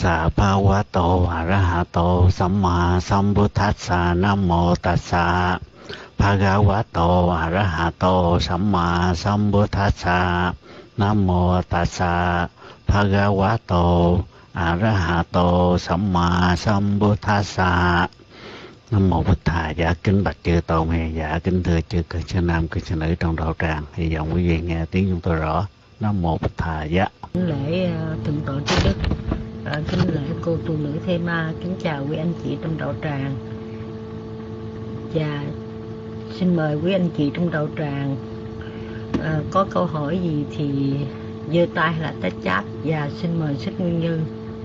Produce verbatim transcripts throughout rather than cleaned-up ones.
สะภะวะโตอะระหะโตสัมมาสัมพุทธัสสะนะโมตัสสะภะคะวะโตอะระหะโตสัมมาสัมพุทธัสสะนะโมตัสสะภะคะวะโตอะระหะโตสัมมาสัมพุทธัสสะNam mô Bụt Thầy. Dạ kính bạch chư tôn hay dạ kính thưa chư cư sư nam cư sư nữ trong đạo tràng, hy vọng quý vị nghe tiếng chúng tôi rõ. Nam mô Bụt Thầy. Dạ kính lễ uh, thượng tọa trí đức, uh, kính lễ cô tu nữ Thê Ma, kính chào quý anh chị trong đạo tràng. Và xin mời quý anh chị trong đạo tràng uh, có câu hỏi gì thì giơ tay là tách chat, và xin mời Thích Nguyên Như.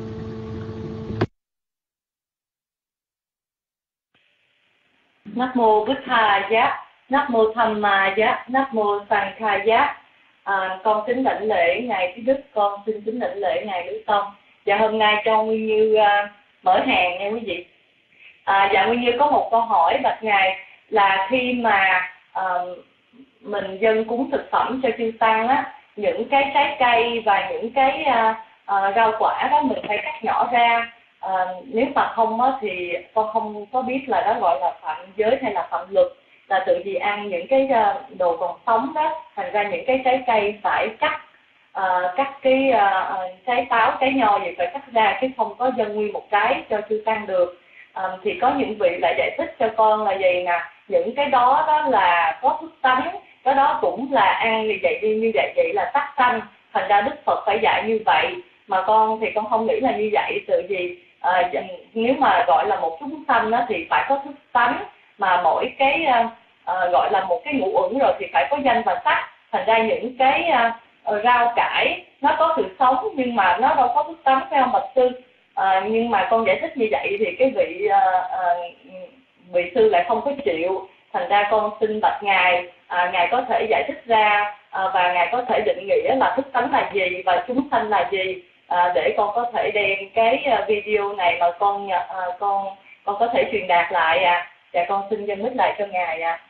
Nam mô Bụt Thầy Giá, Nam mô Tham Ma Giá, Nam mô Sanh Khai Giá. À, con kính lãnh lễ ngài Trí Đức, con xin kính lãnh lễ ngài Đức Tông. Và hôm nay cho Nguyên Như uh, mở hàng nha quý vị. À, dạ Nguyên Như có một câu hỏi bạch ngài là khi mà uh, mình dâng cúng thực phẩm cho chư tăng á, những cái trái cây và những cái uh, uh, rau quả đó mình phải cắt nhỏ ra. À, nếu mà không á, thì con không có biết là đó gọi là phạm giới hay là phạm luật, là tự vì ăn những cái đồ còn sống đó, thành ra những cái trái cây phải cắt uh, cắt cái uh, trái táo, trái nho gì phải cắt ra, chứ không có dâng nguyên một trái cho chư tăng được. À, thì có những vị lại giải thích cho con là vậy nè, những cái đó đó là có thức tánh, cái đó cũng là ăn như vậy đi, như vậy vậy là tắc sanh, thành ra Đức Phật phải dạy như vậy. Mà con thì con không nghĩ là như vậy, tự vì À, nếu mà gọi là một chúng sanh đó, thì phải có thức tánh, mà mỗi cái à, gọi là một cái ngũ uẩn rồi thì phải có danh và sắc. Thành ra những cái à, rau cải nó có sự sống nhưng mà nó đâu có thức tánh, phải không bạch sư? À, nhưng mà con giải thích như vậy thì cái vị à, à, vị sư lại không có chịu. Thành ra con xin bạch ngài, à, ngài có thể giải thích ra à, và ngài có thể định nghĩa là thức tánh là gì và chúng sanh là gì. À, để con có thể đem cái video này mà con à, con con có thể truyền đạt lại ạ. À. Và con xin dâng mic lại cho ngài ạ. À.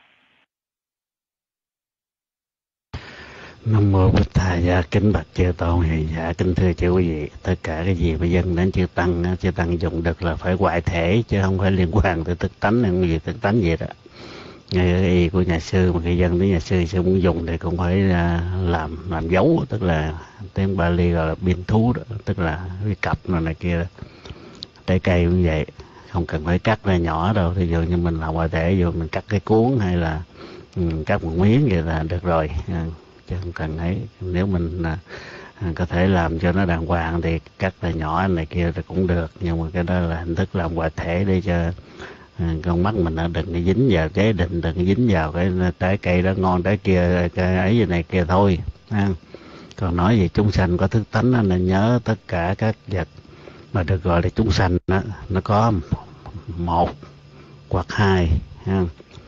Nam mô Bụt Thầy. Dạ kính bạch chư tôn thì dạ kính thưa chư quý vị, tất cả cái gì mà dâng đến chư tăng, chư tăng dùng được là phải ngoại thể chứ không phải liên quan tới thực tánh hay gì thực tánh gì đó. Ngay cái ý của nhà sư mà khi dân đến nhà sư sư muốn dùng thì cũng phải làm làm dấu, tức là tiếng Bali gọi là biên thú đó, tức là cái cặp này, này kia đó. Trái cây cũng vậy, không cần phải cắt ra nhỏ đâu, thì dụ như mình làm ngoại thể, dù mình cắt cái cuốn hay là um, cắt một miếng vậy là được rồi, à, chứ không cần ấy. Nếu mình à, có thể làm cho nó đàng hoàng thì cắt ra nhỏ này kia thì cũng được, nhưng mà cái đó là hình thức làm ngoại thể để cho con mắt mình đừng có dính vào chế định, đừng có dính vào cái trái cây đó ngon trái kia cái ấy như này kia thôi ha. Còn nói về chúng sanh có thức tánh nên nhớ tất cả các vật mà được gọi là chúng sanh đó, nó có một hoặc hai ha.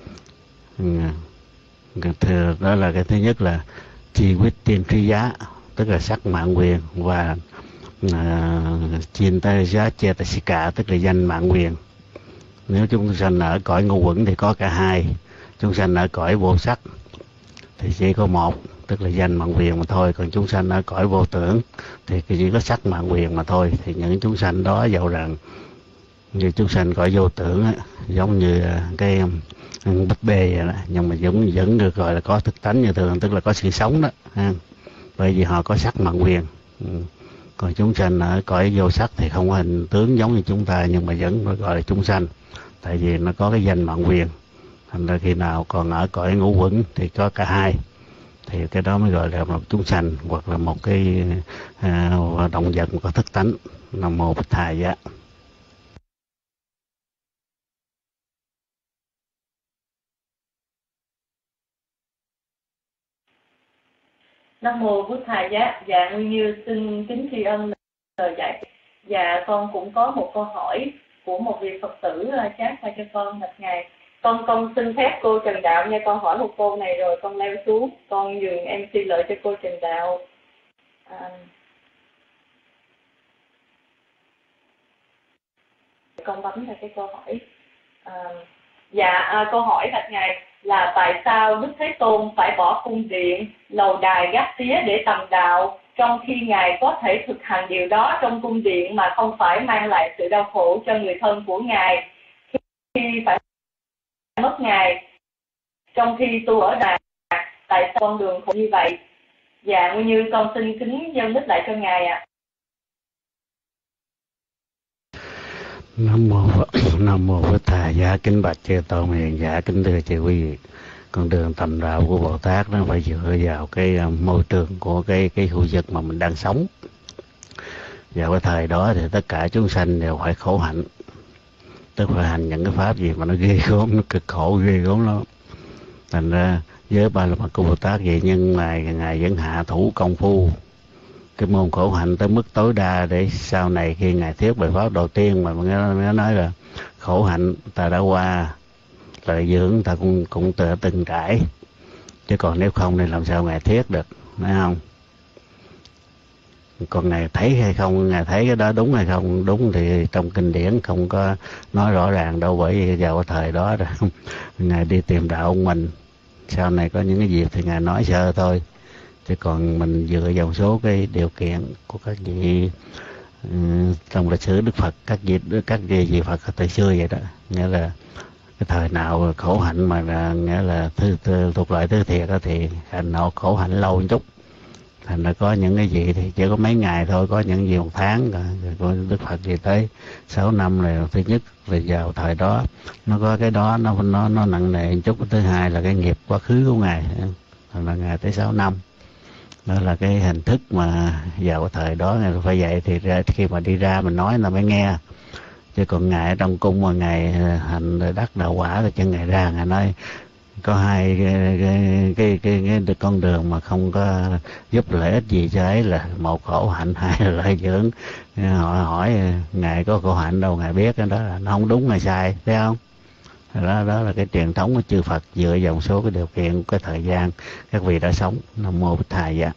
Thừa đó là cái thứ nhất là chi quyết tiên tri giá, tức là sắc mạng quyền, và chiên tay giá che tay cả, tức là danh mạng quyền. Nếu chúng sanh ở cõi ngũ uẩn thì có cả hai, chúng sanh ở cõi vô sắc thì chỉ có một, tức là danh mạng quyền mà thôi. Còn chúng sanh ở cõi vô tưởng thì chỉ có sắc mạng quyền mà thôi. Thì những chúng sanh đó dầu rằng như chúng sanh cõi vô tưởng á, giống như cái búp bê vậy đó, nhưng mà vẫn vẫn được gọi là có thực tánh như thường, tức là có sự sống đó ha. Bởi vì họ có sắc mạng quyền. Còn chúng sanh ở cõi vô sắc thì không có hình tướng giống như chúng ta, nhưng mà vẫn gọi là chúng sanh, tại vì nó có cái danh mạng quyền. Thành ra khi nào còn ở cõi ngũ uẩn thì có cả hai, thì cái đó mới gọi là một chúng sanh, hoặc là một cái à, động vật có thức tánh. Nam mô Bụt Thầy. Dạ. Nam mô Bụt Thầy. Dạ, dạ Nguyên Như xin kính tri ân lời giải. Dạ con cũng có một câu hỏi của một vị Phật tử chat qua cho con bạch ngài. Con con xin phép cô Trần Đạo nha, con hỏi một câu này rồi con leo xuống, con nhường em xê lợi cho cô Trần Đạo. À, con bấm ra cái câu hỏi. À, dạ à, câu hỏi bạch ngài là tại sao Đức Thế Tôn phải bỏ cung điện, lầu đài gác tía để tầm đạo, trong khi Ngài có thể thực hành điều đó trong cung điện mà không phải mang lại sự đau khổ cho người thân của Ngài khi phải mất Ngài, trong khi tu ở Đà Lạt, tại sao con đường khổ như vậy? Dạ, Nguyên Như con xin kính dâng mít lại cho Ngài ạ. À. Nam mô Nam mô Bổn Thà Giá, kính bạch chư tôn hiền giả, kính thưa chư quý vị. Con đường tầm đạo của Bồ Tát nó phải dựa vào cái môi trường của cái cái khu vực mà mình đang sống. Vào cái thời đó thì tất cả chúng sanh đều phải khổ hạnh, tức phải hành những cái pháp gì mà nó ghê gớm, nó cực khổ ghê gớm lắm. Thành ra với ba la mật của Bồ Tát vậy, nhưng ngài ngài vẫn hạ thủ công phu cái môn khổ hạnh tới mức tối đa, để sau này khi ngài thuyết bài pháp đầu tiên mà nghe nói là khổ hạnh ta đã qua, lợi dưỡng ta cũng cũng tự từng trải, chứ còn nếu không thì làm sao ngài thuyết được, phải không? Còn ngài thấy hay không, ngài thấy cái đó đúng hay không đúng thì trong kinh điển không có nói rõ ràng đâu, bởi vì vào cái thời đó rồi ngài đi tìm đạo ông mình, sau này có những cái dịp thì ngài nói sơ thôi, chứ còn mình dựa vào số cái điều kiện của các vị um, trong lịch sử Đức Phật, các vị các vị, vị Phật từ xưa vậy đó, nghĩa là cái thời nào khổ hạnh mà là, nghĩa là thư, thư, thuộc loại thứ thiệt đó, thì hành nọ khổ hạnh lâu một chút. Thành ra có những cái gì thì chỉ có mấy ngày thôi, có những gì một tháng, rồi có Đức Phật gì tới sáu năm là thứ nhất, rồi vào thời đó nó có cái đó nó nó nó nặng nề một chút. Thứ hai là cái nghiệp quá khứ của ngài, thành ra ngài tới sáu năm, đó là cái hình thức mà vào cái thời đó ngài phải vậy, thì ra, khi mà đi ra mình nói là mới nghe, chứ còn ngài ở trong cung mà ngài hành đắc đạo quả rồi chân ngài ra ngài nói có hai cái cái, cái, cái, cái con đường mà không có giúp lợi ích gì cho ấy, là một khổ hạnh, hai là lợi dưỡng. Họ hỏi ngài có khổ hạnh đâu, ngài biết cái đó là nó không đúng, ngài sai, thấy không? Đó, đó là cái truyền thống của chư Phật dựa vào một số cái điều kiện của cái thời gian các vị đã sống. Nam mô Bổn Thà Giá.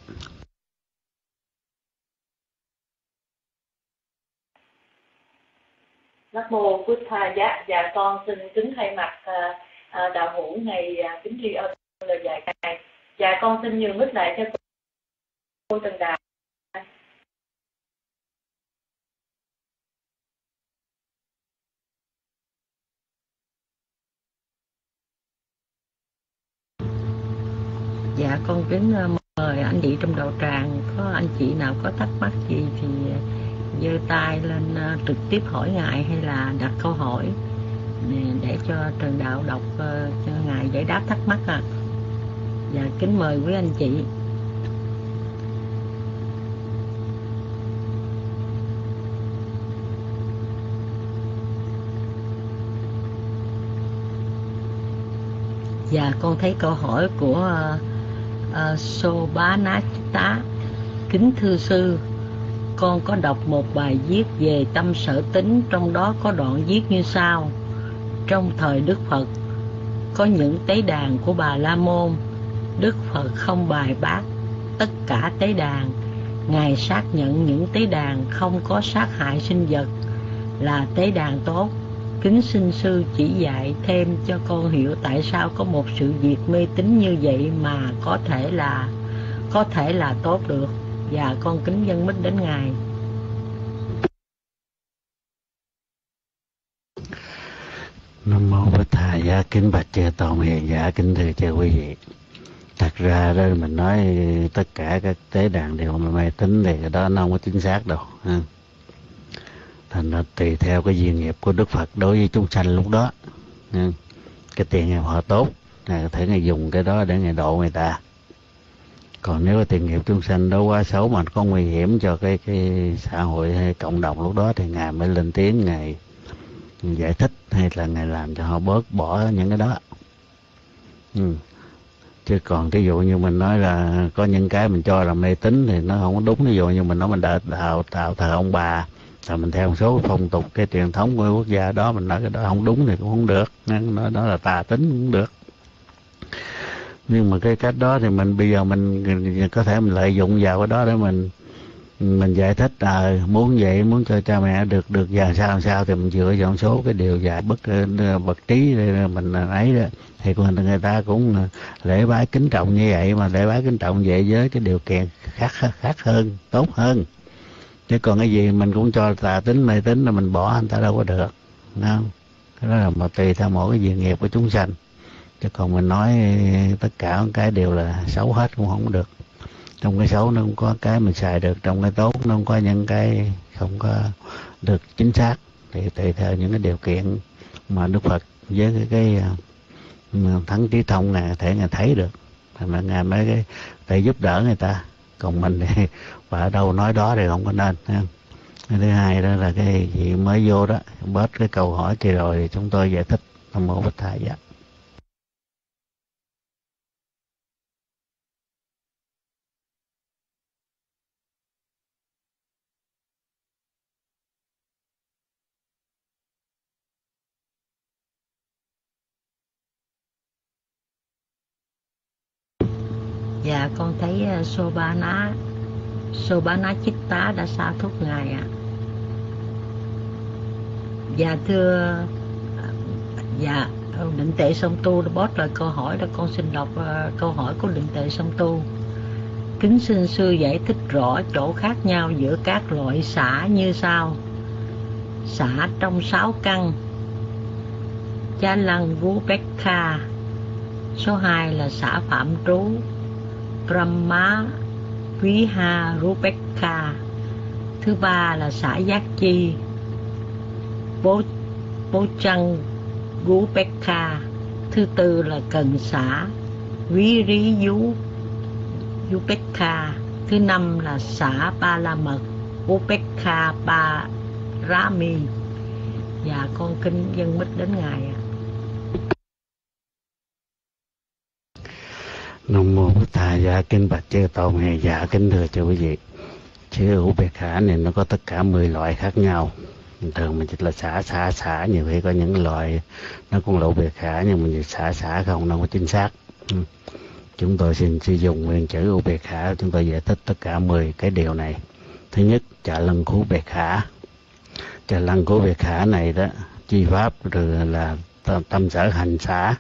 Nam mô Bổn Thà Giá. Dạ con xin kính thay mặt uh, uh, đạo hữu ngày uh, kính tri ân lời dạy ngài. Dạ con xin nhường mít lại cho cô Tần Đạt. Dạ con kính mời anh chị trong đạo tràng, có anh chị nào có thắc mắc gì thì giơ tay lên trực tiếp hỏi ngài hay là đặt câu hỏi để cho truyền đạo đọc cho ngài giải đáp thắc mắc ạ. À. Dạ kính mời quý anh chị. Dạ con thấy câu hỏi của uh, Sobanachita. Kính thưa sư, con có đọc một bài viết về tâm sở tính, trong đó có đoạn viết như sau: trong thời Đức Phật có những tế đàn của Bà La Môn, Đức Phật không bài bác tất cả tế đàn, ngài xác nhận những tế đàn không có sát hại sinh vật là tế đàn tốt. Kính xin sư chỉ dạy thêm cho con hiểu tại sao có một sự việc mê tín như vậy mà có thể là có thể là tốt được. Và con kính dâng mít đến ngài. Nam mô Bổn Thà Giá, kính bạch chư tôn hiền giả, kính thưa chư quý vị. Thật ra đó mình nói tất cả các tế đàn đều mà mê tín thì cái đó nó không có chính xác đâu ha. Thành ra tùy theo cái duyên nghiệp của Đức Phật đối với chúng sanh lúc đó. Cái tiền nghiệp họ tốt, Ngài có thể Ngài dùng cái đó để Ngài độ người ta. Còn nếu cái tiền nghiệp chúng sanh đó quá xấu mà có nguy hiểm cho cái cái xã hội hay cộng đồng lúc đó, thì Ngài mới lên tiếng Ngài giải thích, hay là Ngài làm cho họ bớt bỏ những cái đó. Ừ. Chứ còn ví dụ như mình nói là có những cái mình cho là mê tín thì nó không có đúng. Ví dụ như mình nói mình đạo tạo, tạo thờ ông bà, rồi mình theo một số phong tục cái truyền thống của quốc gia đó, mình nói cái đó không đúng thì cũng không được, nói đó là tà tính cũng được. Nhưng mà cái cách đó thì mình bây giờ mình có thể mình lợi dụng vào cái đó để mình mình giải thích à, muốn vậy, muốn cho cha mẹ được được già sao sao thì mình dựa vào số cái điều dạy bất bậc trí mình ấy đó, thì còn người ta cũng lễ bái kính trọng như vậy, mà lễ bái kính trọng vậy với cái điều kiện khác khác hơn, tốt hơn. Chứ còn cái gì mình cũng cho tà tính mê tín là mình bỏ anh ta đâu có được, đúng không? Cái đó là mà tùy theo mỗi cái việc nghiệp của chúng sanh. Chứ còn mình nói tất cả cái đều là xấu hết cũng không được. Trong cái xấu nó không có cái mình xài được, trong cái tốt nó không có những cái không có được chính xác. Thì tùy theo những cái điều kiện mà Đức Phật với cái, cái, cái thắng trí thông này thể ngài thấy được, thành ra ngài mới cái để giúp đỡ người ta. Còn mình thì và ở đâu nói đó thì không có nên. Cái thứ hai đó là cái gì mới vô đó, bớt cái câu hỏi kia rồi thì chúng tôi giải thích. Nam mô Bích Thầy dạ. Dạ con thấy uh, Sobana Sobana Chitta đã xa thúc ngài ạ. À. Dạ thưa dạ Định Tệ Song Tu đã bớt lời câu hỏi đó, con xin đọc uh, câu hỏi của Định Tệ Song Tu. Kính xin sư giải thích rõ chỗ khác nhau giữa các loại xả như sau: xả trong sáu căn Cha Lăng Vú Pekha, số hai là xả phạm trú Brahma Viha Rupekha, thứ ba là xả giác chi Bố Bố Trăng Gupekha, thứ tư là cần xả Ví Rí Dú Upekha, thứ năm là xả Ba La Mật Upekha Ba Rami. Dạ con kính dân mít đến ngài ạ. Nam mô Bích Thầy dạ, kính bạch chư tôn hay dạ, kính thưa chư quý vị. Chữ Upekha này nó có tất cả mười loại khác nhau. Thường mình chỉ là xả xả xả, nhiều khi có những loại nó cũng là Upekha nhưng mình chỉ xả xả không nó có chính xác. Chúng tôi xin sử dụng nguyên chữ Upekha, chúng tôi giải thích tất cả mười cái điều này. Thứ nhất, Chạ Lăng Khú Upekha. Chạ Lăng Khú Upekha này đó, chi pháp rồi là tâm sở hành xả,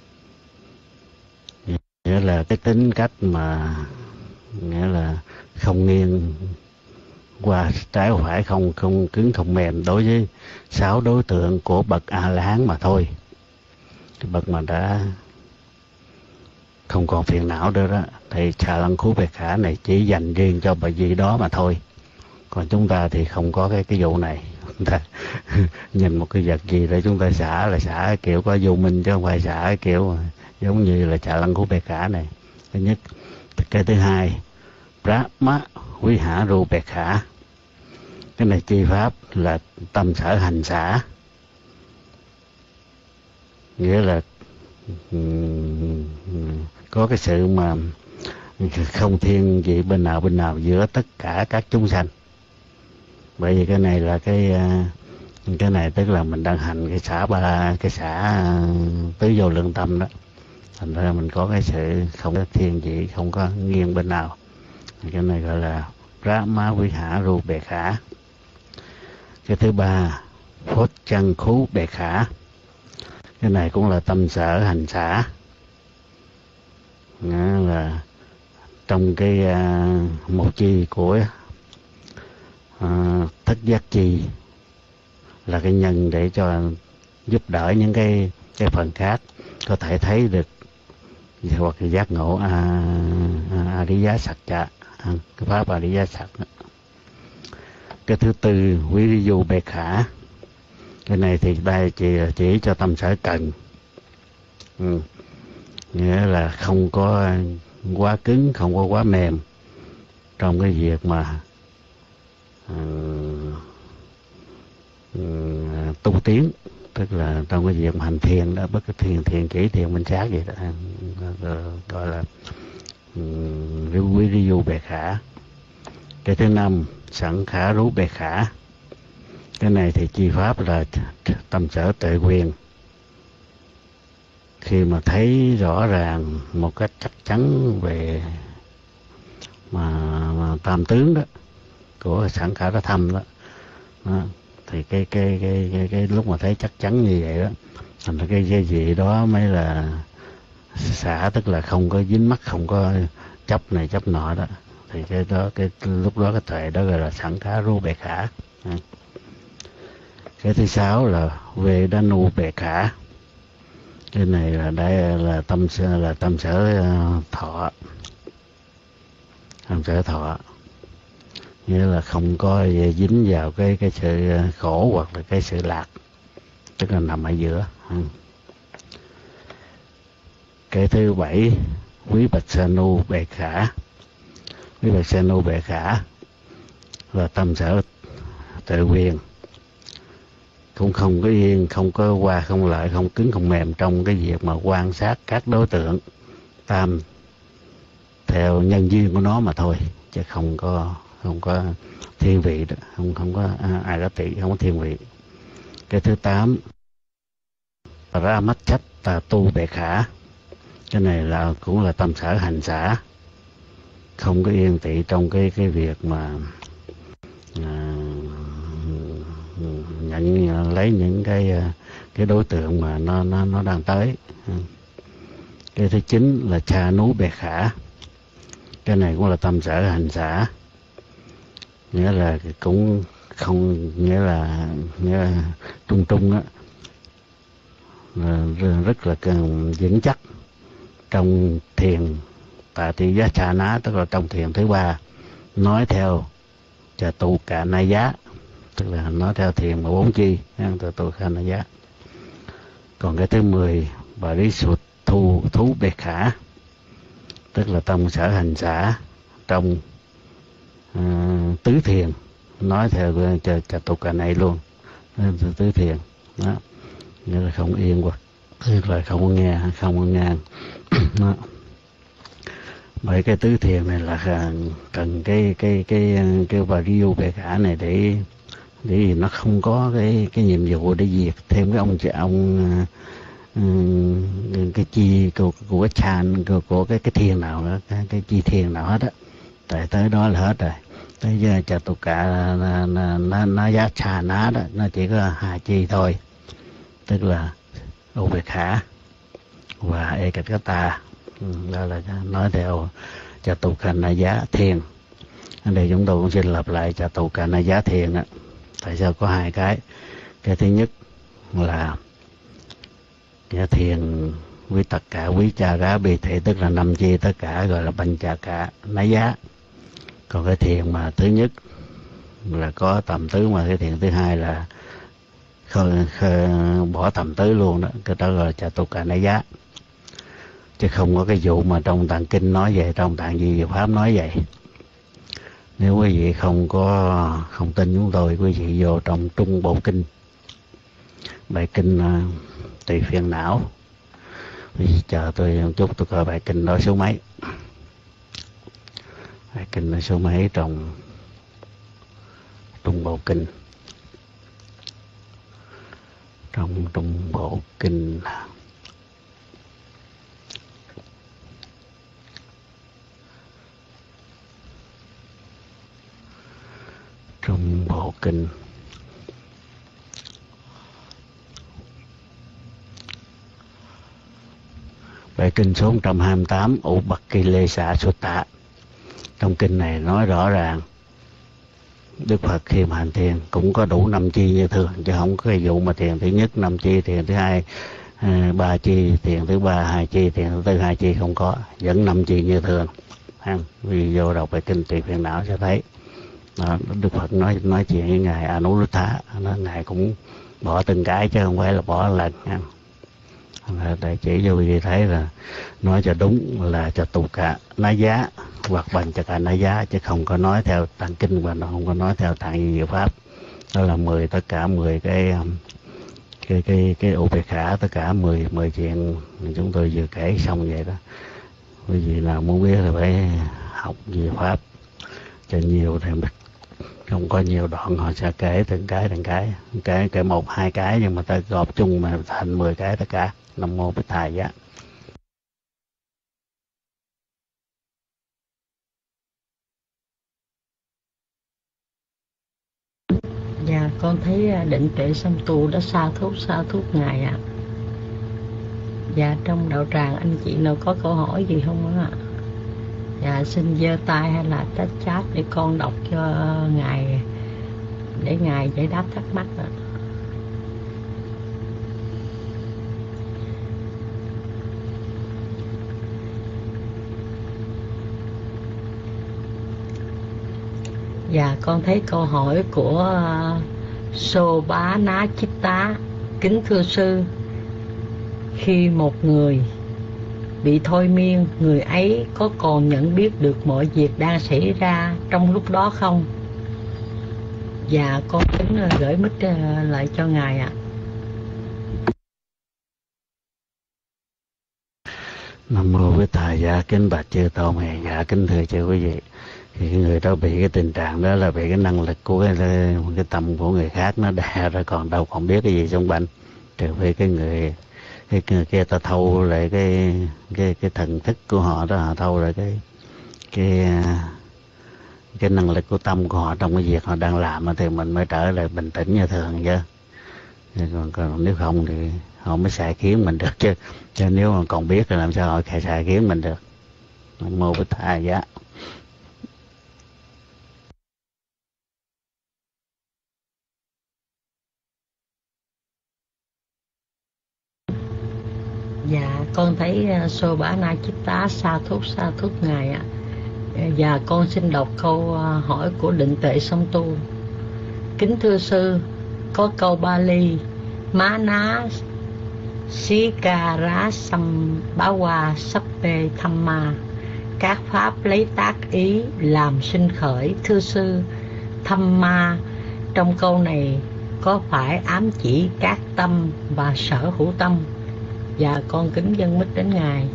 nghĩa là cái tính cách mà nghĩa là không nghiêng qua trái qua phải, không không cứng không mềm đối với sáu đối tượng của bậc A La Hán mà thôi. Cái bậc mà đã không còn phiền não nữa đó thì Chạ Lăng Khú Upekha này chỉ dành riêng cho bậc vị đó mà thôi. Còn chúng ta thì không có cái cái vụ này. Chúng ta nhìn một cái vật gì để chúng ta xả là xả kiểu có vô minh, chứ không phải xả kiểu giống như là Chạ Lăng Khú Upekha này. Thứ nhất. Cái thứ hai, Brahma Viha Rupekha. Cái này chi pháp là tâm sở hành xả, nghĩa là có cái sự mà không thiên vị bên nào bên nào giữa tất cả các chúng sanh. Bởi vì cái này là cái cái này tức là mình đang hành cái xả ba cái xả tứ vô lượng tâm đó, thành ra mình có cái sự không có thiên vị, không có nghiêng bên nào. Cái này gọi là Brahma Viha Rupekha. Cái thứ ba, Phốt Chăng Khú Upekha. Cái này cũng là tâm sở hành xả, nghĩa là trong cái uh, một chi của uh, thất giác chi là cái nhân để cho giúp đỡ những cái cái phần khác có thể thấy được hoặc là giác ngộ a a di giá sạch chạ, cái pháp a di giá sạch. Cái thứ tư, Ví Rí Du Upekha. Cái này thì đây chỉ chỉ cho tâm sở cần, ừ. Nghĩa là không có quá cứng, không có quá mềm trong cái việc mà uh, uh, tu tiến, tức là trong cái việc mà hành thiền đó, bất cứ thiền thiền chỉ thiền minh sát vậy đó, gọi là Ví Rí Du Upekha. Cái thứ năm, Sẵn Khả Rú Upekha. Cái này thì chi pháp là tâm sở tuệ quyền, khi mà thấy rõ ràng một cách chắc chắn về mà, mà tam tướng đó của Sản Khả Ra Thâm đó. Đó. Thì cái cái, cái cái cái lúc mà thấy chắc chắn như vậy đó, thành ra cái cái gì đó mới là xả, tức là không có dính mắc, không có chấp này chấp nọ đó. Thì cái đó cái lúc đó cái tuệ đó gọi là Sản Khả Ru Bệ Khả. Cái thứ sáu là về đa nu bệ khả. Cái này là đây là tâm là tâm sở thọ, tâm sở thọ nghĩa là không có dính vào cái cái sự khổ hoặc là cái sự lạc, tức là nằm ở giữa. Cái thứ bảy quý bạch sa nu bệ khả. Quý bạch sa nu bệ khả là tâm sở tự quyền, cũng không có yên, không có qua không lại, không cứng không mềm trong cái việc mà quan sát các đối tượng tam theo nhân duyên của nó mà thôi, chứ không có không có thiên vị đó, không không có ai có tỷ, không có thiên vị. Cái thứ tám ra mắt trách tà tu bệ khả. Cái này là cũng là tâm sở hành xả, không có yên tị trong cái cái việc mà à, nhận lấy những cái cái đối tượng mà nó nó nó đang tới. Cái thứ chín là cha nú bệ khả. Cái này cũng là tâm sở hành xả, nghĩa là cũng không, nghĩa là nghĩa là trung trung á, rất là vững chắc trong thiền tạ tỷ giá cha ná, tức là trong thiền thứ ba, nói theo trà tụ cả na giá, tức là nói theo thiền mà bốn chi, trà tụ cả na giá. Còn cái thứ mười bà lý sụt thu thú bệ khả, tức là tâm sở hành xả trong uh, tứ thiền, nói theo trà, trà tụ cả này luôn, tứ thiền đó, nghĩa là không yên hoặc tức là không có nghe, không có ngang đó. Bởi cái tứ thiền này là cần cái cái cái cái vario bệ khả này để để nó không có cái cái nhiệm vụ để diệt thêm cái ông ông uh, cái chi của, của cái chan của, của cái cái thiền nào đó, cái, cái chi thiền nào hết á, tại tới đó là hết rồi. Tới giờ chả tụ cả nó nó giá trà ná đó, nó chỉ có hai chi thôi, tức là ô bệ khả và e cạch cá ta. Đó là nói theo chà tụ cả na giá thiền. Ở đây chúng tôi cũng xin lặp lại chà tụ cả na giá thiền á. Tại sao có hai cái? Cái thứ nhất là cái thiền với tất cả quý cha gá bì thể, tức là năm chi tất cả, gọi là banh cha cả na giá. Còn cái thiền mà thứ nhất là có tầm tứ, mà cái thiền thứ hai là khơi, khơi, bỏ tầm tứ luôn đó, cái đó gọi là chà tụ cả na giá. Chứ không có cái vụ mà trong tạng kinh nói vậy, trong tạng gì pháp nói vậy. Nếu quý vị không có không tin chúng tôi, quý vị vô trong Trung Bộ Kinh, bài kinh uh, tùy phiền não. Quý vị chờ tôi một chút, tôi coi bài kinh đó số mấy. Bài kinh đó số mấy trong Trung Bộ Kinh. Trong Trung Bộ Kinh Trung Bộ Kinh bài kinh số một trăm hai mươi tám Ủ Bậc Kỳ Lê Xạ Sutta. Trong kinh này nói rõ ràng Đức Phật khi mà hành thiền cũng có đủ năm chi như thường, chứ không có cái vụ mà thiền thứ nhất năm chi, thiền thứ hai ba chi, thiền thứ ba hai chi, thiền thứ tư hai chi, không có, vẫn năm chi như thường. Vì vô đọc bài kinh tùy phiền não sẽ thấy. Đó, Đức Phật nói nói chuyện với ngài Anuruddha, nó ngài cũng bỏ từng cái chứ không phải là bỏ lần nha. Để chỉ cho quý vị thấy là nói cho đúng là cho tụ cả ná giá hoặc bằng cho cả ná giá, chứ không có nói theo tạng kinh và nó không có nói theo tạng diệu pháp. Đó là mười tất cả mười cái cái cái cái upekha, tất cả mười mười chuyện chúng tôi vừa kể xong vậy đó. Quý vị nào muốn biết là phải học diệu pháp cho nhiều thì không có nhiều đoạn họ sẽ kể từng cái từng cái kể kể một hai cái, nhưng mà ta gộp chung mà thành mười cái tất cả. Nam mô Bích Thầy Giá. Dạ con thấy định tuệ song tu đã sa thúc sa thúc ngài ạ. Dạ trong đạo tràng anh chị nào có câu hỏi gì không ạ? Dạ xin giơ tay hay là tách chat để con đọc cho ngài, để ngài giải đáp thắc mắc ạ. Dạ con thấy câu hỏi của Sô Bá Ná Chít Tá. Kính thưa sư, khi một người bị thôi miên, người ấy có còn nhận biết được mọi việc đang xảy ra trong lúc đó không? Dạ con kính gửi mic lại cho ngài ạ. Nam mô Bích Thầy. Dạ kính bạch chư tôn thầy. Dạ kính thưa chư quý vị, thì cái người đó bị cái tình trạng đó là bị cái năng lực của cái, cái tâm của người khác nó đè ra, còn đâu còn biết cái gì xung quanh, trừ phi cái người cái người kia ta thâu lại cái cái cái thần thức của họ đó, họ thâu lại cái cái cái năng lực của tâm của họ trong cái việc họ đang làm, thì mình mới trở lại bình tĩnh như thường chứ. Còn, còn nếu không thì họ mới xài kiếm mình được chứ. Chứ nếu mà còn biết thì làm sao họ xài kiếm mình được. Nam mô Bích Thầy. Dạ. Dạ con thấy Sô Bá Na Chít Tá sa thúc sa thúc ngài ạ. Dạ con xin đọc câu hỏi của định tuệ song tu. Kính thưa sư, có câu Bali Má ná xí ca rá sam bá hoa sắp bê tham ma, các pháp lấy tác ý làm sinh khởi. Thưa sư, tham ma trong câu này có phải ám chỉ các tâm và sở hữu tâm? Dạ con kính dâng mic đến ngài.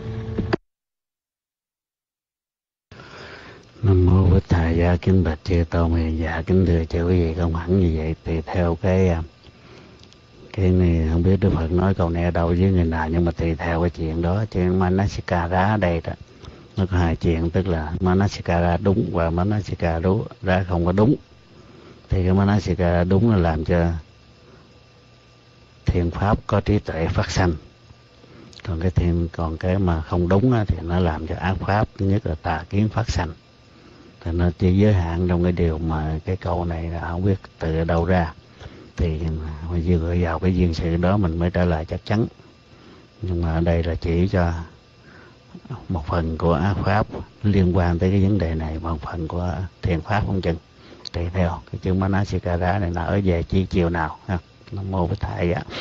Nam mô Bích Thầy. Dạ kính bạch chư tôn thầy. Dạ kính thưa chư quý vị, không hẳn như vậy. Tùy theo cái cái này không biết Đức Phật nói câu này ở đâu với người nào, nhưng mà tùy theo cái chuyện đó. Chuyện Manasikara ở đây đó, nó có hai chuyện, tức là Manasikara đúng và Manasikara ra không có đúng. Thì cái Manasikara đúng là làm cho thiện pháp có trí tuệ phát sanh, còn cái thiện còn cái mà không đúng thì nó làm cho ác pháp, nhất là tà kiến phát sanh. Thì nó chỉ giới hạn trong cái điều mà cái câu này là không biết từ ở đâu ra, thì dựa vào cái duyên sự đó mình mới trả lời chắc chắn. Nhưng mà ở đây là chỉ cho một phần của ác pháp liên quan tới cái vấn đề này, một phần của thiện pháp không chừng, tùy theo cái chữ Manasikara này là ở về chi chiều nào ha. Nam mô Bích Thầy. Dạ.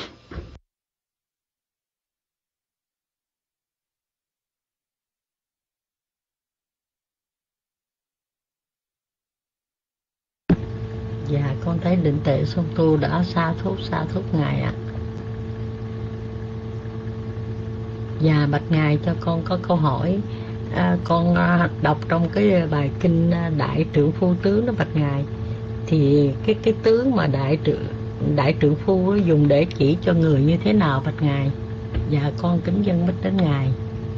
Dạ con thấy định tuệ song tu đã sa thúc sa thúc ngài ạ. Dạ bạch ngài, cho con có câu hỏi. À, con đọc trong cái bài kinh Đại Trượng Phu Tướng đó bạch ngài, thì cái cái tướng mà đại trượng đại trượng phu dùng để chỉ cho người như thế nào bạch ngài? Dạ con kính dâng mic đến ngài.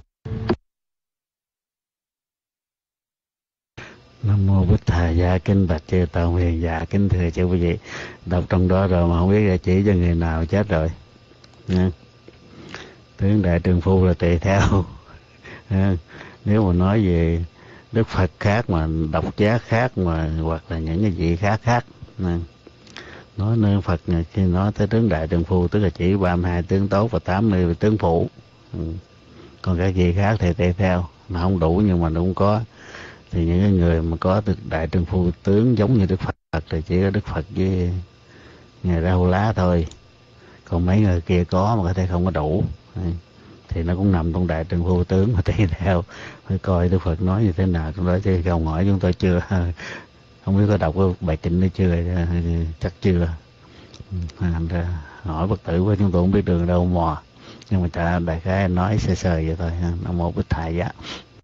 Nam mô Bích Thầy. Dạ kính bạch chư tôn hiền. Dạ kính thưa chư quý vị, đọc trong đó rồi mà không biết là chỉ cho người nào chết rồi nha. Tướng đại trượng phu là tùy theo nếu mà nói về Đức Phật khác, mà độc giác khác, mà hoặc là những cái vị khác khác nha. Nói nơi Phật này, khi nói tới tướng đại trượng phu tức là chỉ ba mươi hai tướng tốt và tám mươi tướng phụ. Ừ. Còn các vị khác thì tùy theo, mà không đủ nhưng mà cũng có. Thì những cái người mà có đại trượng phu tướng giống như Đức Phật thì chỉ có Đức Phật với Ngài Ra Hô Lá thôi. Còn mấy người kia có mà có thể không có đủ, thì nó cũng nằm trong đại trượng phu tướng, mà tùy theo phải coi Đức Phật nói như thế nào trong đó, chứ câu hỏi chúng tôi chưa không biết có đọc cái bài kinh đó chưa, chắc chưa. Thành ra hỏi Phật tử của chúng tôi không biết đường đâu mò, nhưng mà ta đại khái nói sơ sơ vậy thôi. Nam mô Bích Thầy. Dạ.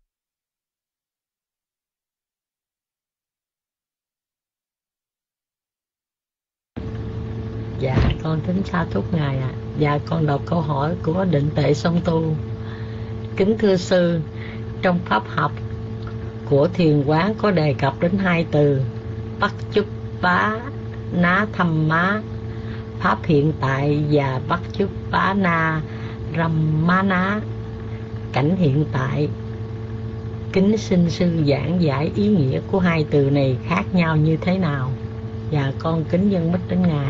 Dạ con kính sa thúc ngài ạ. À. Dạ con đọc câu hỏi của định tuệ song tu. Kính thưa sư, trong pháp học của thiền quán có đề cập đến hai từ Bắt chúc bá ná thăm má, pháp hiện tại và bắt chước bá na răm má ná, cảnh hiện tại. Kính xin sư giảng giải ý nghĩa của hai từ này khác nhau như thế nào, và con kính dâng mít đến Ngài.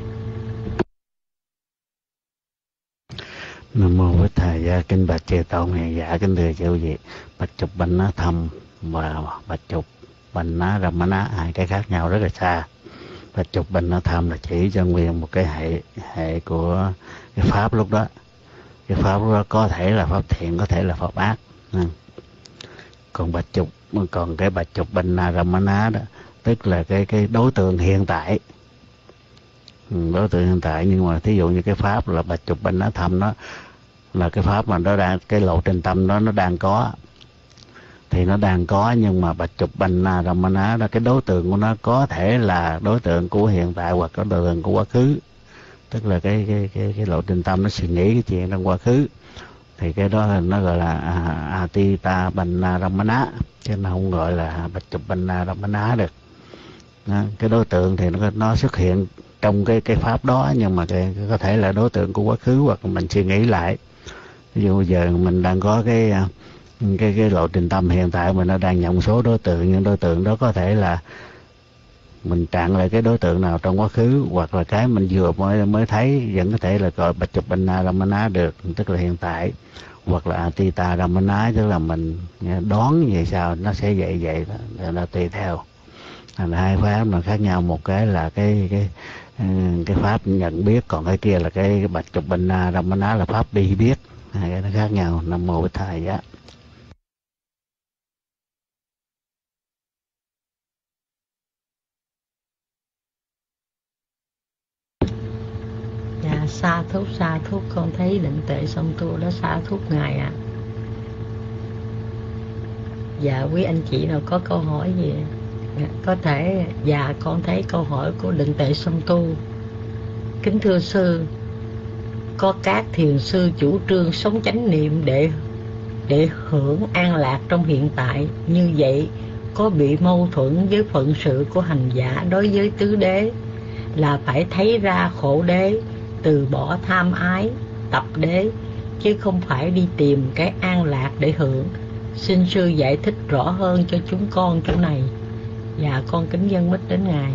Nam mô Bích Thầy Gia. Kinh bạch Chư Tôn Hiền Giả. Kính thưa chư vị, bạch chục banh ná thăm và bạch chục banh ná răm ná, hai cái khác nhau rất là xa. Bạch chục banh ná thăm là chỉ cho nguyên một cái hệ hệ của cái pháp lúc đó. Cái pháp lúc đó có thể là pháp thiện, có thể là pháp ác. Còn bạch chục còn cái bạch chục banh ná răm ná đó, tức là cái cái đối tượng hiện tại. Đối tượng hiện tại, nhưng mà thí dụ như cái pháp là bạch chục banh ná thăm, nó là cái pháp mà nó đang, cái lộ trình tâm đó nó đang có, thì nó đang có, nhưng mà bạch chục banh ná răm ná đó, cái đối tượng của nó có thể là đối tượng của hiện tại hoặc có đối tượng của quá khứ. Tức là cái cái cái cái lộ trình tâm nó suy nghĩ cái chuyện trong quá khứ, thì cái đó là nó gọi là atita banh ná răm ná, chứ nó không gọi là bạch chục banh ná răm ná được. Đó, cái đối tượng thì nó nó xuất hiện trong cái cái pháp đó, nhưng mà cái, có thể là đối tượng của quá khứ hoặc mình suy nghĩ lại. Ví dụ giờ mình đang có cái cái cái lộ trình tâm hiện tại mình nó đang nhận số đối tượng, nhưng đối tượng đó có thể là mình trạng lại cái đối tượng nào trong quá khứ, hoặc là cái mình vừa mới mới thấy vẫn có thể là gọi bạch chục banh ná răm ná được, tức là hiện tại, hoặc là atita răm ná, tức là mình đoán về sao nó sẽ vậy vậy đó, là tùy theo. Là hai pháp mà khác nhau, một cái là cái cái cái pháp nhận biết, còn cái kia là cái, cái bạch chục banh ná răm ná là pháp bi biết, hai cái nó khác nhau. Nam mô Bích Thầy Giá. Dạ, sa thúc sa thúc, con thấy định tuệ song tu đó sa thúc Ngài ạ. À. Dạ, quý anh chị nào có câu hỏi gì có thể. Dạ, con thấy câu hỏi của định tuệ song tu. Kính thưa sư, có các thiền sư chủ trương sống chánh niệm để để hưởng an lạc trong hiện tại, như vậy có bị mâu thuẫn với phận sự của hành giả đối với tứ đế, là phải thấy ra khổ đế, từ bỏ tham ái, tập đế, chứ không phải đi tìm cái an lạc để hưởng. Xin sư giải thích rõ hơn cho chúng con chỗ này. Dạ, con kính dâng mít đến Ngài.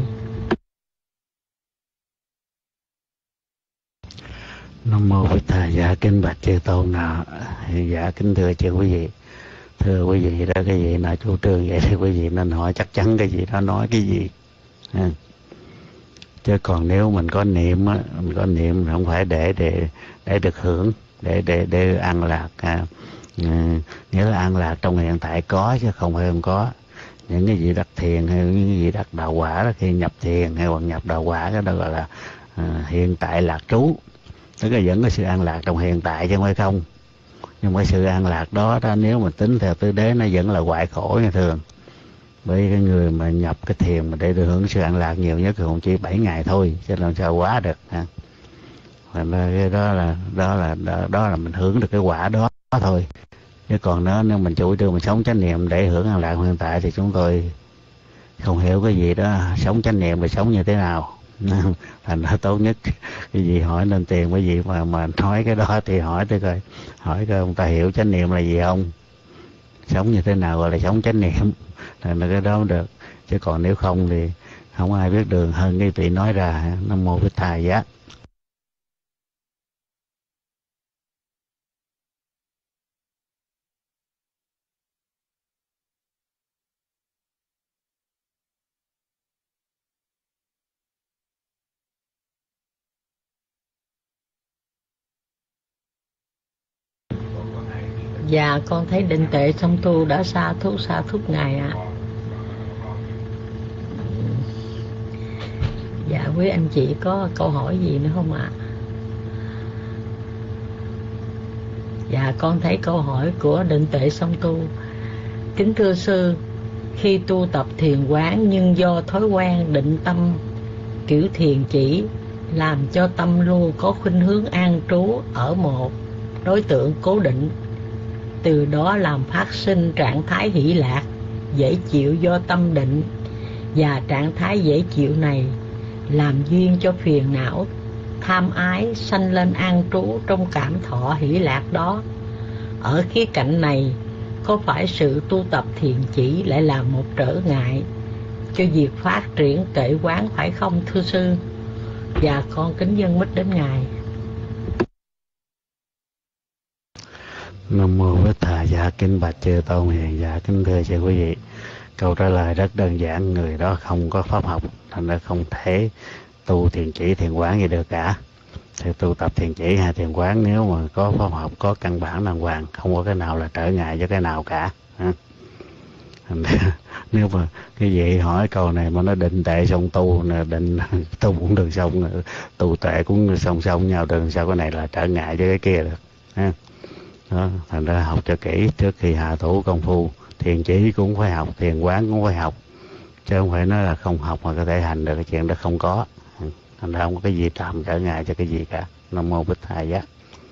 Nam mô Bích Thầy Giá. Kinh bạch Chư Tôn nào. Dạ, kính thưa chư quý vị, thưa quý vị đó, cái gì nào chủ trương vậy thì quý vị nên hỏi chắc chắn cái gì đó nói cái gì. À. Chứ còn nếu mình có niệm á, mình có niệm không phải để để để được hưởng, để để để an lạc. À, à, nghĩa là an lạc trong hiện tại có, chứ không phải không có. Những cái gì đắc thiền hay những cái gì đắc đạo quả đó, khi nhập thiền hay hoặc nhập đạo quả, cái đó gọi là à, hiện tại lạc trú, tức là vẫn có sự an lạc trong hiện tại chứ không phải không. Nhưng mà sự an lạc đó, đó nếu mà tính theo tứ đế nó vẫn là hoại khổ như thường. Bởi cái người mà nhập cái thiền mà để được hưởng sự an lạc nhiều nhất thì cũng chỉ bảy ngày thôi, chứ làm sao quá được ha. Và cái đó là đó là đó, đó là mình hưởng được cái quả đó thôi. Chứ còn nữa, nếu mình chủ trương mình sống chánh niệm để hưởng an lạc hiện tại thì chúng tôi không hiểu cái gì đó sống chánh niệm là sống như thế nào. Thành ra tốt nhất cái gì hỏi lên tiền cái gì mà mà nói cái đó thì hỏi tôi coi, hỏi coi ông ta hiểu chánh niệm là gì không, sống như thế nào gọi là sống chánh niệm, là cái đó được. Chứ còn nếu không thì không ai biết đường hơn cái vị nói ra. Nam mô Bích Thầy Giá. Dạ, con thấy định tuệ song tu đã sa thúc sa thúc Ngài ạ. À. Dạ, quý anh chị có câu hỏi gì nữa không ạ? À? Dạ, con thấy câu hỏi của định tuệ song tu. Kính thưa sư, khi tu tập thiền quán nhưng do thói quen định tâm kiểu thiền chỉ, làm cho tâm luôn có khuynh hướng an trú ở một đối tượng cố định, từ đó làm phát sinh trạng thái hỷ lạc, dễ chịu do tâm định, và trạng thái dễ chịu này làm duyên cho phiền não tham ái sanh lên an trú trong cảm thọ hỷ lạc đó. Ở khía cạnh này, có phải sự tu tập thiền chỉ lại là một trở ngại cho việc phát triển tuệ quán phải không thưa sư? Và con kính dâng mít đến Ngài. Nam mô Bích Thà. Dạ kính bạch chư tôn hiền. Dạ kính thưa chư quý vị, câu trả lời rất đơn giản, người đó không có pháp học thành ra không thể tu thiền chỉ thiền quán gì được cả. Thì tu tập thiền chỉ hay thiền quán nếu mà có pháp học, có căn bản đàng hoàng, không có cái nào là trở ngại cho cái nào cả. Nếu mà cái vị hỏi câu này mà nó định tệ xong tu, định tu cũng được xong, tu tệ cũng song song nhau được, sao cái này là trở ngại cho cái kia được. Đó, thành ra học cho kỹ trước khi hạ thủ công phu. Thiền chỉ cũng phải học, thiền quán cũng phải học, chứ không phải nói là không học mà có thể hành được, cái chuyện đó không có. Thành ra không có cái gì làm trở ngại cho cái gì cả. Nam mô Bích Thầy Giác.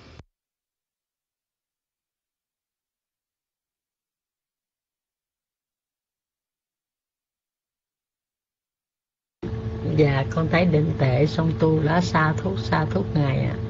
Dạ con thấy định tệ xong tu đã xa thúc xa thúc Ngài ạ. À.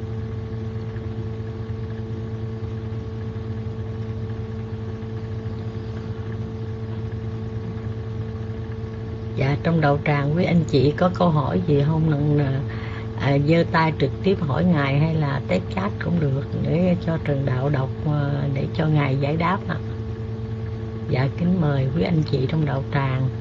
Dạ trong đầu tràng quý anh chị có câu hỏi gì không, đừng à, giơ tay trực tiếp hỏi Ngài hay là test chat cũng được để cho Trần Đạo đọc để cho Ngài giải đáp ạ. À. Dạ kính mời quý anh chị trong đạo tràng.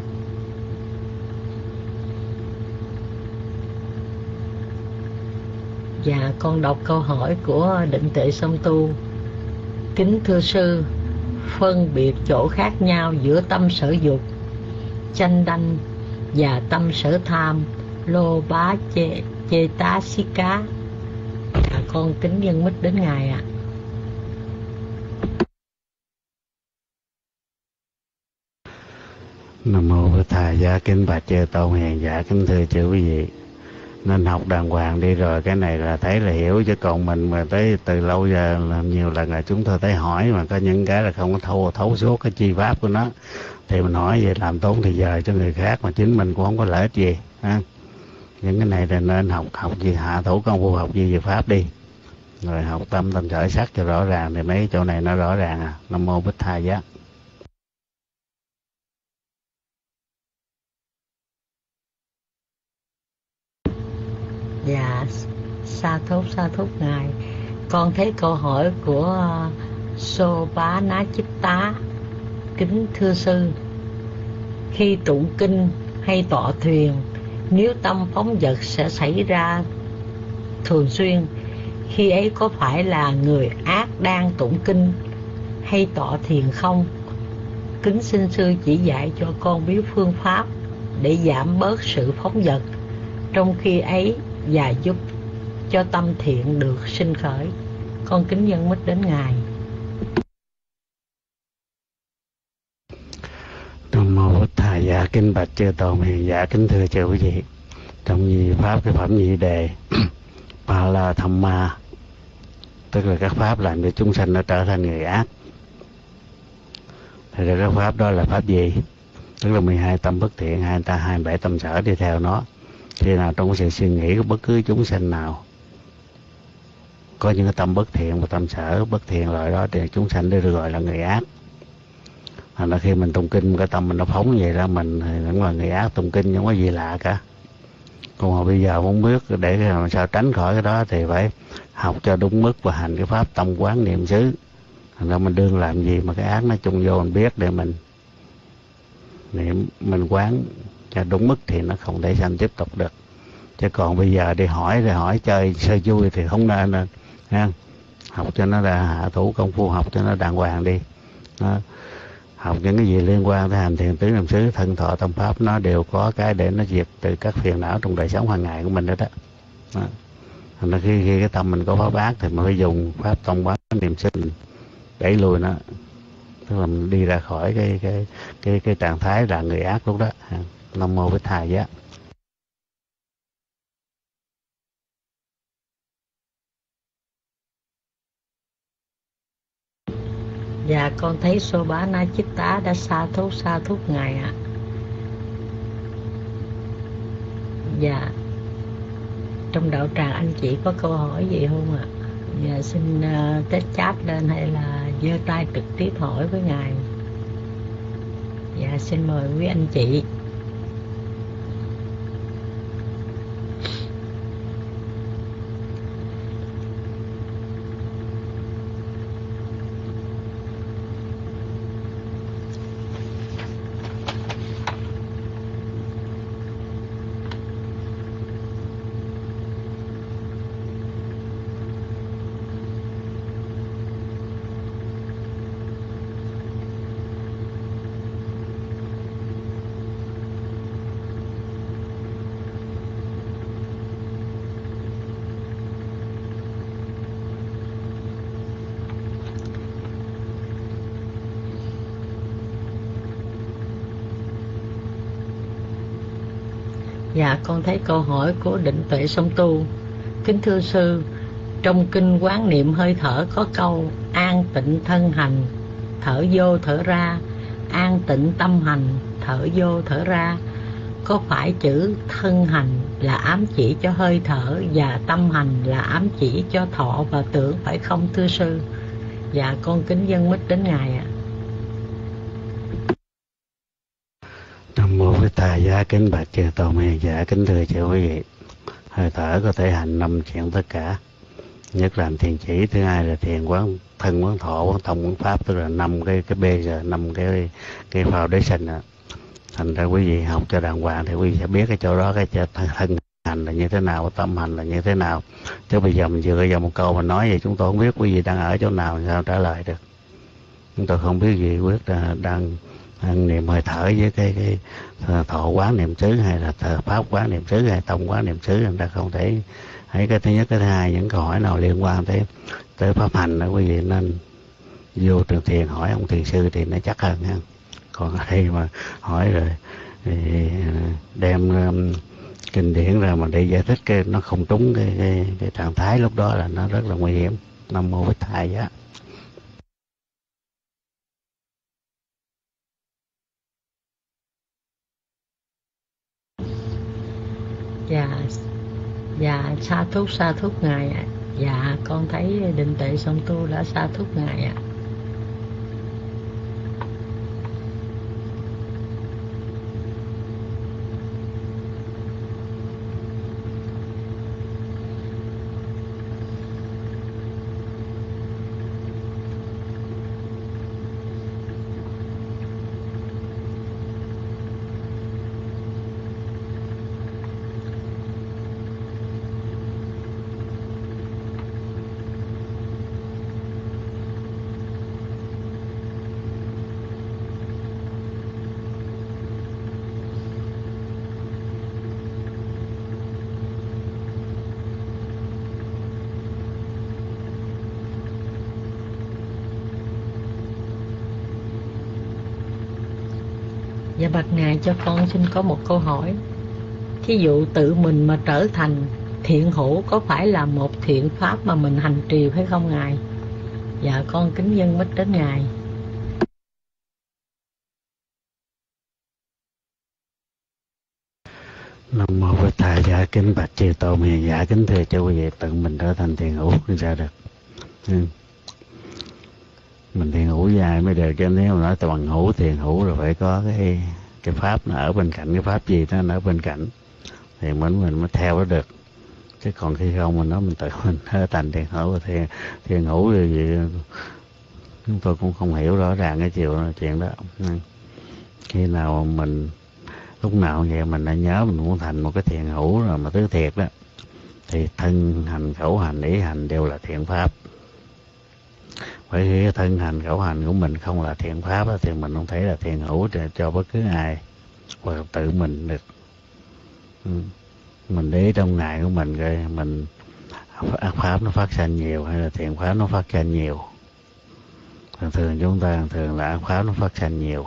Dạ con đọc câu hỏi của định tuệ song tu. Kính thưa sư, phân biệt chỗ khác nhau giữa tâm sở dục, chanh đanh và tâm sở tham, lô bá chê, chê tá xí cá. Dạ con kính dân mít đến Ngài ạ. À. Nam mô Bích Thầy. Dạ kính bạch chư tôn hiền. Dạ kính thưa chư quý vị, nên học đàng hoàng đi rồi cái này là thấy là hiểu, chứ còn mình mà tới từ lâu giờ làm nhiều lần là chúng tôi thấy hỏi mà có những cái là không có thấu thấu suốt cái chi pháp của nó thì mình hỏi vậy làm tốn thời giờ cho người khác mà chính mình cũng không có lợi ích gì ha. Những cái này là nên học học gì hạ thủ công phu, học gì về pháp đi rồi học tâm tâm sở sắc cho rõ ràng thì mấy chỗ này nó rõ ràng à. Nam mô Bích Thầy Giác. Dạ sa thúc sa thúc Ngài. Con thấy câu hỏi của Sô Bá Ná Chích Tá. Kính thưa sư, khi tụng kinh hay tọa thuyền, nếu tâm phóng dật sẽ xảy ra thường xuyên, khi ấy có phải là người ác đang tụng kinh hay tọa thiền không? Kính xin sư chỉ dạy cho con biết phương pháp để giảm bớt sự phóng dật trong khi ấy và giúp cho tâm thiện được sinh khởi. Con kính dân mít đến Ngài. Nam mô Bích Thầy. Dạ kính bạch chư tôn hiền. Dạ kính thưa chư quý vị, trong Di pháp cái phẩm nhị đề Pala Thamma, tức là các pháp làm cho chúng sanh nó trở thành người ác. Thì ra các pháp đó là pháp gì? Tức là mười hai tâm bất thiện, hai ta hai mươi bảy tâm sở đi theo nó. Khi nào trong sự suy nghĩ của bất cứ chúng sanh nào có những cái tâm bất thiện và tâm sở bất thiện loại đó thì chúng sanh được gọi là người ác. Thành ra khi mình tụng kinh cái tâm mình nó phóng vậy ra mình thì vẫn là người ác. Tụng kinh không có gì lạ cả. Còn mà bây giờ muốn biết để làm sao tránh khỏi cái đó thì phải học cho đúng mức và hành cái pháp tâm quán niệm xứ. Thành ra mình đương làm gì mà cái ác nó chung vô mình biết để mình niệm, mình quán cho đúng mức thì nó không thể sanh tiếp tục được. Chứ còn bây giờ đi hỏi rồi hỏi chơi sơ vui thì không nên nên ha. Học cho nó ra hạ thủ công phu, học cho nó đàng hoàng đi. Đó. Học những cái gì liên quan tới hành thiền tứ niệm xứ, thân thọ tâm pháp, nó đều có cái để nó diệt từ các phiền não trong đời sống hàng ngày của mình đó. Đó. Đó. Thành ra khi, khi cái tâm mình có pháp ác thì mình phải dùng pháp tâm quán niệm xứ đẩy lùi nó, tức là mình đi ra khỏi cái cái cái cái trạng thái là người ác lúc đó. Nam mô Bích Thầy Giác. Dạ con thấy Sô Bá Na Chích Tá đã sa thúc sa thúc Ngài ạ. À. Dạ trong đạo tràng anh chị có câu hỏi gì không ạ? Dạ, xin uh, test chat lên hay là giơ tay trực tiếp hỏi với ngài. Dạ, xin mời quý anh chị. Dạ, con thấy câu hỏi của Định Tuệ Song Tu. Kính thưa sư, trong kinh quán niệm hơi thở có câu an tịnh thân hành, thở vô thở ra, an tịnh tâm hành, thở vô thở ra. Có phải chữ thân hành là ám chỉ cho hơi thở và tâm hành là ám chỉ cho thọ và tưởng phải không thưa sư? Dạ, con kính dâng mic đến ngài ạ. Nam mô Bích Tha Giá, kính bạch chư tôn hiền giả, kính thưa chư quý vị. Hơi thở có thể hành năm chuyện tất cả, nhất là thiền chỉ, thứ hai là thiền quán thân, quán thọ, quán thông, quán pháp, tức là năm cái cái bê giờ năm cái cái foundation đó. Thành ra quý vị học cho đàng hoàng thì quý vị sẽ biết cái chỗ đó, cái chỗ thân hành là như thế nào, tâm hành là như thế nào. Chứ bây giờ mình dựa vào một câu mà nói vậy chúng tôi không biết quý vị đang ở chỗ nào, sao trả lời được. Chúng tôi không biết gì quyết đang đang niệm hơi thở với cái cái thọ quán niệm xứ, hay là thờ pháp quán niệm xứ, hay tông quán niệm xứ, người ta không thể thấy cái thứ nhất. Cái thứ hai, những câu hỏi nào liên quan tới tới pháp hành đó quý vị nên vô trường thiền hỏi ông thiền sư thì nó chắc hơn ha. Còn ở đây mà hỏi rồi thì đem um, kinh điển ra mà để giải thích cái nó không trúng cái, cái, cái trạng thái lúc đó là nó rất là nguy hiểm. Nam mô Bích Tha Giá. Dạ, dạ, sa thúc sa thúc ngài ạ. Dạ, con thấy Định Tuệ Song Tu đã sa thúc ngài ạ. Dạ, bạch ngài cho con xin có một câu hỏi. Thí dụ tự mình mà trở thành thiện hữu có phải là một thiện pháp mà mình hành trì phải không ngài? Dạ, con kính dâng mic đến ngài. Nam mô Bích Tha Giá, kính bạch chư tôn hiền giả, kính thưa cho quý vị, tự mình trở thành thiện hữu không sao được. Ừ. Mình thiện hữu dài mới được, cho nếu mà nói từ bằng hữu thiện hữu rồi phải có cái cái pháp nó ở bên cạnh, cái pháp gì đó nó ở bên cạnh thì mình mình mới theo nó được. Chứ còn khi không mình nói mình tự mình trở thành thiện hữu thì thiện hữu thì gì chúng tôi cũng không hiểu rõ ràng cái chiều chuyện đó. Ừ. Khi nào mình lúc nào vậy mình đã nhớ mình muốn thành một cái thiện hữu rồi mà tứ thiệt đó, thì thân hành khẩu hành ý hành đều là thiện pháp. Bởi khi cái thân hành khẩu hành của mình không là thiện pháp đó, thì mình không thể là thiện hữu cho, cho bất cứ ai hoặc tự mình được. Ừ. Mình để trong ngày của mình coi mình ác pháp nó phát sinh nhiều hay là thiện pháp nó phát sinh nhiều. Thường thường chúng ta thường là ác pháp nó phát sinh nhiều.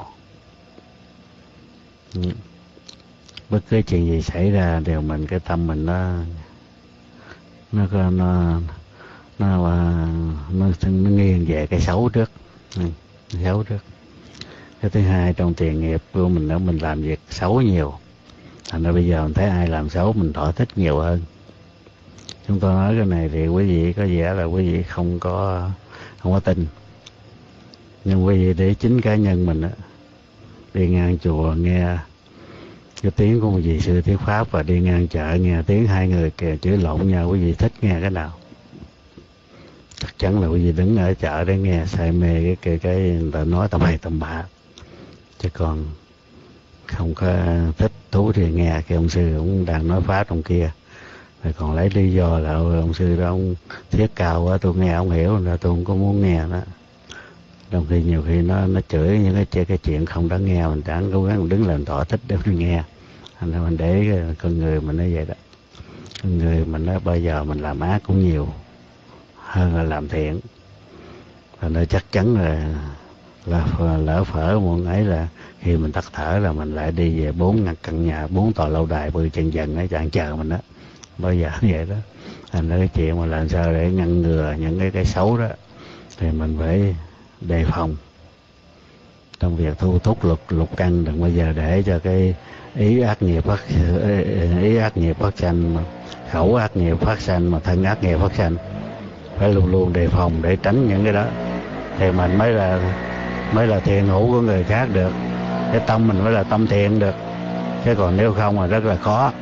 Ừ. Bất cứ chuyện gì xảy ra đều mình cái tâm mình nó nó nó nó nó, nó, nó nghiêng về cái xấu trước. Ừ, xấu trước. Cái thứ hai, trong tiền nghiệp của mình đó mình làm việc xấu nhiều, thành ra bây giờ mình thấy ai làm xấu mình thỏa thích nhiều hơn. Chúng tôi nói cái này thì quý vị có vẻ là quý vị không có không có tin, nhưng quý vị để chính cá nhân mình á, đi ngang chùa nghe cái tiếng của một vị sư thuyết pháp và đi ngang chợ nghe tiếng hai người kìa chửi lộn nhau, quý vị thích nghe cái nào? Chắc chắn là quý vị đứng ở chợ để nghe say mê cái cái, cái người ta nói tầm bậy tầm bạ, chứ còn không có thích thú thì nghe cái ông sư cũng đang nói pháp trong kia, rồi còn lấy lý do là ông sư đó ông thuyết cao quá tôi nghe ông hiểu là tôi không có muốn nghe đó. Trong khi nhiều khi nó nó chửi những cái cái chuyện không đáng nghe, mình chẳng cố gắng đứng lên tỏ thích để mình nghe. Thành ra mình để con người mình nó vậy đó, con người mình nó bây giờ mình làm ác cũng nhiều hơn là làm thiện. Thành ra chắc chắn là là lỡ phở một ấy là khi mình tắt thở là mình lại đi về bốn căn nhà, bốn tòa lâu đài bự chân dần ở chẳng chờ mình đó, bây giờ vậy đó. Thành ra cái chuyện mà làm sao để ngăn ngừa những cái cái xấu đó thì mình phải đề phòng trong việc thu thúc lục lục căn, đừng bao giờ để cho cái ý ác nghiệp phát ý ác nghiệp phát sanh, khẩu ác nghiệp phát sanh, mà thân ác nghiệp phát sanh. Phải luôn luôn đề phòng để tránh những cái đó thì mình mới là mới là thiện hữu của người khác được, cái tâm mình mới là tâm thiện được, chứ còn nếu không là rất là khó,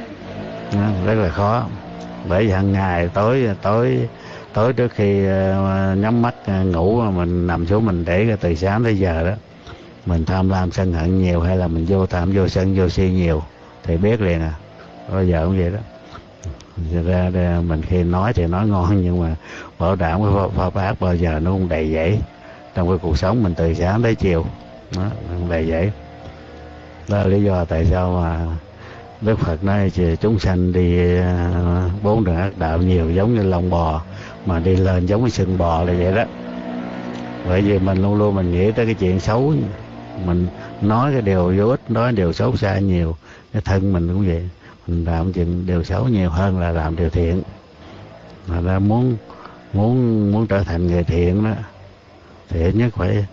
rất là khó. Bởi vì hàng ngày tối tối tối trước khi nhắm mắt ngủ mình nằm xuống mình để cái từ sáng tới giờ đó mình tham lam sân hận nhiều hay là mình vô tham vô sân vô si nhiều thì biết liền à. Bây giờ cũng vậy đó. Ra đây, mình khi nói thì nói ngon nhưng mà bảo đảm cái pháp ác bao giờ nó cũng đầy dẫy trong cái cuộc sống mình từ sáng tới chiều, nó đầy dẫy. Đó là lý do tại sao mà Đức Phật nói chúng sanh đi bốn đường ác đạo nhiều giống như lông bò mà đi lên giống như sừng bò là vậy đó. Bởi vì mình luôn luôn mình nghĩ tới cái chuyện xấu, mình nói cái điều vô ích, nói điều xấu xa nhiều. Cái thân mình cũng vậy, mình làm chuyện điều xấu nhiều hơn là làm điều thiện. Mà ra muốn muốn muốn trở thành người thiện đó thì ít nhất phải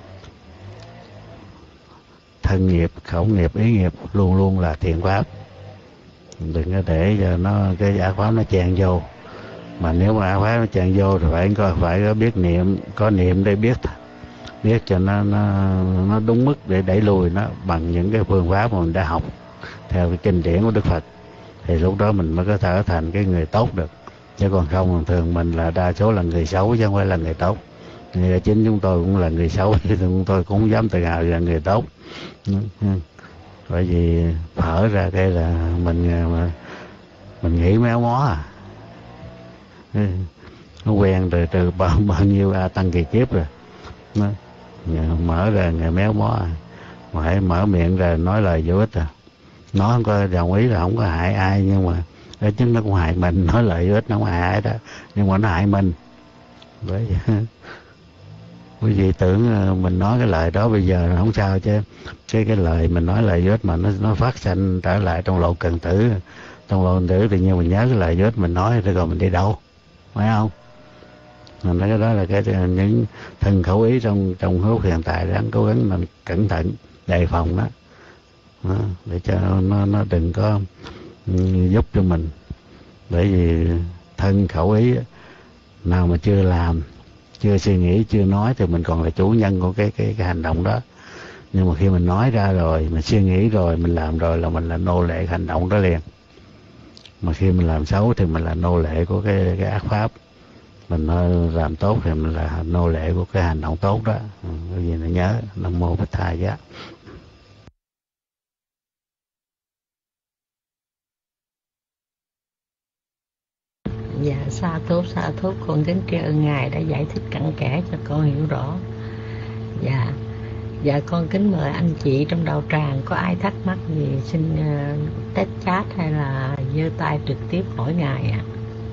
thân nghiệp, khẩu nghiệp, ý nghiệp luôn luôn là thiện pháp, đừng có để cho nó cái ác pháp nó tràn vô. Mà nếu mà ác pháp nó tràn vô thì phải có phải có biết niệm, có niệm để biết biết cho nó nó nó đúng mức để đẩy lùi nó bằng những cái phương pháp mà mình đã học theo cái kinh điển của Đức Phật, thì lúc đó mình mới có thể trở thành cái người tốt được. Chứ còn không thường mình là đa số là người xấu chứ không phải là người tốt. Thì chính chúng tôi cũng là người xấu, thì chúng tôi cũng không dám tự hào là người tốt. Bởi vì phở ra cái là mình mình nghĩ méo mó à, nó quen từ từ bao, bao nhiêu a tăng kỳ kiếp rồi, nó mở ra ngày méo mó à. Mà hãy mở miệng ra nói lời vô ích à, nó không có đồng ý là không có hại ai, nhưng mà đó chính nó cũng hại mình. Nói lời vô ích nó không hại ai đó, nhưng mà nó hại mình. Bởi vậy quý vị tưởng mình nói cái lời đó bây giờ không sao, chứ cái cái lời mình nói lời vô ích mà nó nó phát sanh trở lại trong lộ cần tử, trong lộ cần tử tự nhiên mình nhớ cái lời vô ích mình nói rồi mình đi đâu, phải không? Mình nói cái đó là cái những thân khẩu ý trong trong lúc hiện tại đang cố gắng mình cẩn thận đề phòng đó, đó để cho nó nó đừng có giúp cho mình. Bởi vì thân khẩu ý nào mà chưa làm, chưa suy nghĩ, chưa nói thì mình còn là chủ nhân của cái cái cái hành động đó. Nhưng mà khi mình nói ra rồi, mình suy nghĩ rồi, mình làm rồi là mình là nô lệ hành động đó liền. Mà khi mình làm xấu thì mình là nô lệ của cái cái ác pháp. Mình làm tốt thì mình là nô lệ của cái hành động tốt đó. Cái gì nó nhớ Nam Mô Bích Tha Giá. Dạ, sa thốt sa thốt con kính tri ân Ngài đã giải thích cặn kẽ cho con hiểu rõ. Dạ, dạ con kính mời anh chị trong đạo tràng có ai thắc mắc gì xin uh, test chat hay là giơ tay trực tiếp hỏi Ngài ạ. À.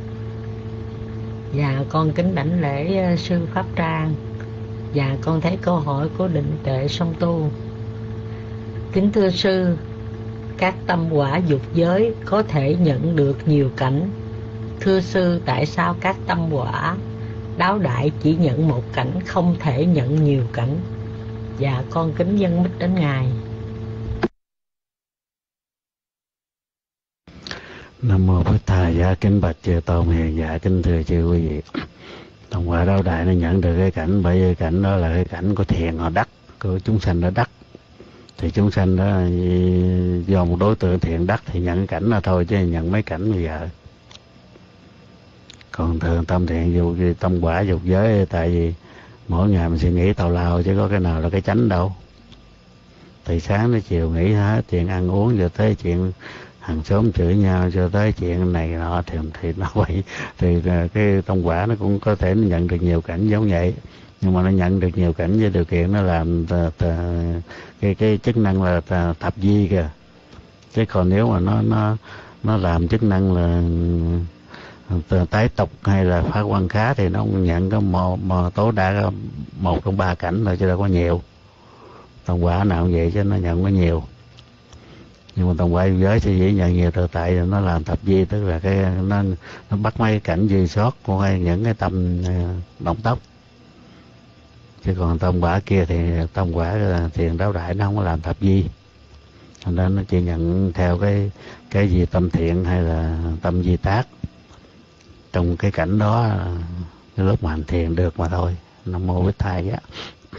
Dạ con kính đảnh lễ uh, sư Pháp Trang. Dạ con thấy câu hỏi của Định Tuệ Song Tu. Kính thưa sư, các tâm quả dục giới có thể nhận được nhiều cảnh. Thưa sư, tại sao các tâm quả đáo đại chỉ nhận một cảnh, không thể nhận nhiều cảnh? Dạ con kính dâng mít đến Ngài. Nam mô Bích Thầy Giá, kính bạch chư tôn hiền dạ, kính thưa chư quý vị. Tông quả Đạo Đại nó nhận được cái cảnh, bởi vì cảnh đó là cái cảnh của thiền họ đắc, của chúng sanh nó đắc. Thì chúng sanh đó do một đối tượng thiện đắc thì nhận cái cảnh đó thôi, chứ nhận mấy cảnh bây giờ. Còn thường tâm thiện dù tâm quả dục giới, tại vì mỗi ngày mình suy nghĩ tào lao chứ có cái nào là cái chánh đâu. Từ sáng đến chiều nghĩ hết chuyện ăn uống, cho tới chuyện hàng xóm chửi nhau, cho tới chuyện này nọ thì thì nó vậy. Thì cái tâm quả nó cũng có thể nó nhận được nhiều cảnh giống vậy, nhưng mà nó nhận được nhiều cảnh với điều kiện nó làm tà, tà, cái cái chức năng là tà, thập di kìa. Chứ còn nếu mà nó nó nó làm chức năng là tà, tái tục hay là phá quan khá thì nó nhận có một, một tối đa có một trong ba cảnh thôi, chứ đâu có nhiều. Tâm quả nào cũng vậy chứ nó nhận có nhiều. Nhưng mà tâm quả giới thì dễ nhận nhiều, từ tại nó làm thập di, tức là cái nó nó bắt mấy cái cảnh dư sót của hay những cái tâm động tóc. Chứ còn tâm quả kia thì tâm quả thiền Đạo Đại nó không có làm thập di, thành ra nó chỉ nhận theo cái cái gì tâm thiện hay là tâm di tác trong cái cảnh đó, cái lúc mà hành thiền được mà thôi. Nam mô Bích Thầy Giá.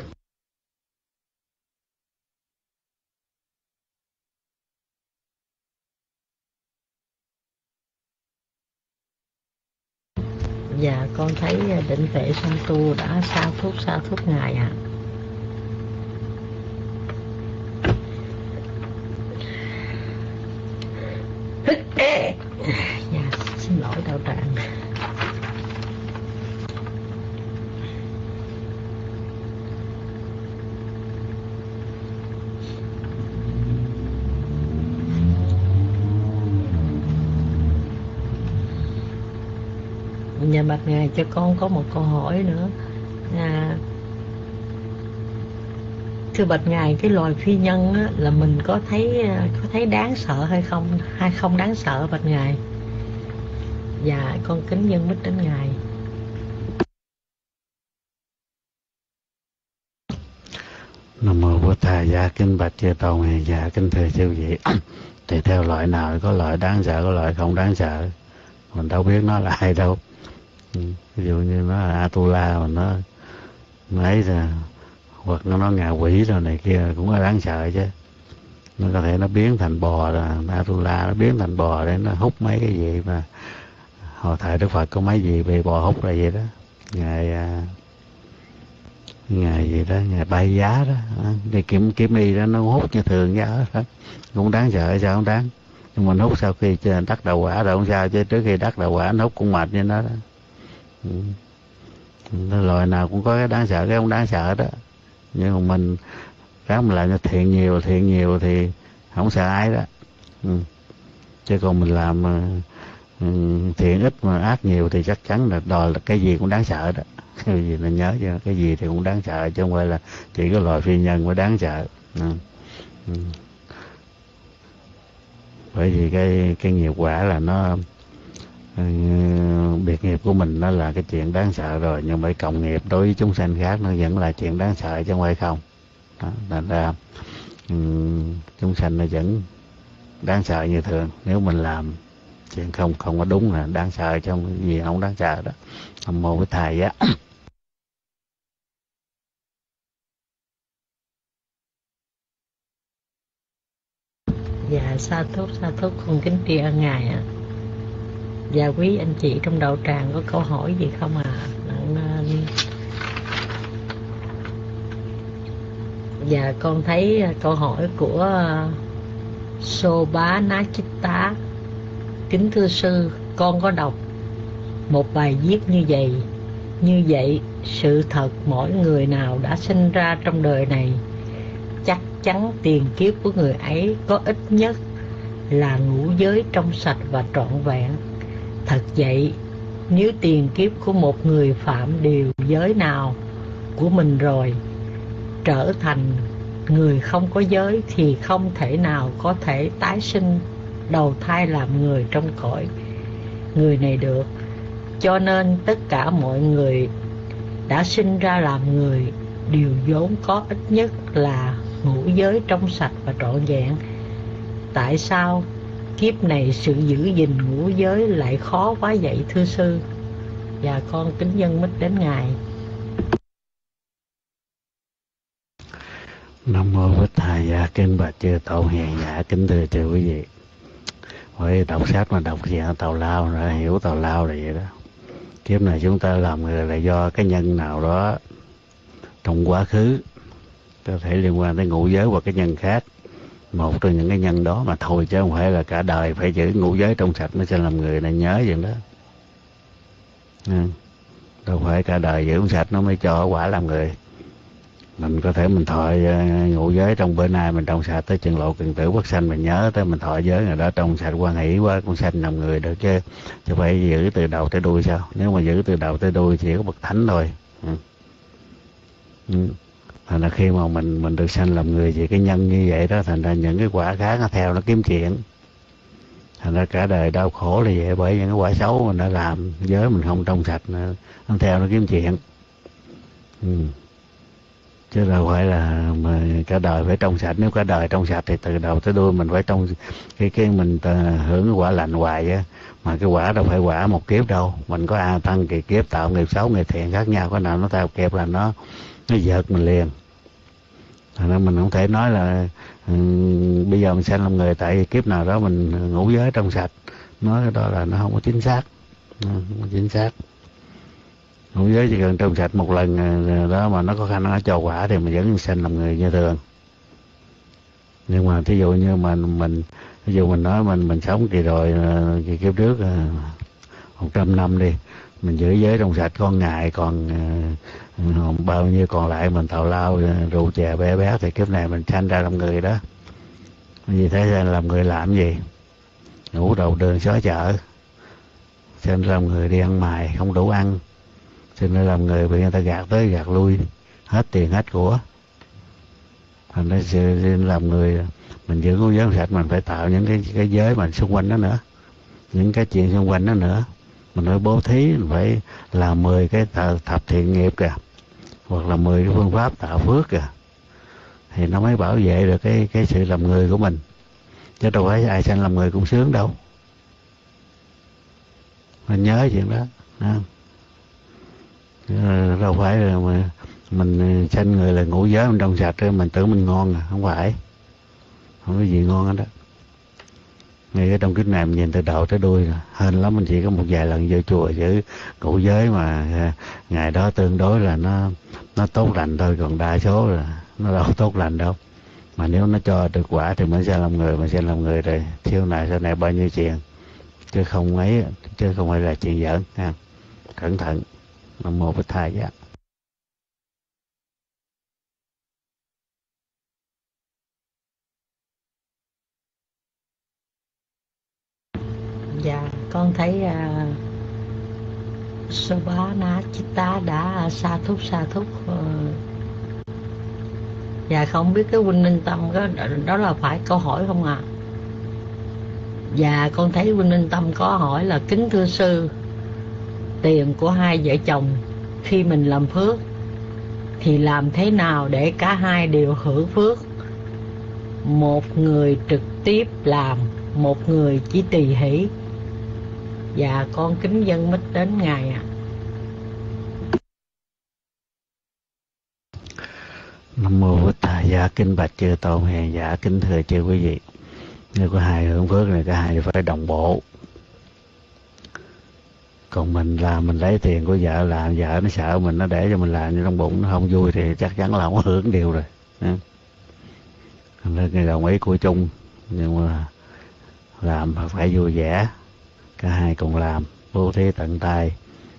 Dạ con thấy định tuệ song tu đã sa thúc sa thúc ngài ạ. À. Dạ xin lỗi Đạo Tràng. Nhà bạch ngài cho con có một câu hỏi nữa. À, thưa bạch ngài, cái loài phi nhân á, là mình có thấy có thấy đáng sợ hay không, hay không đáng sợ bạch ngài? Dạ con kính dân bích đến ngài. Nam mô Bổn Thầy Giá, kính bạch chư tôn hiền dạ, kính thưa chư vị. Thì theo loại nào có loại đáng sợ, có loại không đáng sợ, mình đâu biết nó là ai đâu. Ví dụ như nó là Atula mà nó mấy rồi, hoặc nó nó ngạ quỷ rồi này kia cũng là đáng sợ chứ. Nó có thể nó biến thành bò rồi, Atula nó biến thành bò để nó hút mấy cái gì mà hồi thời Đức Phật có mấy gì bị bò hút là vậy đó. Ngài ngày gì đó, ngày bay giá đó, đi kiếm kiếm đi đó, nó hút như thường giá đó, cũng đáng sợ sao không đáng. Nhưng mình hút sau khi đắc đạo quả rồi không sao, chứ trước khi đắc đạo quả nó hút cũng mệt như nó đó. Ừ. Loài nào cũng có cái đáng sợ, cái không đáng sợ đó. Nhưng mà mình ráng mình làm cho thiện nhiều, thiện nhiều thì không sợ ai đó. Ừ. Chứ còn mình làm uh, thiện ít mà ác nhiều thì chắc chắn là đòi là cái gì cũng đáng sợ đó. Cái gì nên nhớ chứ, cái gì thì cũng đáng sợ, chứ không phải là chỉ có loài phi nhân mới đáng sợ. Ừ. Ừ. Bởi vì cái cái nghiệp quả là nó uh, biệt nghiệp của mình nó là cái chuyện đáng sợ rồi, nhưng mà cộng nghiệp đối với chúng sanh khác nó vẫn là chuyện đáng sợ chứ không phải không. Đó, nên ra um, chúng sanh nó vẫn đáng sợ như thường. Nếu mình làm chuyện không không có đúng là đáng sợ, chứ không gì không đáng sợ đó. Nam mô Bích Thầy Giá. Dạ sa thúc sa thúc con kính tri ân ngài ạ. Dạ quý anh chị trong đạo tràng có câu hỏi gì không à? Dạ con thấy câu hỏi của Sobá Ná Chích Tá. Kính thưa sư, con có đọc một bài viết như vậy. Như vậy, sự thật mỗi người nào đã sinh ra trong đời này, chắc chắn tiền kiếp của người ấy có ít nhất là ngũ giới trong sạch và trọn vẹn. Thật vậy, nếu tiền kiếp của một người phạm điều giới nào của mình rồi, trở thành người không có giới thì không thể nào có thể tái sinh đầu thai làm người trong cõi người này được. Cho nên tất cả mọi người đã sinh ra làm người đều vốn có ít nhất là ngũ giới trong sạch và trọn vẹn. Tại sao kiếp này sự giữ gìn ngũ giới lại khó quá vậy thưa sư. Và con kính dân mít đến Ngài. Nam mô Bích Thầy Dạ kinh bạch chư tổ hiền giả, kính thưa chư quý vị. Với đọc sách mà đọc dạng tào lao ra hiểu tào lao là vậy đó. Kiếp này chúng ta làm người là do cái nhân nào đó trong quá khứ, có thể liên quan tới ngũ giới hoặc cái nhân khác, một trong những cái nhân đó mà thôi, chứ không phải là cả đời phải giữ ngũ giới trong sạch mới sẽ làm người, này nhớ vậy đó. Ừ. Đâu phải cả đời giữ trong sạch nó mới cho quả làm người. Mình có thể mình thọ ngũ giới trong bữa nay mình trong sạch tới chừng lộ cần tử bất sanh, mình nhớ tới mình thọ giới người đó trong sạch quan hỷ quá cũng sanh làm người được chứ. Chứ phải giữ từ đầu tới đuôi sao? Nếu mà giữ từ đầu tới đuôi chỉ có bậc thánh thôi. Ừ. Ừ. Thành ra khi mà mình mình được sanh làm người vì cái nhân như vậy đó, thành ra những cái quả khác nó theo nó kiếm chuyện. Thành ra cả đời đau khổ là vậy, bởi những cái quả xấu mình đã làm, giới mình không trong sạch nó theo nó kiếm chuyện. Ừ. Chứ đâu phải là mà cả đời phải trong sạch. Nếu cả đời trong sạch thì từ đầu tới đuôi mình phải trong cái cái mình hưởng cái quả lành hoài á. Mà cái quả đâu phải quả một kiếp đâu, mình có a tăng kỳ kiếp tạo nghiệp xấu nghiệp thiện khác nhau, có nào nó theo kịp là nó nó giật mình liền. Thành ra mình không thể nói là um, bây giờ mình sanh làm người tại kiếp nào đó mình ngũ giới trong sạch, nói cái đó là nó không có chính xác. Không có chính xác. Ngũ giới chỉ cần trong sạch một lần đó mà nó có khả năng nó cho quả thì mình vẫn sanh làm người như thường. Nhưng mà thí dụ như mà mình ví dụ mình nói mình mình sống kỳ rồi kỳ kiếp trước một trăm năm đi, mình giữ giới trong sạch con ngày còn uh, bao nhiêu còn lại mình tào lao rượu chè bé bé thì kiếp này mình sanh ra làm người đó. Vì thế làm người làm gì? Ngủ đầu đường xó chợ, sanh ra làm người đi ăn mày không đủ ăn, cho nên làm người bị người ta gạt tới gạt lui, hết tiền hết của. Thành ra làm người mình giữ ngũ giới sạch, mình phải tạo những cái cái giới mà xung quanh đó nữa, những cái chuyện xung quanh đó nữa. Mình phải bố thí, mình phải làm mười cái thập thiện nghiệp kìa, hoặc là mười cái phương pháp tạo phước kìa, thì nó mới bảo vệ được cái cái sự làm người của mình. Chứ đâu phải ai sanh làm người cũng sướng đâu. Mình nhớ chuyện đó. Không? Đâu phải là mà mình sanh người là ngũ giới mình trong sạch mình tưởng mình ngon à, không phải. Không có gì ngon hết đó. Ngay cái trong kinh này mình nhìn từ đầu tới đuôi hên lắm mình chỉ có một vài lần vô chùa giữ ngũ giới mà ngày đó tương đối là nó nó tốt lành thôi, còn đa số là nó đâu tốt lành đâu. Mà nếu nó cho được quả thì mình sẽ làm người, mình sẽ làm người rồi siêu này sau này bao nhiêu chuyện, chứ không ấy, chứ không phải là chuyện giỡn ha. Cẩn thận. Nam mô Bích Thầy Dạ. Dạ con thấy uh, Soba Na Chitta đã sa thúc sa thúc uh, dạ không biết cái huynh Ninh Tâm đó, đó là phải câu hỏi không ạ? À? Dạ con thấy huynh Ninh Tâm có hỏi là kính thưa sư, tiền của hai vợ chồng khi mình làm phước thì làm thế nào để cả hai đều hưởng phước? Một người trực tiếp làm, một người chỉ tùy hỷ. Dạ con kính dân mít đến Ngài ạ. À. Nam mô Bích Thầy Dạ kinh bạch chư tôn hiền giả, kính thưa chư quý vị. Nếu có hai hưởng phước này cả hai phải đồng bộ. Còn mình làm mình lấy tiền của vợ làm, vợ nó sợ mình, nó để cho mình làm trong bụng nó không vui thì chắc chắn là không có hưởng điều rồi. Nên cái đồng ý của chung, nhưng mà làm phải vui vẻ, cả hai cùng làm bố thí tận tay.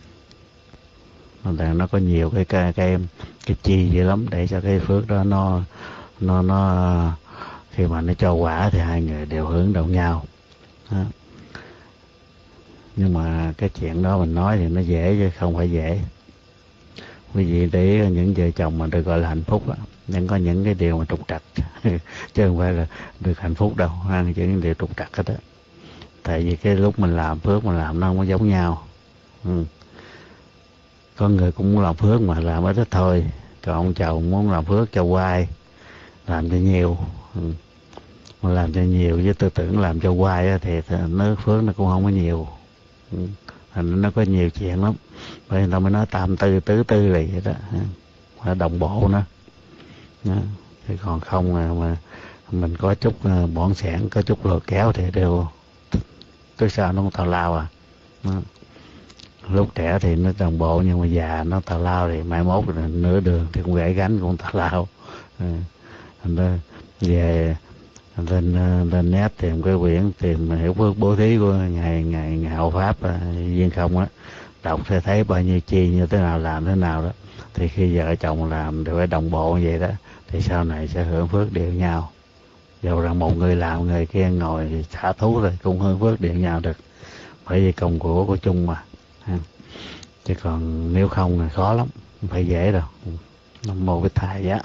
Nó có nhiều cái cái cái, cái chi dữ lắm để cho cái phước đó nó nó nó khi mà nó cho quả thì hai người đều hưởng đồng nhau. Đó. Nhưng mà cái chuyện đó mình nói thì nó dễ chứ không phải dễ. Quý vị để những vợ chồng mà được gọi là hạnh phúc đó, nhưng có những cái điều mà trục trặc chứ không phải là được hạnh phúc đâu, ăn chỉ những điều trục trặc hết đó. Tại vì cái lúc mình làm phước mình làm nó không có giống nhau. Ừ. Có người cũng muốn làm phước mà làm ít ít thôi, còn ông chồng muốn làm phước cho hoài, làm cho nhiều. Ừ. mà làm cho nhiều với tư tưởng làm cho hoài thì nó phước nó cũng không có nhiều. Thành nó có nhiều chuyện lắm, bởi người ta mới nói tam tư tứ tư là vậy đó, phải đồng bộ nữa. Chứ còn không mà mình có chút bỏn sẻn, có chút lôi kéo thì đều tới sao nó cũng tào lao à. Đó. Lúc trẻ thì nó đồng bộ, nhưng mà già nó tào lao thì mai mốt là nửa đường thì cũng gãy gánh, cũng tào lao. Thành ra về lên lên nét tìm cái quyển tìm hiểu phước bố thí của ngài ngài ngài Hộ Pháp Viên Không á, đọc sẽ thấy bao nhiêu chi như thế nào làm thế nào đó. Thì khi vợ chồng làm đều phải đồng bộ như vậy đó, thì sau này sẽ hưởng phước đều nhau. Dù rằng một người làm, người kia ngồi thì xả thú rồi cũng hưởng phước đều nhau được, bởi vì công của của chung mà. Chứ còn nếu không thì khó lắm, không phải dễ đâu. Nam mô Bích Thầy Giá.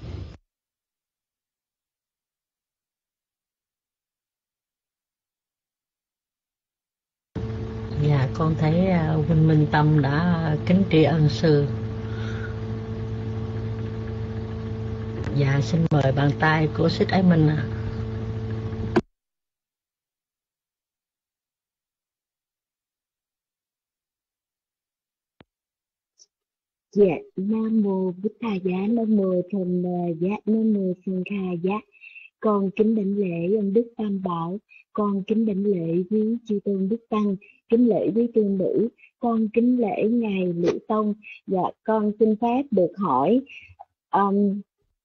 Dạ, con thấy uh, Huynh Minh Tâm đã kính tri ân sư. Dạ, xin mời bàn tay của Xích Ái Minh ạ. À. Dạ, Nam Mô Bích Thầy Giá, Nam Mô Tham Ma Giá, Nam Mô Sang Kha Giá. Con kính đảnh lễ ông Đức Tam Bảo, con kính đảnh lễ với chư tôn Đức Tăng, kính lễ với tiên nữ, con kính lễ ngài Liễu Tông. Dạ, con xin phép được hỏi, um,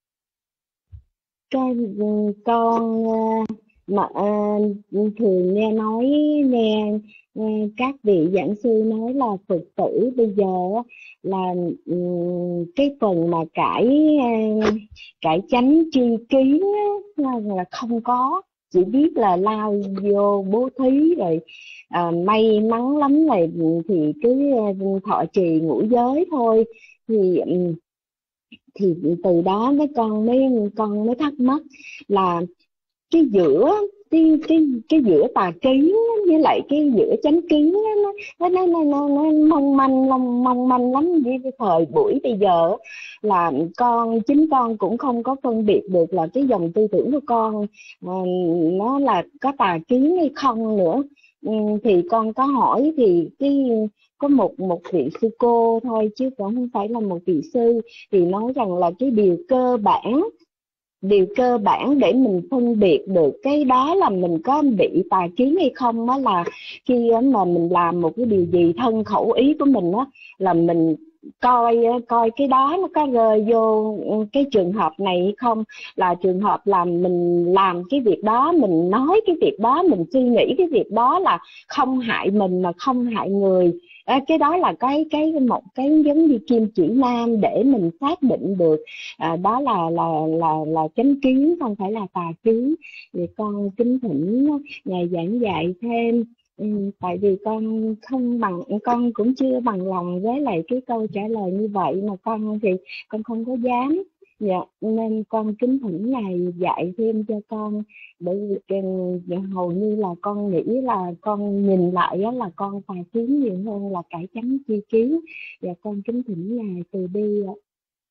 con con mà uh, thường nghe nói nghe uh, các vị giảng sư nói là Phật tử bây giờ là um, cái phần mà cải uh, cải chánh tri kiến là, là không có, chỉ biết là lao vô bố thí rồi à, may mắn lắm này thì cứ uh, thọ trì ngũ giới thôi. Thì um, thì từ đó mấy con mới con mới thắc mắc là cái giữa cái cái cái giữa tà kiến với lại cái giữa chánh kiến nó nó nó nó, nó, nó mong manh mong mong manh lắm. Với cái thời buổi bây giờ là con chính con cũng không có phân biệt được là cái dòng tư tưởng của con uh, nó là có tà kiến hay không nữa. Um, thì con có hỏi thì cái có một một vị sư cô thôi chứ cũng không phải là một vị sư, thì nói rằng là cái điều cơ bản điều cơ bản để mình phân biệt được cái đó là mình có bị tà kiến hay không đó là khi mà mình làm một cái điều gì thân khẩu ý của mình đó, là mình coi coi cái đó nó có rơi vô cái trường hợp này hay không. Là trường hợp là mình làm cái việc đó, mình nói cái việc đó, mình suy nghĩ cái việc đó là không hại mình mà không hại người. À, cái đó là cái cái một cái giống như kim chỉ nam để mình xác định được à, đó là là là là chánh kiến, không phải là tà kiến. Thì con kính thỉnh ngài giảng dạy thêm. Ừ, tại vì con không bằng con cũng chưa bằng lòng với lại cái câu trả lời như vậy, mà con thì con không có dám. Dạ, nên con kính thỉnh ngài dạy thêm cho con, bởi vì hầu như là con nghĩ là con nhìn lại đó là con tà kiến nhiều hơn là cải chánh chi kiến. Dạ, con kính thỉnh ngài từ bi ạ.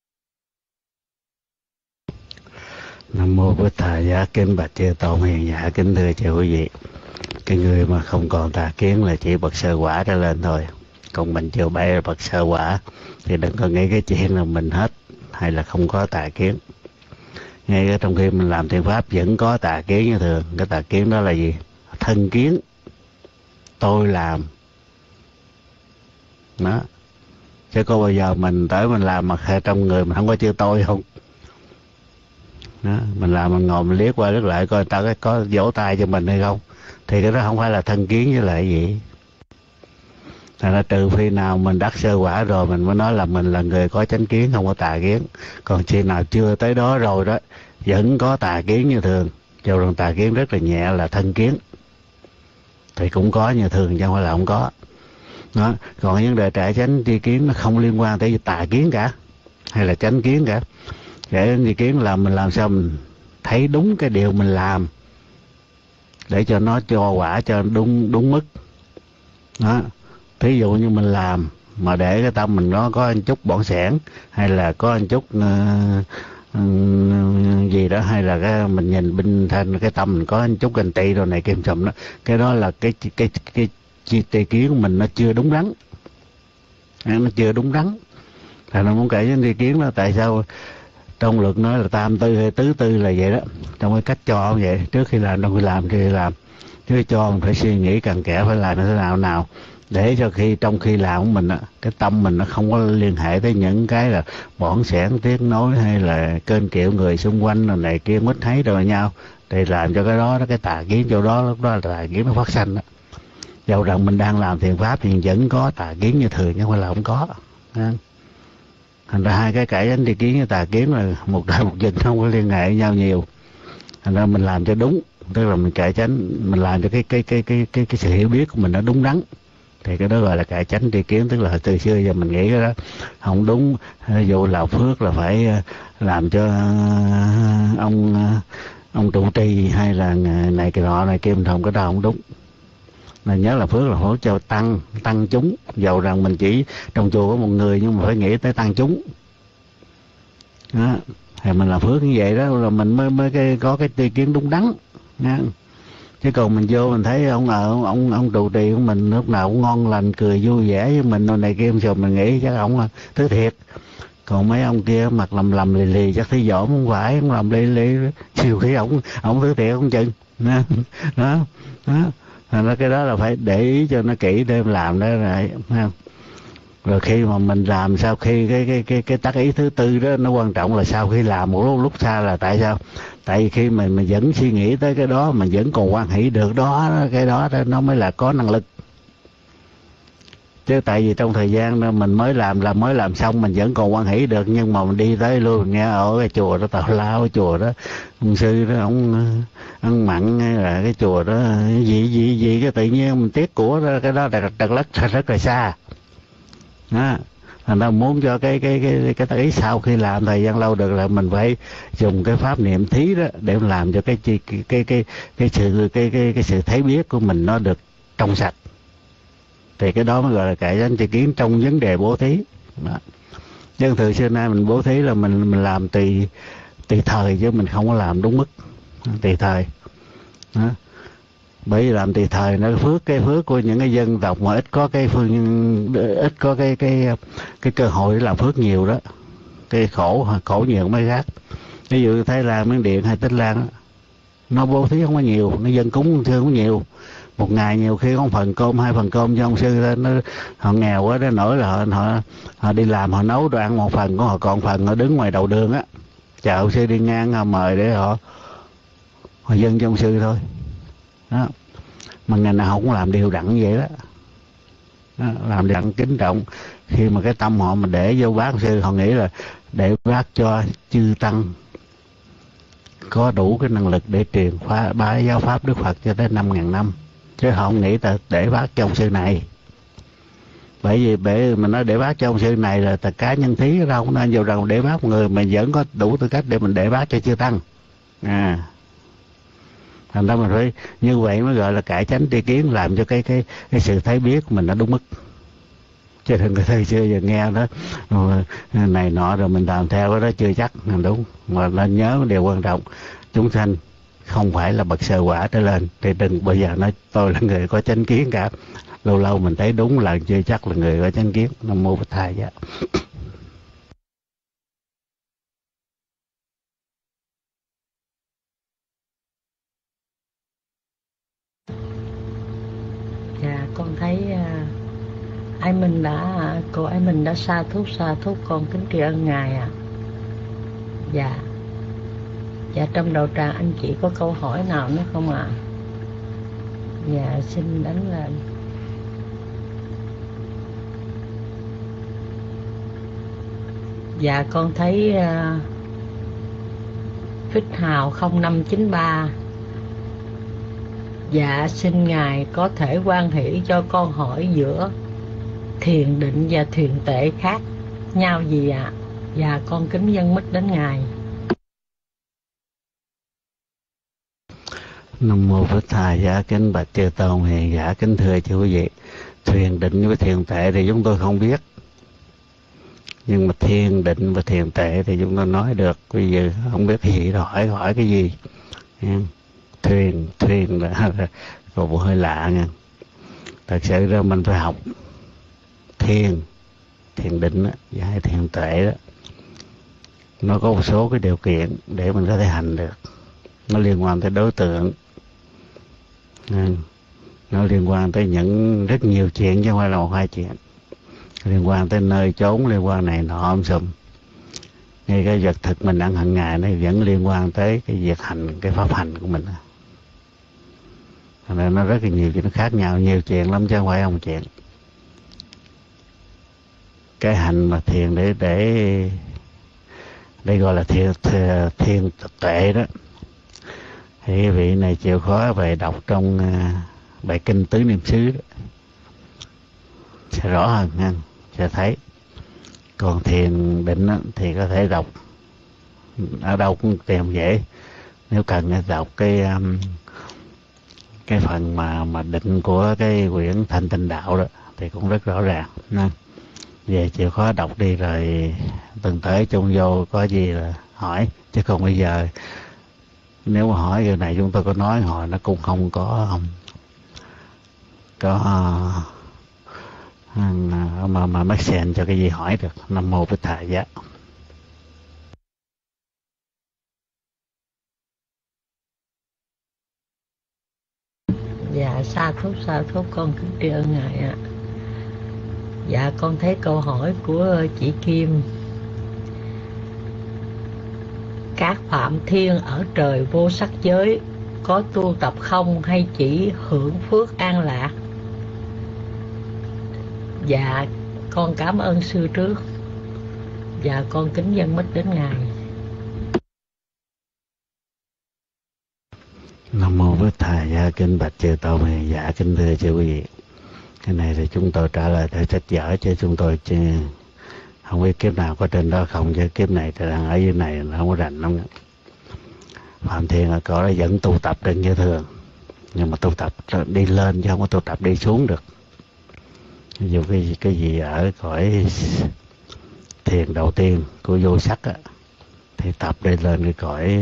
Nam mô Bích Thầy Giá. Kính bạch chư tôn hiền giả, kính thưa chư quý vị. Cái người mà không còn tà kiến là chỉ bậc sơ quả trở lên thôi. Còn mình chưa bay bậc sơ quả thì đừng có nghĩ cái chuyện là mình hết hay là không có tà kiến. Ngay trong khi mình làm thiện pháp vẫn có tà kiến như thường. Cái tà kiến đó là gì? Thân kiến. Tôi làm. Đó. Chứ có bao giờ mình tới mình làm mà trong người mình không có chữ tôi không? Đó. Mình làm mình ngồi mình liếc qua liếc lại coi người ta có vỗ tay cho mình hay không, thì cái đó không phải là thân kiến với lại gì. Thành ra trừ khi nào mình đắc sơ quả rồi mình mới nói là mình là người có chánh kiến, không có tà kiến. Còn khi nào chưa tới đó rồi đó vẫn có tà kiến như thường, cho rằng tà kiến rất là nhẹ là thân kiến, thì cũng có như thường chứ không phải là không có. Đó. Còn vấn đề trải chánh tri kiến nó không liên quan tới tà kiến cả hay là chánh kiến cả. Để tri kiến là mình làm sao mình thấy đúng cái điều mình làm để cho nó cho quả cho đúng đúng mức. Đó. Thí dụ như mình làm mà để cái tâm mình nó có một chút bỏng sẻn hay là có một chút uh, gì đó, hay là cái mình nhìn bên thân cái tâm mình có một chút ganh tị rồi này kim sùm đó, cái đó là cái cái cái cái tri kiến của mình nó chưa đúng đắn, nó chưa đúng đắn. Thầy nó muốn kể với tri kiến đó, tại sao trong luật nói là tam tư hay tứ tư là vậy đó, trong cái cách cho vậy, trước khi làm trong khi làm khi làm chứ cho mình phải suy nghĩ cặn kẽ, phải làm như thế nào nào để cho khi trong khi làm của mình á, cái tâm mình nó không có liên hệ tới những cái là bỏn sẻn tiếng nói hay là kênh kiệu người xung quanh rồi này kia mít thấy rồi nhau, thì làm cho cái đó đó cái tà kiến chỗ đó, lúc đó là tà kiến nó phát sanh đó. Dầu rằng mình đang làm thiền pháp thì vẫn có tà kiến như thường, nhưng không phải là không có. Thành ra hai cái cải chánh tri kiến với tà kiến là một đại một dịch, không có liên hệ với nhau nhiều. Thành ra mình làm cho đúng, tức là mình cải chánh, mình làm cho cái cái cái cái cái cái sự hiểu biết của mình nó đúng đắn, thì cái đó gọi là cải chánh tri kiến. Tức là từ xưa giờ mình nghĩ cái đó không đúng, dù là phước là phải làm cho ông ông trụ trì hay là này cái nọ này kia, mình không, cái đó không đúng. Mình nhớ là phước là hỗ trợ tăng tăng chúng, dầu rằng mình chỉ trong chùa có một người nhưng mà phải nghĩ tới tăng chúng đó. Thì mình làm phước như vậy đó là mình mới mới cái, có cái tri kiến đúng đắn đó. Chứ còn mình vô mình thấy ông ở ông ông trụ trì của mình lúc nào cũng ngon lành cười vui vẻ với mình rồi này kia, rồi mình nghĩ chắc ông là thứ thiệt. Còn mấy ông kia mặt lầm lầm lì lì chắc thấy dỗ không phải, ông làm lì lì chiều khi ông ông thứ thiệt không chừng đó đó, đó. Thành ra cái đó là phải để ý cho nó kỹ để làm đó rồi, không? Rồi khi mà mình làm sau khi cái cái cái cái tác ý thứ tư đó, nó quan trọng là sau khi làm một lúc, lúc xa là tại sao? Tại vì khi mình mình vẫn suy nghĩ tới cái đó, mình vẫn còn quan hỷ được đó, cái đó nó mới là có năng lực. Chứ tại vì trong thời gian đó mình mới làm là mới làm xong mình vẫn còn quan hỷ được, nhưng mà mình đi tới luôn mình nghe ở cái chùa đó tào lao, cái chùa đó ông sư đó ông ăn mặn, hay là cái chùa đó gì gì gì cái tự nhiên mình tiếc của đó, cái đó là trật lất rất là xa đó. Thành ra muốn cho cái cái cái cái tác ý sau khi làm thời gian lâu được là mình phải dùng cái pháp niệm thí đó để làm cho cái cái cái cái cái, cái sự cái cái cái sự thấy biết của mình nó được trong sạch, thì cái đó mới gọi là cải chánh tri kiến trong vấn đề bố thí đó. Chứ từ xưa nay mình bố thí là mình mình làm tùy tùy thời, chứ mình không có làm đúng mức tùy thời đó. Bởi vì làm tùy thời nó phước cái phước của những cái dân tộc mà ít có cái phương ít có cái cái cái cơ hội để làm phước nhiều đó, cái khổ khổ nhiều mới khác. Ví dụ Thái Lan, Miến Điện hay Tích Lan đó, nó bố thí không có nhiều, nó dân cúng thương không nhiều, một ngày nhiều khi có một phần cơm hai phần cơm cho ông sư đó, nó họ nghèo quá đó nổi là họ, họ họ đi làm họ nấu đồ ăn một phần của họ, còn phần họ đứng ngoài đầu đường á chờ ông sư đi ngang họ mời để họ họ dâng cho ông sư thôi đó. Mà ngày nào họ cũng làm điều đặn như vậy đó, đó làm điều đặn kính trọng. Khi mà cái tâm họ mà để vô bát ông sư, họ nghĩ là để bát cho chư tăng có đủ cái năng lực để truyền phá bá giáo pháp Đức Phật cho tới năm ngàn năm, chứ họ không nghĩ ta để bác cho ông sư này. Bởi vì bởi mình nói để bác cho ông sư này là tất cả nhân thí đâu có nên, dù rằng để bác một người mình vẫn có đủ tư cách để mình để bác cho chư tăng à. Thành ra mình phải như vậy mới gọi là cải chánh tri kiến, làm cho cái cái cái sự thấy biết của mình nó đúng mức. Chứ đừng có thời xưa giờ nghe đó này nọ rồi mình làm theo cái đó chưa chắc là đúng. Mà nên nhớ điều quan trọng, chúng sanh không phải là bậc sơ quả trở lên, thì đừng bao giờ nói tôi là người có chánh kiến cả. Lâu lâu mình thấy đúng là chưa chắc là người có chánh kiến. Nam mô Bổn Thầy dạ. Dạ con thấy uh, ai mình đã cô ai mình đã sa thúc sa thúc con kính tri ân ngài ạ. À. Dạ. Dạ trong đầu tràng anh chị có câu hỏi nào nữa không ạ? À? Dạ xin đánh lên. Dạ con thấy uh, Phích Hào không năm chín ba. Dạ xin ngài có thể quan hỷ cho con hỏi giữa thiền định và thiền tệ khác nhau gì ạ? À? Dạ con kính dâng mít đến ngài. Nam mô Phật Thầy dạ, kính bạch chư tôn hiền giả, kính thưa chư quý vị. Thiền định với thiền tệ thì chúng tôi không biết, Nhưng mà thiền định và thiền tệ thì chúng ta nói được. Bây giờ không biết cái gì hỏi hỏi cái gì nha. Thuyền thuyền là một bộ hơi lạ nha. Thật sự ra mình phải học thiền thiền định đó, và hai thiền tuệ đó, nó có một số cái điều kiện để mình có thể hành được. Nó liên quan tới đối tượng, nó liên quan tới những rất nhiều chuyện chứ không phải là một hai chuyện, liên quan tới nơi chốn, liên quan này nọ ôm sùm. Ngay cái vật thực mình ăn hàng ngày nó vẫn liên quan tới cái việc hành, cái pháp hành của mình. Thành ra nó rất là nhiều chuyện, nó khác nhau nhiều chuyện lắm chứ không phải không chuyện. Cái hành mà thiền để để đây gọi là thiền thiền, thiền tuệ đó, thì cái vị này chịu khó về đọc trong uh, bài kinh Tứ Niệm xứ đó, sẽ rõ hơn nha, sẽ thấy. Còn thiền định đó, thì có thể đọc ở đâu cũng tìm dễ. Nếu cần thì đọc cái um, cái phần mà mà định của cái quyển Thanh Tịnh Đạo đó thì cũng rất rõ ràng nha. Về chịu khó đọc đi rồi từng tới chung vô có gì là hỏi, chứ còn bây giờ nếu mà hỏi cái này chúng tôi có nói hồi nó cũng không có có mà mà make sense cho cái gì hỏi được. Nam mô Bích Thầy Giá. Dạ sa thúc sa thúc con kính tri ân ngài ạ. Dạ con thấy câu hỏi của chị Kim: các phạm thiên ở trời vô sắc giới có tu tập không hay chỉ hưởng phước an lạc? Dạ con cảm ơn sư trước. Dạ con kính dâng mít đến ngài. Nam mô Bích Thầy Giá. Kính bạch chư Tôn Hiền Giả, kính thưa chư quý vị. Cái này thì chúng tôi trả lời theo sách vở, chứ chúng tôi chứ không biết kiếp nào có trên đó không, chứ kiếp này thì đang ở dưới này nó không có rành lắm. Phạm thiên là có vẫn tu tập trên như thường, nhưng mà tu tập đi lên chứ không có tu tập đi xuống được. Ví dụ cái, cái gì ở cõi thiền đầu tiên của vô sắc á, thì tập đi lên cái cõi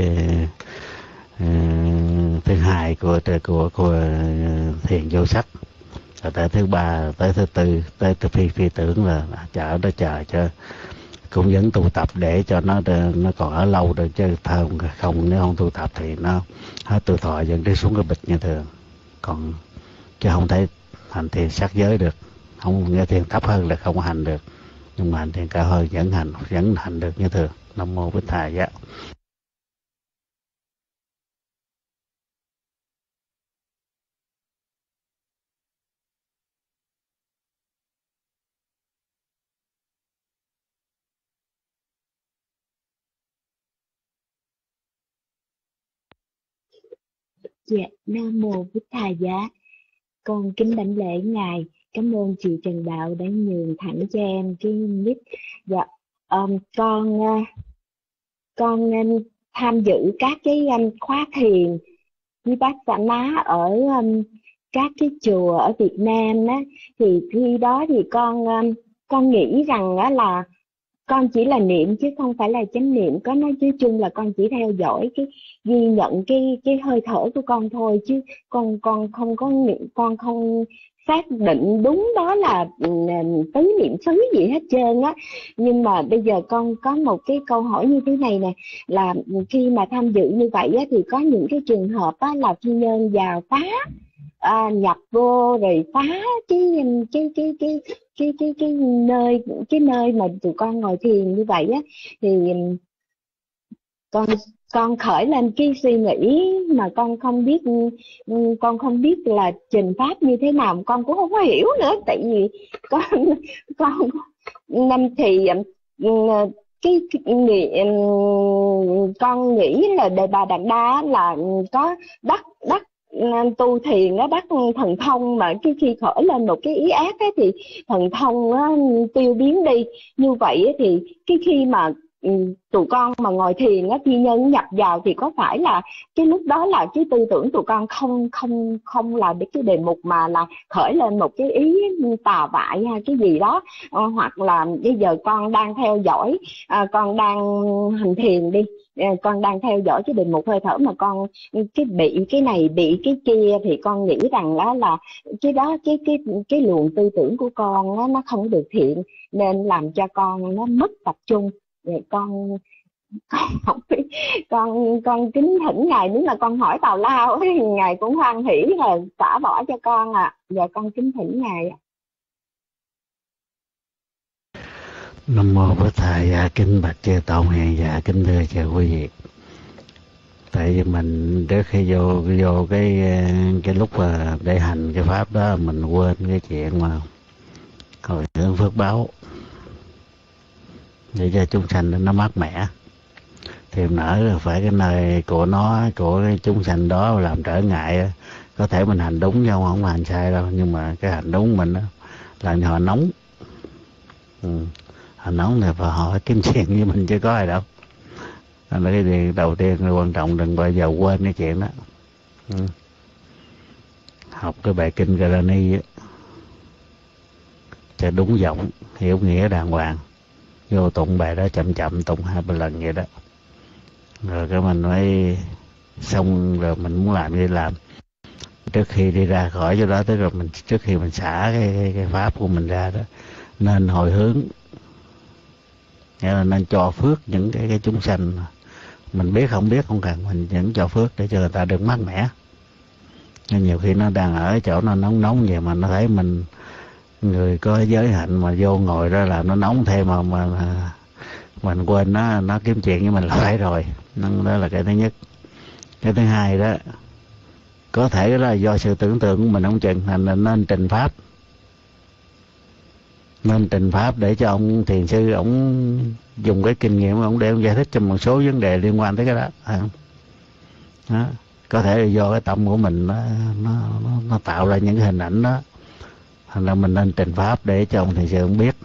uh, thứ hai của của của thiền vô sắc, rồi tới thứ ba, tới thứ tư, tới thứ phi phi tưởng là chờ đó chờ cho cũng vẫn tu tập để cho nó nó còn ở lâu được, chứ không không nếu không tu tập thì nó hết tuổi thọ dẫn đi xuống cái bịch như thường. Còn chứ không thể hành thiền sát giới được, không nghe thiền thấp hơn là không có hành được, nhưng mà hành thiền cao hơn vẫn hành vẫn hành được như thường. Nam mô Bích Thầy Giá. Dạ, Nam mô Bích Thầy Giá. Con kính đảnh lễ ngài. Cảm ơn chị Trần Đạo đã nhường thẳng cho em cái mic. Dạ, um, con con um, tham dự các cái um, khóa thiền Vipassana ở um, các cái chùa ở Việt Nam á, thì khi đó thì con um, con nghĩ rằng á là con chỉ là niệm chứ không phải là chánh niệm. Có nói chứ chung là con chỉ theo dõi cái ghi nhận cái cái hơi thở của con thôi, chứ con con không có niệm, con không xác định đúng đó là tứ niệm xứ gì hết trơn á. Nhưng mà bây giờ con có một cái câu hỏi như thế này nè, là khi mà tham dự như vậy á, thì có những cái trường hợp á, là phi nhân vào phá à, nhập vô rồi phá cái cái cái cái cái cái cái nơi cái nơi mà tụi con ngồi thiền như vậy á, thì con con khởi lên cái suy nghĩ mà con không biết con không biết là trình pháp như thế nào, con cũng không có hiểu nữa. Tại vì con con năm thì cái, cái nghĩ, con nghĩ là Đề Bà Đạt Đa là có đắc đắc tu thiền nó đắc thần thông, mà cái khi khởi lên một cái ý ác ấy, thì thần thông nó tiêu biến đi. Như vậy thì cái khi mà ừ, tụi con mà ngồi thiền á, thiên nhân nhập vào thì có phải là cái lúc đó là cái tư tưởng tụi con không không không là cái đề mục mà là khởi lên một cái ý tà vại hay cái gì đó, ờ, hoặc là bây giờ con đang theo dõi, à, con đang hành thiền đi, con đang theo dõi cái đề mục hơi thở mà con cái bị cái này bị cái kia thì con nghĩ rằng đó là cái đó cái cái cái luồng tư tưởng của con nó nó không được thiện, nên làm cho con nó mất tập trung. Vậy con con không biết, con con kính thỉnh ngài, nếu mà con hỏi tào lao thì ngài cũng hoan hỷ là xả bỏ cho con à. Giờ con kính thỉnh ngài. Nam mô Bổn Thầy. Dạ kính bạch chư tôn hiền, dạ kính thưa chào quý vị. Tại vì mình trước khi vô vô cái cái lúc mà để hành cái pháp đó, mình quên cái chuyện mà hồi hướng phước báo để cho chúng sanh nó mát mẻ. Thì nở là phải cái nơi của nó, của cái chúng sanh đó làm trở ngại. Có thể mình hành đúng nhau không hành sai đâu, nhưng mà cái hành đúng mình đó làm cho họ nóng. Ừ. Họ nóng thì và họ kiếm chuyện với mình chứ có ai đâu. Đó là cái điều đầu tiên là quan trọng, đừng bao giờ quên cái chuyện đó. Ừ. Học cái bài kinh Garani á cho đúng giọng, hiểu nghĩa đàng hoàng, vô tụng bài đó chậm chậm, tụng hai ba lần vậy đó, rồi cái mình mới xong rồi mình muốn làm gì làm. Trước khi đi ra khỏi chỗ đó, tức là mình trước khi mình xả cái, cái, cái pháp của mình ra đó, nên hồi hướng, nghĩa là nên cho phước những cái, cái chúng sanh mình biết không biết không cần, mình vẫn cho phước để cho người ta được mát mẻ. Nhưng nhiều khi nó đang ở chỗ nó nóng nóng vậy mà nó thấy mình người có giới hạnh mà vô ngồi đó làm nó nóng thêm mà mà mình quên nó nó kiếm chuyện với mình là phải rồi. Đó là cái thứ nhất. Cái thứ hai đó, có thể đó là do sự tưởng tượng của mình không chừng, thành nên nên trình pháp, nên trình pháp để cho ông thiền sư ông dùng cái kinh nghiệm ông để ông giải thích cho một số vấn đề liên quan tới cái đó. Đó. Có thể là do cái tâm của mình nó nó nó, nó tạo ra những cái hình ảnh đó, thành ra mình nên trình pháp để cho ông thiền sư ông biết.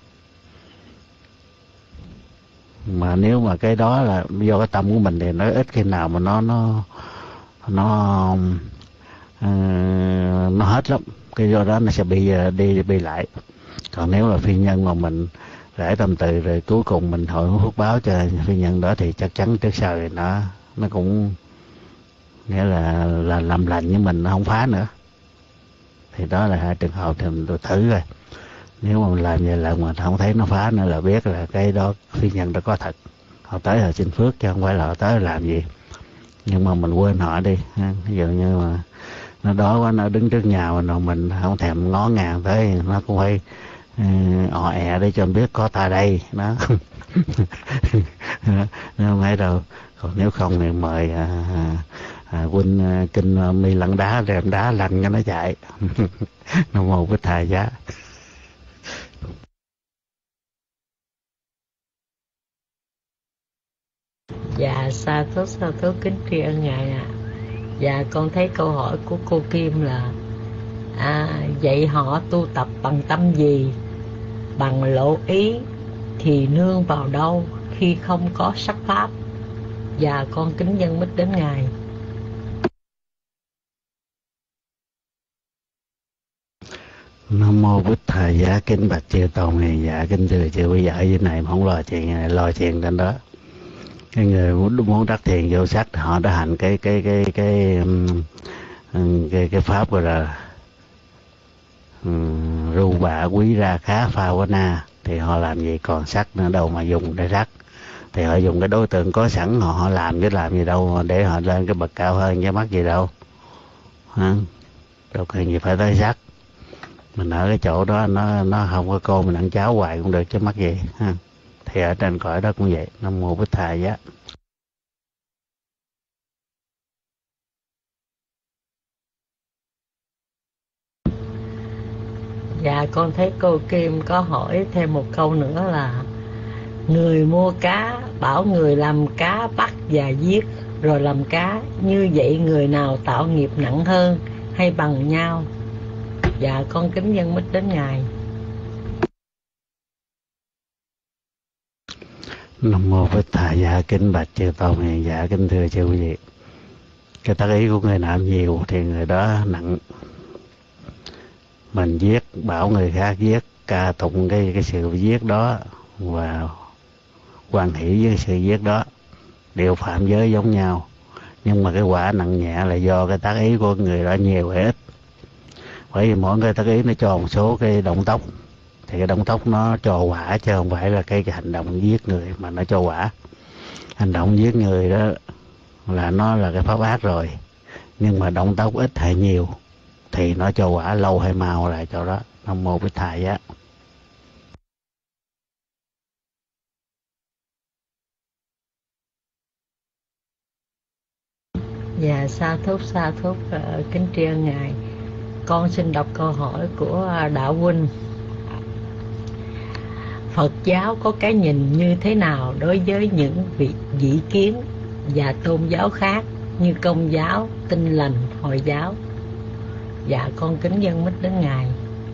Mà nếu mà cái đó là do cái tâm của mình thì nó ít khi nào mà nó nó nó uh, nó hết lắm. Cái do đó nó sẽ bị đi bị lại. Còn nếu là phi nhân mà mình rải tâm từ rồi cuối cùng mình hồi hướng phước báo cho phi nhân đó thì chắc chắn trước sau thì nó nó cũng nghĩa là là làm lành với mình, nó không phá nữa. Thì đó là hai trường hợp thì mình thử rồi. Nếu mà mình làm vậy là mà không thấy nó phá nữa là biết là cái đó phi nhân đó có thật. Họ tới họ xin phước chứ không phải là họ tới làm gì. Nhưng mà mình quên họ đi. Ví dụ như mà nó đói quá, nó đứng trước nhà mà mình không thèm ngó ngàng tới, nó cũng phải ọ ẹ để cho mình biết có ta đây đó. Nó không phải đâu. Còn nếu không thì mời à, à, huynh à, kinh mi lăn đá, rèm đá lăn cho nó chạy. Nam mô Bích Thầy Giá. Dạ sa thú sa thú kính tri ân ngài ạ. À. Dạ con thấy câu hỏi của cô Kim là à, vậy họ tu tập bằng tâm gì, bằng lộ ý thì nương vào đâu khi không có sắc pháp? Dạ con kính dân mít đến ngài. Nam mô Bích Thầy Giá. Kính bạch chư tôn hiền, dạ kính thưa chư quý vị. Ở dưới này mà không lo chuyện này, lo chuyện trên đó. Cái người muốn muốn đắc thiền vô sắc thì họ đã hành cái cái cái cái cái cái, cái pháp gọi là um, ru bạ quý ra khá pha quá na, thì họ làm gì còn sắc nữa đâu mà dùng để rắc. Thì họ dùng cái đối tượng có sẵn họ họ làm chứ làm gì đâu để họ lên cái bậc cao hơn chứ mắc gì đâu. Hả? Đâu cần gì phải tới sắc. Mình ở cái chỗ đó nó nó không có cô mình ăn cháo hoài cũng được chứ mắc gì. Ha? Thì ở trên cõi đó cũng vậy. Nam mô Bích Thầy Giá. Dạ con thấy cô Kim có hỏi thêm một câu nữa là người mua cá bảo người làm cá bắt và giết rồi làm cá, như vậy người nào tạo nghiệp nặng hơn hay bằng nhau? Dạ con kính dân mít đến ngài. Nam mô Bích Thà Dạ, kính bạch chư tôn hiền giả, kính thưa chư quý vị. Cái tác ý của người nào nhiều thì người đó nặng. Mình giết, bảo người khác giết, ca tụng cái cái sự giết đó và hoan hỷ với cái sự giết đó, đều phạm giới giống nhau. Nhưng mà cái quả nặng nhẹ là do cái tác ý của người đó nhiều hay ít. Bởi vì mỗi cái tác ý nó cho một số cái động tác, thì cái động tác nó cho quả, chứ không phải là cái, cái hành động giết người mà nó cho quả. Hành động giết người đó là nó là cái pháp ác rồi, nhưng mà động tác ít hay nhiều thì nó cho quả lâu hay mau là cho đó. Nam mô Bích Thà Giá. Dạ sa thúc sa thúc uh, kính tri ân ngài. Con xin đọc câu hỏi của uh, đạo huynh. Phật giáo có cái nhìn như thế nào đối với những vị dị kiến và tôn giáo khác như Công giáo, Tin lành, Hồi giáo? Dạ con kính dâng mít đến ngài.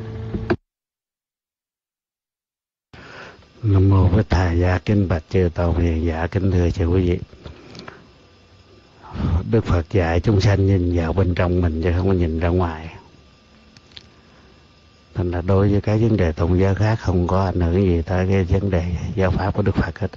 Nam mô Bích Thà Giá, kính bạch chư tôn hiền giả, kính thưa chư quý vị. Đức Phật dạy chúng sanh nhìn vào bên trong mình chứ không có nhìn ra ngoài. Thành là đối với cái vấn đề tôn giáo khác không có ảnh hưởng gì tới cái vấn đề giáo pháp của Đức Phật hết.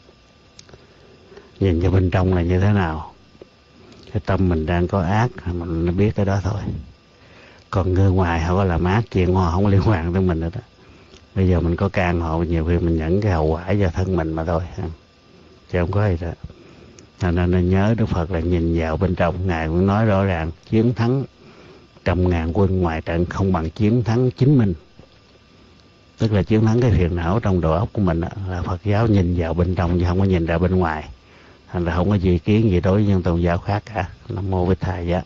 Nhìn vào bên trong là như thế nào, cái tâm mình đang có ác mình biết cái đó thôi. Còn người ngoài họ có làm ác chuyện họ không có liên quan tới mình nữa đó. Bây giờ mình có can họ, nhiều khi mình nhận cái hậu quả cho thân mình mà thôi, chứ không có gì đó. Nên nên nhớ Đức Phật là nhìn vào bên trong. Ngài cũng nói rõ ràng chiến thắng trăm ngàn quân ngoài trận không bằng chiến thắng chính mình. Tức là chiến thắng cái phiền não trong đầu óc của mình đó, là Phật giáo nhìn vào bên trong chứ không có nhìn ra bên ngoài. Thành là không có dị kiến gì đối với những tôn giáo khác cả. Nam mô Bích Thà Giá.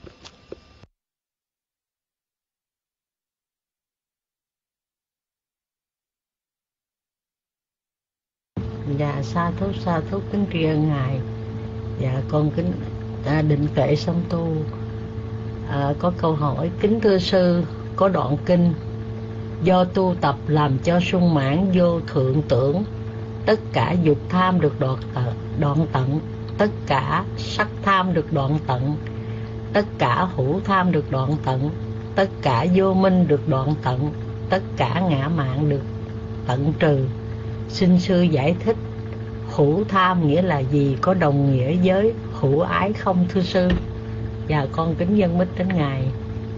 Dạ sa thúc sa thúc kính tri ân ngài. Dạ con kính à, định tuệ song tu. À, có câu hỏi: kính thưa sư, có đoạn kinh: do tu tập làm cho sung mãn vô thượng tưởng, tất cả dục tham được đoạn tận, đoạn tận, tất cả sắc tham được đoạn tận, tất cả hữu tham được đoạn tận, tất cả vô minh được đoạn tận, tất cả ngã mạn được tận trừ. Xin sư giải thích hữu tham nghĩa là gì, có đồng nghĩa với hữu ái không thưa sư? Và con kính dâng mít đến ngài.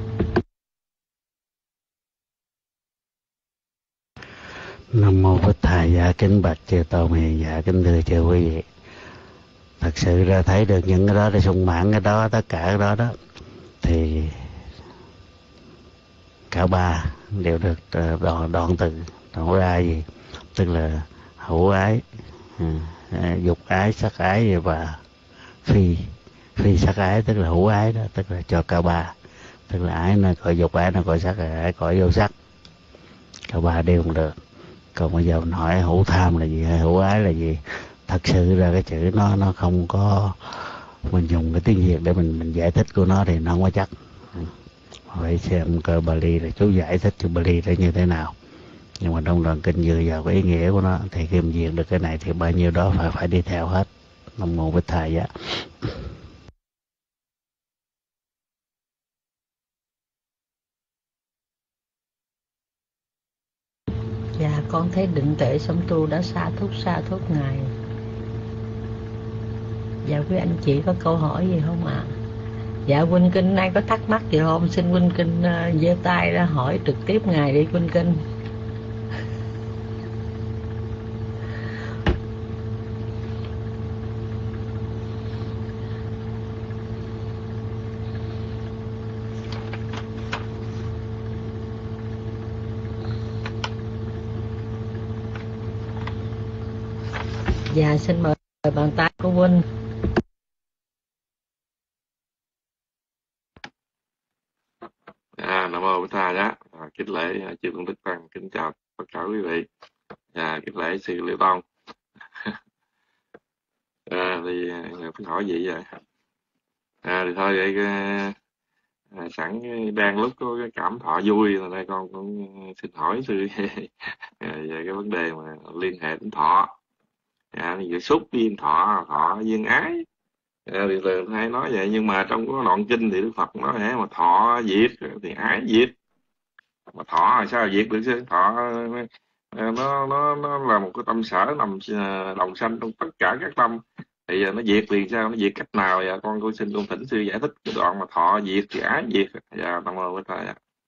Nam mô Bích Thà Giá, kính bạch chư tôn hiền giả, kính thưa chư quý vị. Thật sự ra thấy được những cái đó để sung mãn cái đó, tất cả cái đó đó thì cả ba đều được đoạn, đoạn từ đoạn ra gì, tức là hữu ái, dục ái, sắc ái và phi phi sắc ái, tức là hữu ái đó, tức là cho cả ba. Tức là ái nó gọi dục ái, nó gọi sắc ái, gọi vô sắc, cả ba đều không được. Còn bây giờ mình hỏi hữu tham là gì hay hữu ái là gì, thật sự ra cái chữ nó nó không có, mình dùng cái tiếng Việt để mình mình giải thích của nó thì nó không có chắc. Phải xem cơ Bali là chú giải thích chữ Bali để như thế nào. Nhưng mà trong đoạn kinh dựa vào cái ý nghĩa của nó thì khi mình diễn được cái này thì bao nhiêu đó phải phải đi theo hết. Nam mô Bích Thà Giá. Dạ con thấy định tuệ song tu đã sa thúc sa thúc ngài. Dạ quý anh chị có câu hỏi gì không ạ? À? Dạ huynh kinh nay có thắc mắc gì không? Xin huynh kinh uh, giơ tay ra hỏi trực tiếp ngài đi huynh kinh. Dạ xin mời bàn tay của huynh. À, Nam mô Bích Thà Giá. À, kính lễ chư tôn đức tăng, kính chào tất cả quý vị. À, kính lễ sư Liễu Tông. À, thì phải hỏi gì vậy? À, thì thôi vậy à, sẵn đang lúc có cái cảm thọ vui rồi đây con cũng xin hỏi sư về cái vấn đề mà liên hệ đến thọ. à, thì xúc duyên thọ, thọ duyên ái. À, thường thường hay nói vậy, nhưng mà trong cái đoạn kinh thì Đức Phật nói hả, mà thọ diệt thì ái diệt. Mà thọ là sao diệt được chứ? Thọ ờ, nó nó nó là một cái tâm sở nằm ờ, đồng sanh trong tất cả các tâm, thì giờ nó diệt thì sao, nó diệt cách nào? Dạ con cô xin tôn thỉnh sư giải thích cái đoạn mà thọ diệt thì ái diệt. Dạ nam mô Bổn Thầy.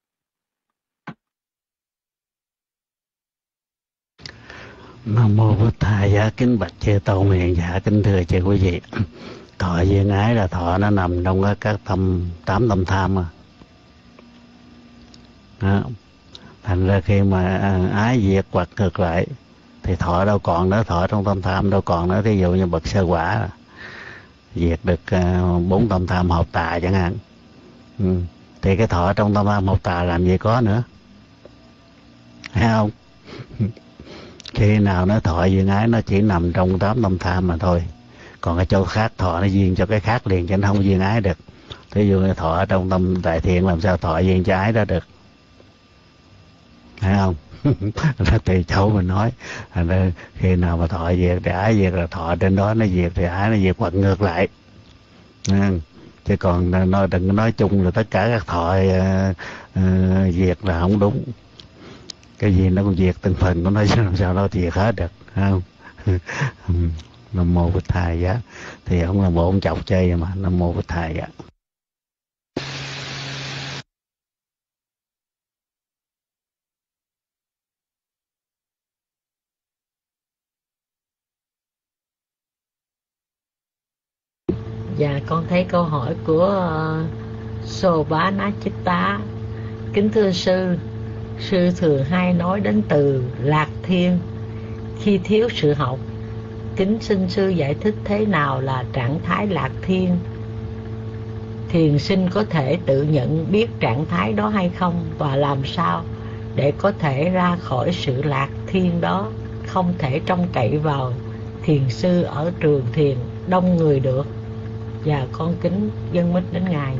Nam mô Bụt Thầy. Dạ kính bạch chư tôn hiền, dạ kính thưa chư quý vị. Thọ duyên ái là thọ nó nằm trong các tâm tám tâm tham à. Đó. Thành ra khi mà ái diệt hoặc ngược lại thì thọ đâu còn nữa, thọ trong tâm tham đâu còn nữa. Thí dụ như bậc sơ quả diệt được bốn uh, tâm tham hợp tà chẳng hạn, ừ. thì cái thọ trong tâm tham hợp tà làm gì có nữa, thấy không? Khi nào nó thọ duyên ái nó chỉ nằm trong tám tâm tham mà thôi, còn cái chỗ khác thọ nó duyên cho cái khác liền, chứ nó không duyên ái được. Thí dụ như thọ trong tâm đại thiện làm sao thọ duyên cho ái đó được, thấy không? Là tùy chỗ mình nói. Thành ra khi nào mà thọ diệt thì ái diệt, là thọ trên đó nó diệt thì ái nó diệt, hoặc ngược lại. À, chứ còn nói đừng nói chung là tất cả các thọ uh, uh, diệt là không đúng. Cái gì nó cũng diệt từng phần của nó, chứ làm sao nó diệt hết được, thấy không? Nam mô Bụt Thầy. Giá thì ông là bộ ông chọc chơi mà. Nam mô Bụt Thầy. Giá Dạ con thấy câu hỏi của uh, Sô Bá Ná Chích Tá. Kính thưa sư, sư thường hay nói đến từ lạc thiên khi thiếu sự học. Kính xin sư giải thích thế nào là trạng thái lạc thiên? Thiền sinh có thể tự nhận biết trạng thái đó hay không? Và làm sao để có thể ra khỏi sự lạc thiên đó, không thể trông cậy vào thiền sư ở trường thiền đông người được? Và con kính dâng mít đến Ngài.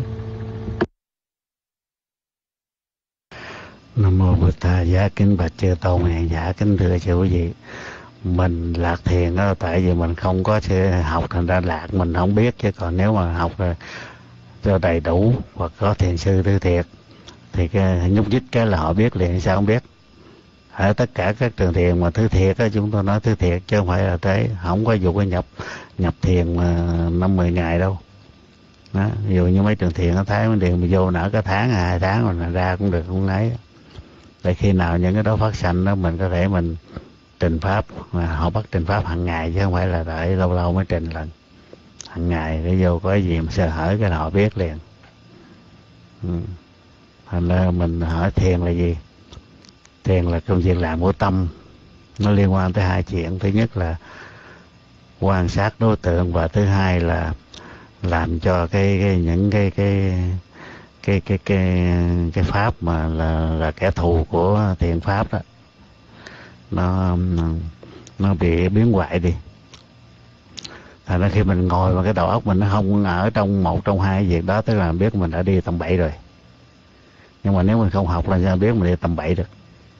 Nam mô Bụt Thầy. Giá kính bạch chư tôn hiền, dạ kính thưa chư quý vị. Mình lạc thiền đó tại vì mình không có học thành ra lạc, mình không biết. Chứ còn nếu mà học cho đầy đủ hoặc có thiền sư tư thiệt thì cái nhúc nhích cái là họ biết liền, sao không biết. Ở tất cả các trường thiền mà thứ thiệt á, chúng tôi nói thứ thiệt chứ không phải là thế, không có dụ cái nhập nhập thiền mà năm mười ngày đâu. Đó, ví dụ như mấy trường thiền ở Thái Minh Điền mà vô nở cái tháng hai tháng rồi là ra cũng được, không ấy. Để khi nào những cái đó phát sanh đó mình có thể mình trình pháp, mà họ bắt trình pháp hàng ngày chứ không phải là đợi lâu lâu mới trình lần. Hàng ngày để vô có cái gì mà sơ hở cái họ biết liền. Ừ. Thành ra mình hỏi thiền là gì? Thiền là công việc làm của tâm, nó liên quan tới hai chuyện. Thứ nhất là quan sát đối tượng, và thứ hai là làm cho cái, cái những cái cái cái cái cái cái pháp mà là là kẻ thù của thiền pháp đó nó nó bị biến hoại đi. Thành ra khi mình ngồi mà cái đầu óc mình nó không ở trong một trong hai việc đó, tức là biết mình đã đi tầm bậy rồi. Nhưng mà nếu mình không học là sao biết mình đi tầm bậy được.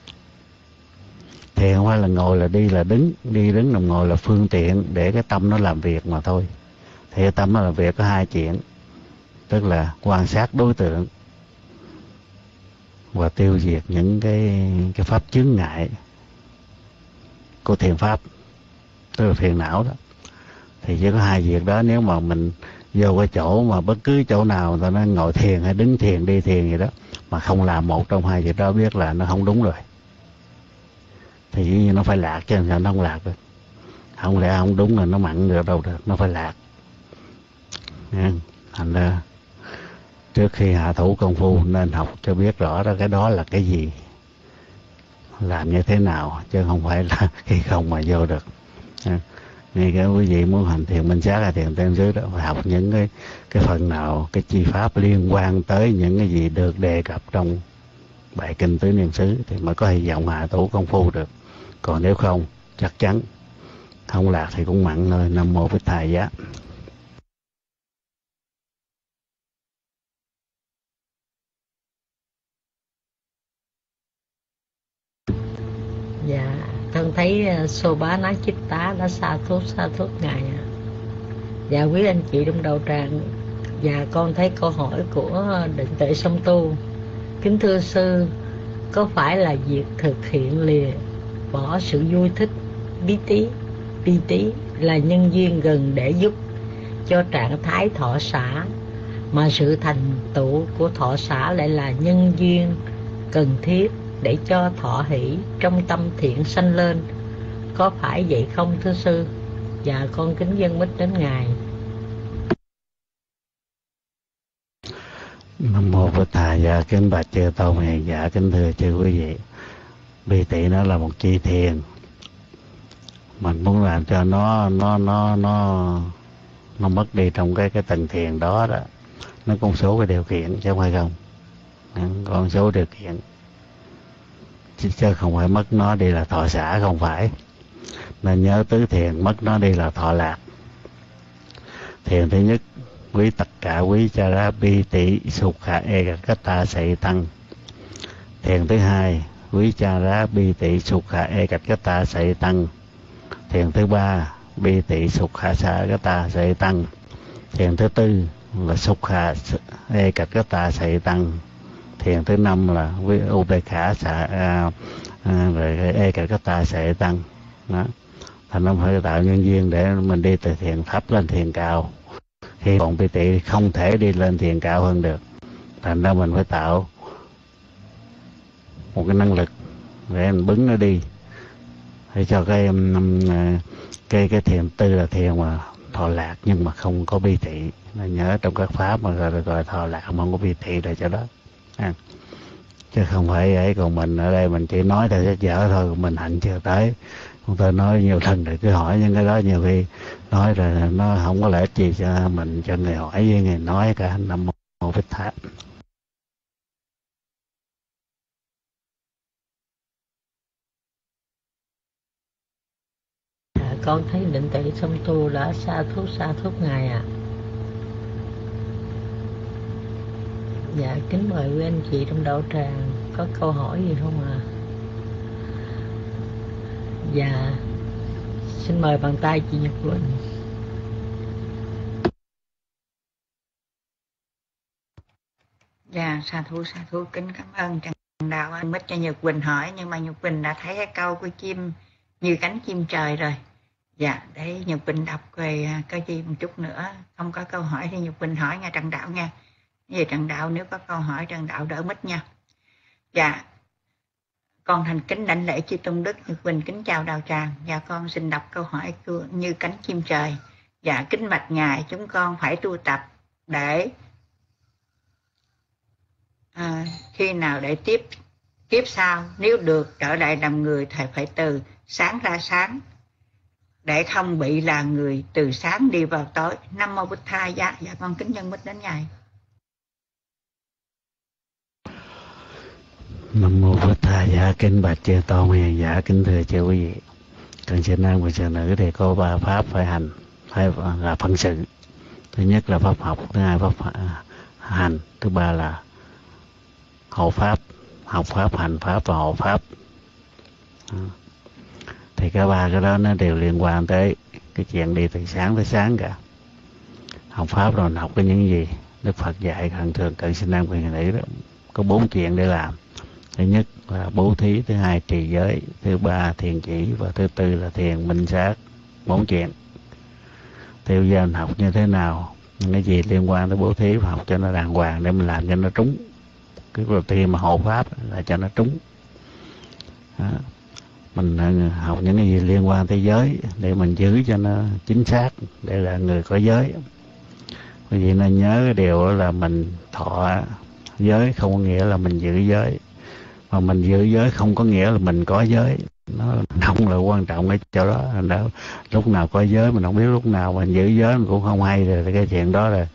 Thì không phải là ngồi là đi là đứng, đi đứng nằm ngồi là phương tiện để cái tâm nó làm việc mà thôi. Thì cái tâm nó làm việc có hai chuyện, tức là quan sát đối tượng và tiêu diệt những cái cái pháp chướng ngại của thiền pháp, tức là phiền não đó. Thì chỉ có hai việc đó. Nếu mà mình vô cái chỗ mà bất cứ chỗ nào ta nó ngồi thiền hay đứng thiền đi thiền gì đó mà không làm một trong hai việc đó, biết là nó không đúng rồi. Thì dĩ nhiên nó phải lạc, chứ sao nó không lạc được. Không lẽ không đúng là nó mặn được đâu được, nó phải lạc. Nha. Thành ra trước khi hạ thủ công phu nên học cho biết rõ đó, cái đó là cái gì, làm như thế nào, chứ không phải là khi không mà vô được. Ngay cái quý vị muốn hành thiền minh sát hay thiền tem xứ đó, phải học những cái cái phần nào, cái chi pháp liên quan tới những cái gì được đề cập trong bài kinh tứ niệm xứ thì mới có hy vọng hạ thủ công phu được. Còn nếu không chắc chắn không lạc thì cũng mặn thôi. Nam mô Bích Thầy. Giá Dạ thân con thấy Sô Bá Ná Chích Tá đã sa thốt sa thốt ngài ạ. Dạ quý anh chị trong đầu tràng, dạ con thấy câu hỏi của Định Tuệ Song Tu. Kính thưa sư, có phải là việc thực hiện lìa bỏ sự vui thích bí tí bi tí là nhân duyên gần để giúp cho trạng thái thọ xả, mà sự thành tựu của thọ xả lại là nhân duyên cần thiết để cho thọ hỷ trong tâm thiện sanh lên, có phải vậy không thưa sư? Dạ con kính dâng mít đến ngài. Nam mô Bổn Thà. Dạ kính bạch chư tôn hiền giả, kính thưa chư quý vị, bi tị nó là một chi thiền. Mình muốn làm cho nó nó nó nó nó mất đi trong cái cái tầng thiền đó đó, nó có một số cái điều kiện chứ không phải không, có một số điều kiện chứ, chứ không phải mất nó đi là thọ xả, không phải. Nên nhớ tứ thiền, mất nó đi là thọ lạc. Thiền thứ nhất, quý tất cả quý cha ra bi tỷ sục khả e cách ta sậy tăng. Thiền thứ hai, quý cha ra bi tỷ sục khả e cách ta sậy tăng. Thiền thứ ba, bi tỷ sục khả xả cách ta sậy tăng. Thiền thứ tư là sục khả e cách ta sậy tăng. Thiền thứ năm là với u bê khả xả à, à, rồi e cách ta sậy tăng. Đó. Thành nó phải tạo nhân duyên để mình đi từ thiền thấp lên thiền cao. Khi còn bi tị không thể đi lên thiền cao hơn được, thành ra mình phải tạo một cái năng lực để mình bứng nó đi, để cho cái cái cái thiền tư là thiền mà thọ lạc nhưng mà không có bi tị. Nên nhớ trong các pháp mà gọi, gọi thọ lạc mà không có bi tị là cho đó à. Chứ không phải ấy. Còn mình ở đây mình chỉ nói theo sách vở thôi, mình hành chưa tới. Chúng tôi nói nhiều lần rồi, cứ hỏi những cái đó nhiều khi nói rồi nó không có lợi ích gì cho mình, cho người hỏi với người nói cả. Nam mô Bổn Thà. À, con thấy Định Tuệ Song Tu đã sa thúc sa thúc ngài ạ. À. Dạ kính mời quý anh chị trong đạo tràng có câu hỏi gì không ạ? À? Dạ xin mời bàn tay chị Nhật Quỳnh. Dạ sa thú sa thú kính cảm ơn Trần Đạo anh mít cho Nhật Quỳnh hỏi, nhưng mà Nhật Quỳnh đã thấy cái câu của chim như cánh chim trời rồi. Dạ để Nhật Quỳnh đọc về câu gì một chút nữa, không có câu hỏi thì Nhật Quỳnh hỏi nghe Trần Đạo nha. Về Trần Đạo nếu có câu hỏi Trần Đạo đỡ mít nha. Dạ con thành kính đảnh lễ chư tôn đức. Nhật Quỳnh kính chào đạo tràng. Dạ con xin đọc câu hỏi của như cánh chim trời. Dạ kính bạch ngài, chúng con phải tu tập để à, khi nào để tiếp kiếp sau nếu được trở lại làm người thầy phải từ sáng ra sáng, để không bị là người từ sáng đi vào tối. Nam mô Bổn Thà. Dạ dạ con kính nhân mít đến ngài. Nam mô Bổn Thà. Dạ kính bạch chư tôn hiền giả, kính thưa chư quý vị, cần sư nam và sư nữ thì có ba pháp phải hành, phải là phân sự. Thứ nhất là pháp học, thứ hai pháp hành, thứ ba là hộ pháp, học pháp, hành pháp và hộ pháp. Thì cả ba cái đó nó đều liên quan tới cái chuyện đi từ sáng tới sáng cả. Học pháp rồi học cái những gì Đức Phật dạy thường thường cận sinh nam quyền nữ đó, có bốn chuyện để làm. Thứ nhất là bố thí, thứ hai trì giới, thứ ba thiền chỉ và thứ tư là thiền minh sát. Bốn chuyện. Thì bây giờ mình học như thế nào, những cái gì liên quan tới bố thí và học cho nó đàng hoàng để mình làm cho nó trúng. Cái đầu tiên mà hộ pháp là cho nó trúng. Đó. Mình học những cái gì liên quan tới giới để mình giữ cho nó chính xác, để là người có giới. Bởi vì nên nhớ cái điều là mình thọ giới không có nghĩa là mình giữ giới, mà mình giữ giới không có nghĩa là mình có giới. Nó không là quan trọng cái chỗ đó. đó lúc nào có giới mình không biết, lúc nào mình giữ giới mình cũng không hay. Rồi cái chuyện đó là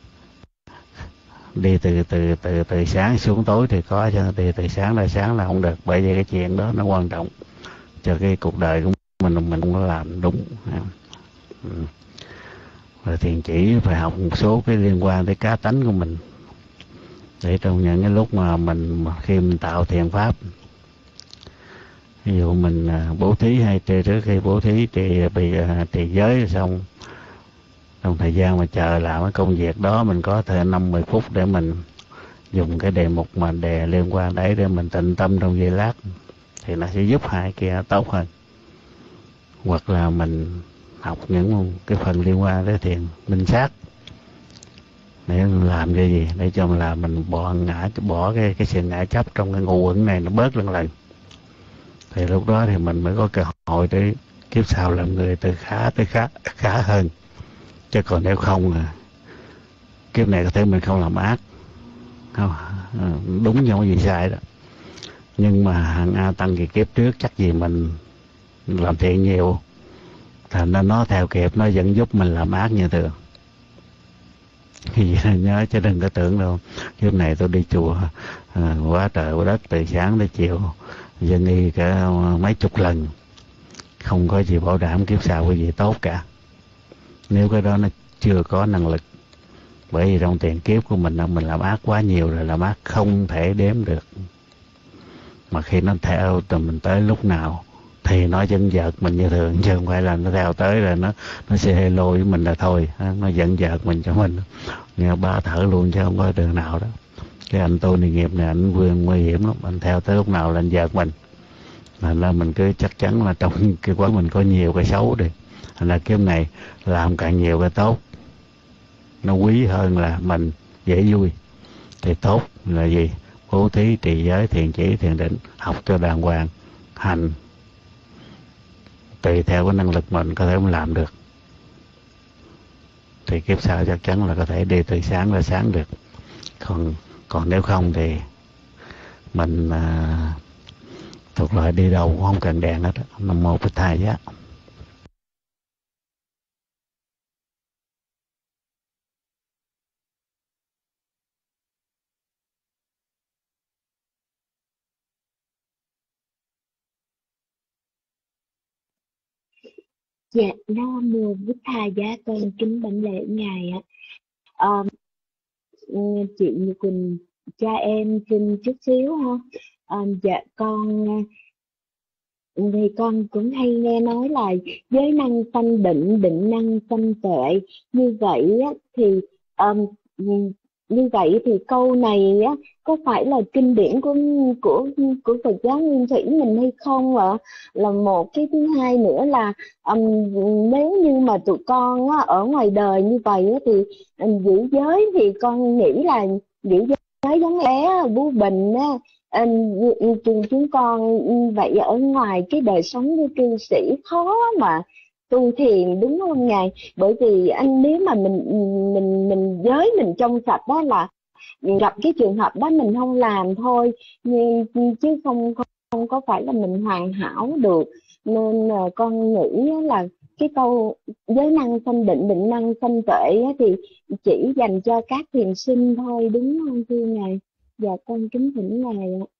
đi từ từ từ từ sáng xuống tối thì có, cho từ từ sáng ra sáng là không được. Bởi vì cái chuyện đó nó quan trọng cho cái cuộc đời của mình, mình không có làm đúng. Rồi thiền chỉ phải học một số cái liên quan tới cá tánh của mình, để trong những cái lúc mà mình khi mình tạo thiền pháp ví dụ mình bố thí hay trì, trước khi bố thí trì bị trì giới xong, trong thời gian mà chờ làm cái công việc đó mình có thể năm mười phút để mình dùng cái đề mục mà đề liên quan đấy để mình tịnh tâm trong giây lát, thì nó sẽ giúp hai kia tốt hơn. Hoặc là mình học những cái phần liên quan tới thiền minh sát để làm cái gì, để cho mình là mình bỏ ngã bỏ cái cái sự ngã chấp trong cái ngũ uẩn này nó bớt lần lần, thì lúc đó thì mình mới có cơ hội để kiếp sau làm người từ khá tới khá khá hơn. Chứ còn nếu không à, kiếp này có thể mình không làm ác, không đúng như cái gì sai đó, nhưng mà hàng A tăng kỳ kiếp trước chắc gì mình làm thiện nhiều, thành ra nó theo kịp, nó vẫn giúp mình làm ác như thường. Thì nhớ chứ đừng có tưởng đâu kiếp này tôi đi chùa à, quá trời quá đất từ sáng tới chiều dân y cả mấy chục lần, không có gì bảo đảm kiếp sau cái gì tốt cả, nếu cái đó nó chưa có năng lực. Bởi vì trong tiền kiếp của mình mình làm ác quá nhiều rồi, làm ác không thể đếm được, mà khi nó theo thì mình tới lúc nào thì nó vẫn giật mình như thường, chứ không phải là nó theo tới rồi nó nó sẽ hello với mình là thôi, nó vẫn giật mình cho mình nghe ba thở luôn, chứ không có đường nào đó. Cái anh tu này nghiệp này anh quyền nguy hiểm lắm, anh theo tới lúc nào là anh giật mình, nên là mình cứ chắc chắn là trong cái quán mình có nhiều cái xấu đi, thành ra kiếp này làm càng nhiều cái tốt, nó quý hơn là mình dễ vui. Thì tốt là gì? Bố thí, trì giới, thiền chỉ, thiền định, học cho đàng hoàng, hành tùy theo cái năng lực mình có thể mình làm được, thì kiếp sau chắc chắn là có thể đi từ sáng ra sáng được. Còn còn nếu không thì mình à, thuộc loại đi đâu cũng không cần đèn hết. Nam mô Bích Thầy Giá. Dạ, Nam mô Bích Thầy Giá, con kính bạch lễ ngài ạ. À, chị Như Quỳnh cho em xin chút xíu ha. À, dạ con thì con cũng hay nghe nói là giới năng sanh định, định năng sanh tuệ. Như vậy á, thì um, như vậy thì câu này á, có phải là kinh điển của của của Phật giáo Nguyên Thủy mình hay không ạ? Là một. Cái thứ hai nữa là um, nếu như mà tụi con á, ở ngoài đời như vậy á, thì um, giữ giới thì con nghĩ là giữ giới giống bé Bú Bình á, um, chúng con vậy ở ngoài cái đời sống như cư sĩ khó mà tu thiền, đúng không ngài? Bởi vì anh nếu mà mình mình mình giới mình trong sạch đó là gặp cái trường hợp đó mình không làm thôi, nhưng chứ không không có phải là mình hoàn hảo được. Nên là con nghĩ là cái câu giới năng sanh định, định năng sanh tuệ thì chỉ dành cho các thiền sinh thôi, đúng không thưa ngài? Dạ con kính thỉnh ngài ạ.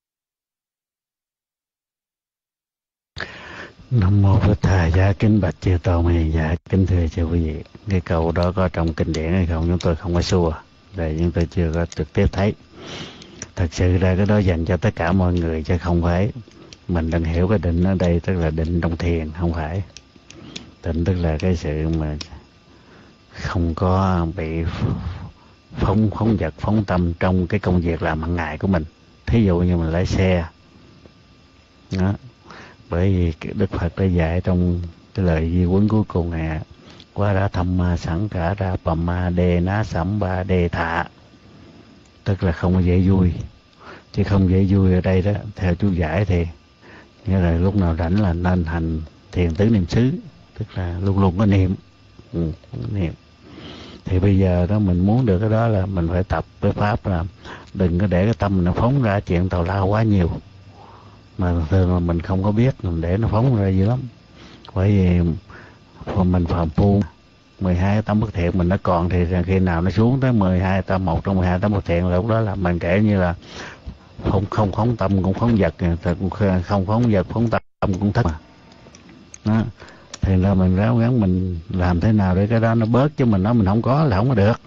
Nam mô Bích Thầy Giá, kính bạch chư tôn hiền giả, kính thưa chư quý vị. Cái câu đó có trong kinh điển hay không chúng tôi không có xua, để chúng tôi chưa có trực tiếp thấy. Thật sự ra cái đó dành cho tất cả mọi người, chứ không phải mình đừng hiểu cái định ở đây tức là định trong thiền, không phải. Định tức là cái sự mà không có bị phóng phóng vật, phóng tâm trong cái công việc làm hàng ngày của mình. Thí dụ như mình lái xe đó. Bởi vì Đức Phật đã dạy trong cái lời di huấn cuối cùng này: quá ra thăm ma sẵn cả ra pầm ma đề ná sẩm ba đề thạ, tức là không có dễ vui. Chứ không dễ vui ở đây đó, theo chú giải thì nghĩa là lúc nào rảnh là nên hành thiền tứ niệm xứ, tức là luôn luôn có niệm. Ừ, niệm. Thì bây giờ đó mình muốn được cái đó là mình phải tập cái pháp là đừng có để cái tâm mình nó phóng ra chuyện tào lao quá nhiều, mà thường là mình không có biết, mình để nó phóng ra dữ lắm. Bởi vì mình phàm phu mười hai tâm bất thiện mình nó còn, thì khi nào nó xuống tới mười hai tâm, một trong mười hai tâm bất thiện là lúc đó là mình kể như là không không phóng tâm cũng phóng vật, không phóng vật phóng tâm cũng thất mà đó. Thì là mình ráng gắng mình làm thế nào để cái đó nó bớt, chứ mình nói mình không có là không có được.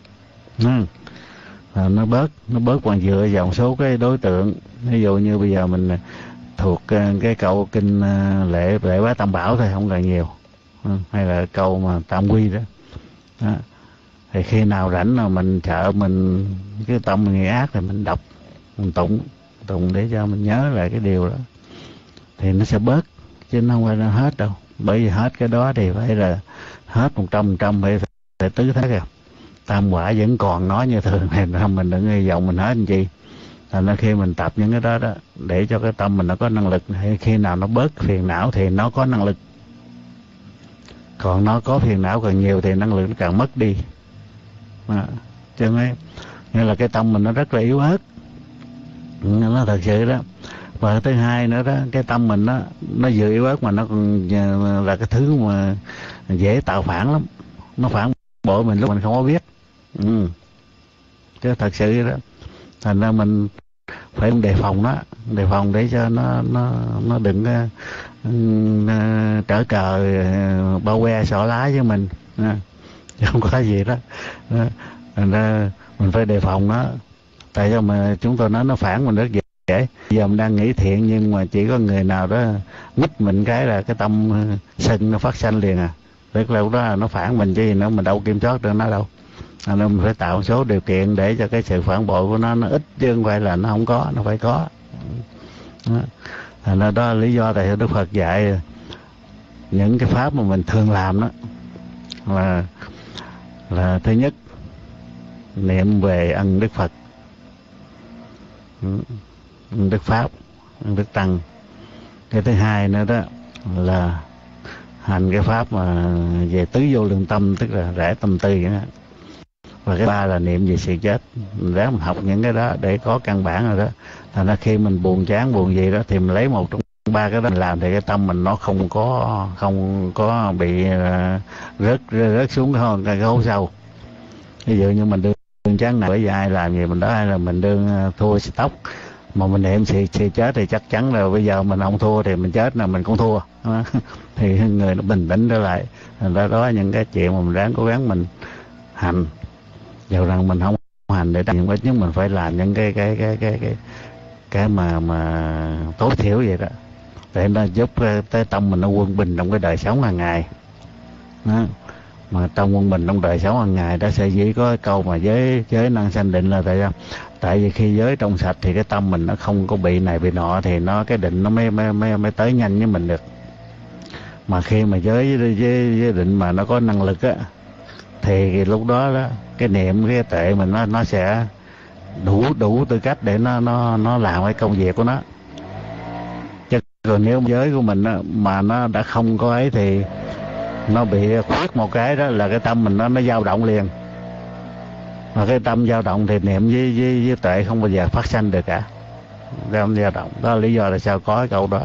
Nó bớt, nó bớt còn dựa vào một số cái đối tượng. Ví dụ như bây giờ mình thuộc cái câu kinh lễ lễ bái tam bảo thôi, không cần nhiều. Hay là câu mà tam quy đó. Đó. Thì khi nào rảnh mà mình sợ mình cái tâm mình nghĩ ác thì mình đọc, mình tụng tụng để cho mình nhớ lại cái điều đó thì nó sẽ bớt, chứ nó không phải nó hết đâu. Bởi vì hết cái đó thì phải là hết một trăm phần trăm, phải phải tứ thế kìa. Tam quả vẫn còn nói như thường thì mình đừng hy vọng mình hết làm chi. Thành ra khi mình tập những cái đó đó để cho cái tâm mình nó có năng lực, hay khi nào nó bớt phiền não thì nó có năng lực. Còn nó có phiền não càng nhiều thì năng lực nó càng mất đi. À, cho nên nghĩa là cái tâm mình nó rất là yếu ớt, nó thật sự đó. Và thứ hai nữa đó, cái tâm mình nó nó vừa yếu ớt mà nó còn là cái thứ mà dễ tạo phản lắm, nó phản bội mình lúc mình không có biết. Ừ. Chứ thật sự đó, thành ra mình phải đề phòng nó, đề phòng để cho nó nó nó đừng uh, trở cờ uh, bao que xỏ lá với mình, uh, chứ không có gì đó. Uh, thành ra mình phải đề phòng nó, tại sao mà chúng tôi nói nó phản mình rất dễ. Giờ mình đang nghĩ thiện nhưng mà chỉ có người nào đó nhích mình cái là cái tâm sân nó phát sanh liền à. Tức là lúc đó là nó phản mình chứ gì nữa, mình đâu kiểm soát được nó đâu. Nên mình phải tạo một số điều kiện để cho cái sự phản bội của nó nó ít, chứ không phải là nó không có, nó phải có. Đó. Thành ra đó là lý do tại Đức Phật dạy những cái pháp mà mình thường làm đó là là thứ nhất niệm về ân Đức Phật, ân Đức Pháp, ân Đức Tăng. Cái thứ hai nữa đó là hành cái pháp mà về tứ vô lượng tâm, tức là rẽ tâm tư vậy đó. Và cái ba là niệm về sự chết. Mình ráng mình học những cái đó để có căn bản rồi đó. Thành ra khi mình buồn chán buồn gì đó thì mình lấy một trong ba cái đó mình làm thì cái tâm mình nó không có không có bị uh, rớt rớt xuống cái, cái hố sâu. Ví dụ như mình đương chán này bởi vì ai làm gì mình đó, hay là mình đương uh, thua tóc mà mình niệm sự, sự chết thì chắc chắn là bây giờ mình không thua thì mình chết là mình cũng thua. Thì người nó bình tĩnh trở lại. Thành ra đó những cái chuyện mà mình ráng cố gắng mình hành, dầu rằng mình không hành để nhưng ít nhất mình phải làm những cái cái cái cái cái cái mà mà tối thiểu vậy đó, để nó giúp tới tâm mình nó quân bình trong cái đời sống hàng ngày đó. Mà trong quân bình trong đời sống hàng ngày đó sẽ dĩ có cái câu mà giới giới năng sanh định là tại sao? Tại vì khi giới trong sạch thì cái tâm mình nó không có bị này bị nọ thì nó cái định nó mới mới mới, mới tới nhanh với mình được. Mà khi mà giới với, với định mà nó có năng lực á thì lúc đó đó cái niệm cái tệ mình nó nó sẽ đủ đủ tư cách để nó nó nó làm cái công việc của nó. Chứ còn nếu giới của mình đó, mà nó đã không có ấy thì nó bị khuyết một cái đó là cái tâm mình nó nó dao động liền. Mà cái tâm dao động thì niệm với với, với tuệ không bao giờ phát sanh được cả. Tâm dao động đó là lý do là sao có cái câu đó.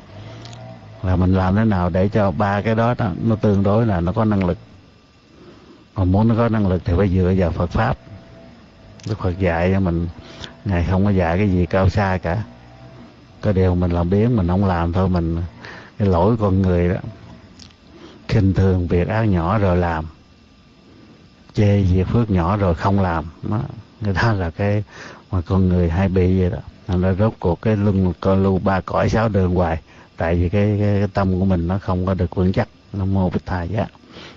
Là mình làm thế nào để cho ba cái đó, đó nó tương đối là nó có năng lực. Mà muốn nó có năng lực thì phải dựa vào Phật Pháp. Đức Phật dạy cho mình, Ngài không có dạy cái gì cao xa cả. Cái điều mình làm biến mình không làm thôi. Mình cái lỗi con người đó, khinh thường việc ác nhỏ rồi làm, chê việc phước nhỏ rồi không làm đó. Cái đó là cái mà con người hay bị vậy đó. Nó rốt cuộc cái luân con lưu ba cõi sáu đường hoài. Tại vì cái, cái, cái tâm của mình nó không có được vững chắc. Nam mô Bích Thầy Giá.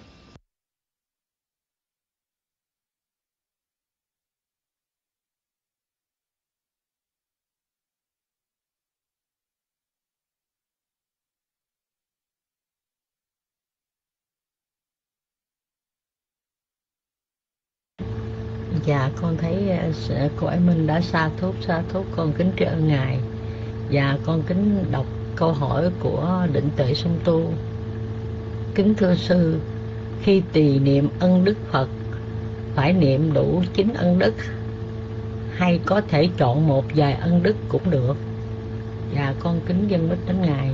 Dạ con thấy cô Ái Minh đã sa thúc sa thúc con kính tri ân Ngài. Và con kính đọc câu hỏi của Định Tuệ Song Tu. Kính thưa sư, khi tỳ niệm ân Đức Phật phải niệm đủ chín ân đức hay có thể chọn một vài ân đức cũng được? Và con kính dâng bích đến Ngài.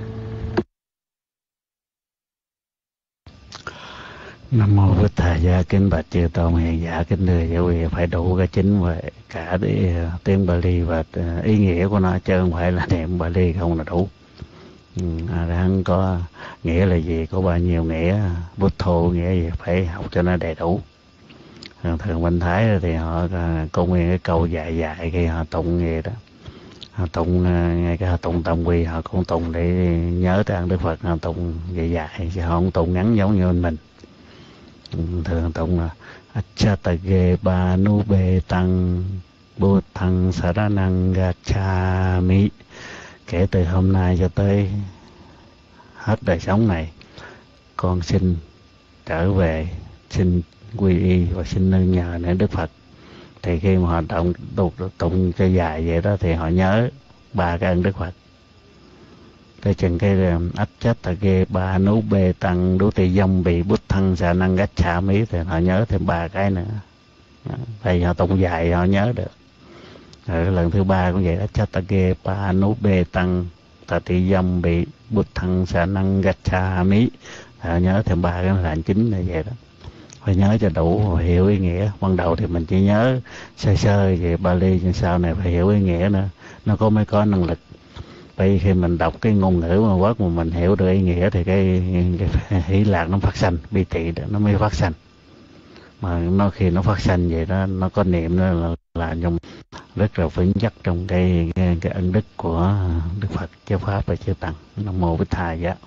Nam mô Bích Thầy Giá. Kính bạch chư tôn hiền giả, kính thưa giáo quý, phải đủ cái chính về cả để tiếng Bali và ý nghĩa của nó, chứ không phải là niệm Bali không là đủ. À, đang có nghĩa là gì, có bao nhiêu nghĩa, Bút thô nghĩa gì, phải học cho nó đầy đủ. Thường Minh Thái thì họ có nguyên cái câu dài dài khi họ tụng gì đó, họ tụng ngay cái họ tụng tam quy họ cũng tụng để nhớ tới ơn Đức Phật, họ tụng dài dài chứ họ không tụng ngắn giống như mình. Thường tụng là Acchatage Bhanube Tăng Buddhang Saranang Gacchami, kể từ hôm nay cho tới hết đời sống này con xin trở về, xin quy y và xin nương nhờ đến Đức Phật. Thì khi mà họ tụng tụng, tụng cho dài vậy đó thì họ nhớ ba cái ơn Đức Phật. Tới chừng cái Acchatage Bhanube Tăng Đú Tỳ Dông Bị Buddhang Saranang Gacchami thì họ nhớ thêm ba cái nữa. Tại họ tụng dài họ nhớ được. Rồi lần thứ ba cũng vậy, Acchatage Bhanube Tăng Đú Tỳ Dông Bị Buddhang Saranang Gacchami, họ nhớ thêm ba cái là chính là vậy đó. Phải nhớ cho đủ, phải hiểu ý nghĩa. Ban đầu thì mình chỉ nhớ sơ sơ về Bali, nhưng sau này phải hiểu ý nghĩa nữa, nó có mới có năng lực. Bởi khi mình đọc cái ngôn ngữ mà quốc mà mình hiểu được ý nghĩa thì cái, cái hỷ lạc nó phát sanh, bi tị nó mới phát sanh. Mà nó khi nó phát sanh vậy đó, nó có niệm đó là, là trong rất là vững chắc trong cái, cái, cái ân đức của Đức Phật, Giáo Pháp và Chư Tăng. Nam Mô Bích Thầy Giá.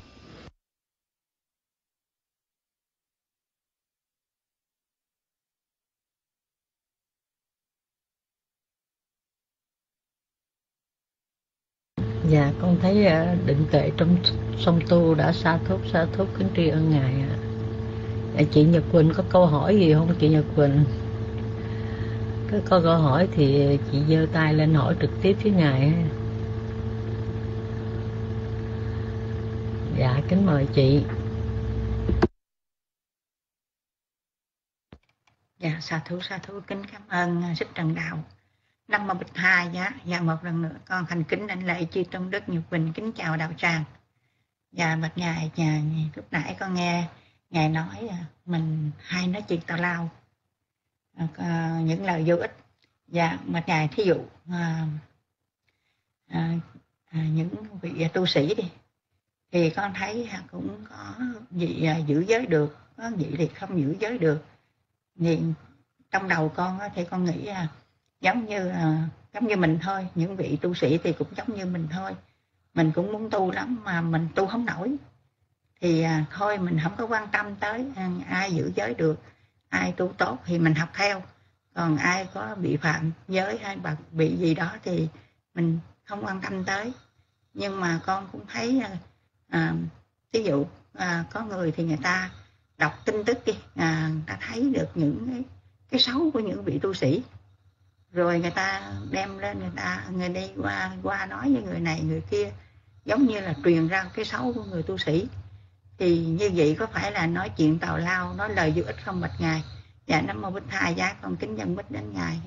Dạ, con thấy uh, định tuệ trong song tu đã sa thúc sa thúc kính tri ân Ngài ạ. À, chị Nhật Quỳnh có câu hỏi gì không chị Nhật Quỳnh? Có, có câu hỏi thì chị giơ tay lên hỏi trực tiếp với Ngài. Dạ, kính mời chị. Dạ, sa thú sa thú kính cảm ơn Thích Trần Đạo. Nam Mô Bích Thầy Giá. Dạ, một lần nữa con thành kính đảnh lễ chư tôn đức Nhật Quỳnh kính chào đạo tràng. Dạ, bạch Ngài, nhà, lúc nãy con nghe Ngài nói mình hay nói chuyện tào lao, à, những lời vô ích. Dạ, bạch Ngài thí dụ à, à, à, những vị tu sĩ đi thì con thấy cũng có vị à, giữ giới được, có vị thì không giữ giới được. Thì trong đầu con thì con nghĩ à, giống như à, giống như mình thôi, những vị tu sĩ thì cũng giống như mình thôi, mình cũng muốn tu lắm mà mình tu không nổi thì à, thôi mình không có quan tâm tới à, ai giữ giới được, ai tu tốt thì mình học theo, còn ai có bị phạm giới hay bị gì đó thì mình không quan tâm tới. Nhưng mà con cũng thấy à, à, ví dụ à, có người thì người ta đọc tin tức đi, à, người ta thấy được những cái, cái xấu của những vị tu sĩ, rồi người ta đem lên, người ta người đi qua qua nói với người này người kia, giống như là truyền ra cái xấu của người tu sĩ. Thì như vậy có phải là nói chuyện tào lao, nói lời vô ích không bạch Ngài? Dạ, Nam Mô Bích Thầy Giá, con kính dân bích đến Ngài.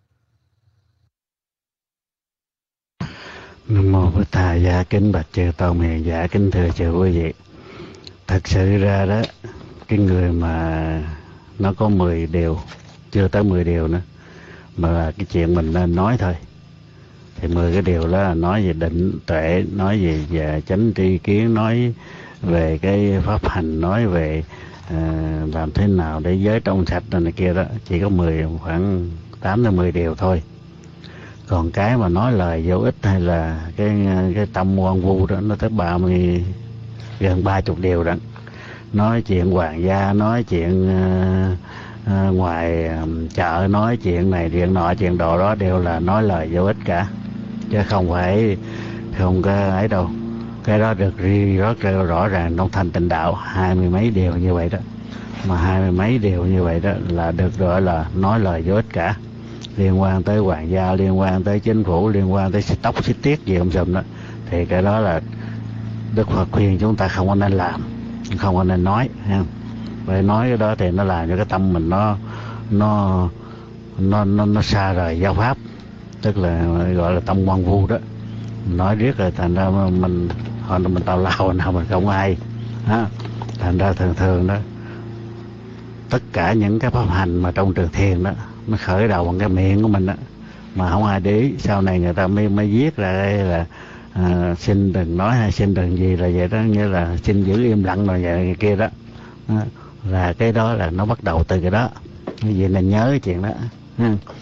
Nam Mô Bích Thầy Giá, kính bạch chư tôn hiền giả, kính thưa chư quý vị. Thật sự ra đó, cái người mà nó có mười điều, chưa tới mười điều nữa, mà là cái chuyện mình nên nói thôi. Thì mười cái điều đó là nói về định tuệ, nói về, về chánh tri kiến, nói về cái pháp hành, nói về à, làm thế nào để giới trong sạch này kia đó, chỉ có mười, khoảng tám tới mười điều thôi. Còn cái mà nói lời vô ích hay là cái cái tâm ngoan vu đó, nó tới ba mươi, gần ba chục điều đó. Nói chuyện hoàng gia, nói chuyện à, à, ngoài chợ, nói chuyện này chuyện nọ chuyện đồ đó đều là nói lời vô ích cả, chứ không phải không có ấy đâu. Cái đó được ghi rất là rõ ràng trong Thanh Tịnh Đạo, hai mươi mấy điều như vậy đó. Mà hai mươi mấy điều như vậy đó là được gọi là nói lời vô ích cả, liên quan tới hoàng gia, liên quan tới chính phủ, liên quan tới xịt tóc xịt tiết gì không sùm đó. Thì cái đó là Đức Phật khuyên chúng ta không có nên làm, không có nên nói ha. Vậy nói cái đó thì nó làm cho cái tâm mình nó nó nó nó, nó xa rời giáo pháp, tức là gọi là tâm ngoan vu đó. Nói riết rồi thành ra mình hồi mình tào lao nào mình không ai đó. Thành ra thường thường đó, tất cả những cái pháp hành mà trong trường thiền đó, nó khởi đầu bằng cái miệng của mình đó, mà không ai để ý. Sau này người ta mới mới viết ra đây là à, xin đừng nói hay xin đừng gì là vậy đó, nghĩa là xin giữ im lặng rồi vậy kia đó. đó. Là cái đó là nó bắt đầu từ cái đó, cái gì nên nhớ cái chuyện đó.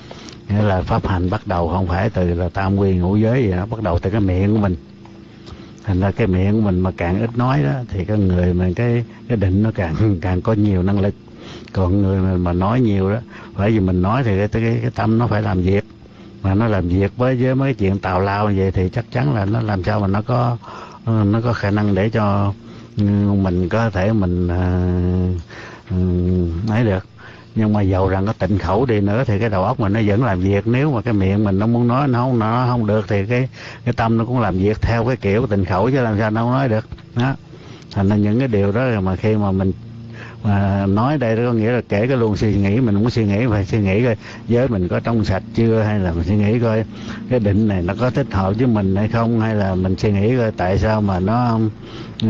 Nghĩa là pháp hành bắt đầu không phải từ là tam quy ngũ giới gì, nó bắt đầu từ cái miệng của mình. Thành ra cái miệng của mình mà càng ít nói đó thì cái người mà cái cái định nó càng càng có nhiều năng lực. Còn người mà, mà nói nhiều đó, bởi vì mình nói thì cái, cái cái tâm nó phải làm việc, mà nó làm việc với với mấy chuyện tào lao như vậy thì chắc chắn là nó làm sao mà nó có nó có khả năng để cho mình có thể mình uh, nói được. Nhưng mà dầu rằng có tịnh khẩu đi nữa thì cái đầu óc mình nó vẫn làm việc. Nếu mà cái miệng mình nó muốn nói nó không nó không được thì cái cái tâm nó cũng làm việc theo cái kiểu tịnh khẩu, chứ làm sao nó không nói được đó. Thành ra những cái điều đó mà khi mà mình mà nói đây đó có nghĩa là kể cái luôn suy nghĩ, mình cũng suy nghĩ, phải suy nghĩ coi giới mình có trong sạch chưa, hay là mình suy nghĩ coi cái định này nó có thích hợp với mình hay không, hay là mình suy nghĩ coi tại sao mà nó uh,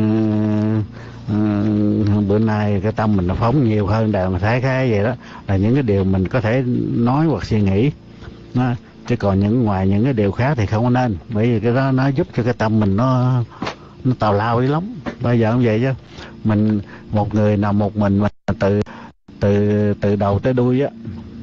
uh, bữa nay cái tâm mình nó phóng nhiều hơn đời mà thái khái vậy đó, là những cái điều mình có thể nói hoặc suy nghĩ đó. Chứ còn những ngoài những cái điều khác thì không có nên, bởi vì cái đó nó giúp cho cái tâm mình nó nó tào lao đi lắm. Bây giờ không vậy chứ mình một người nào một mình mà từ từ từ đầu tới đuôi á,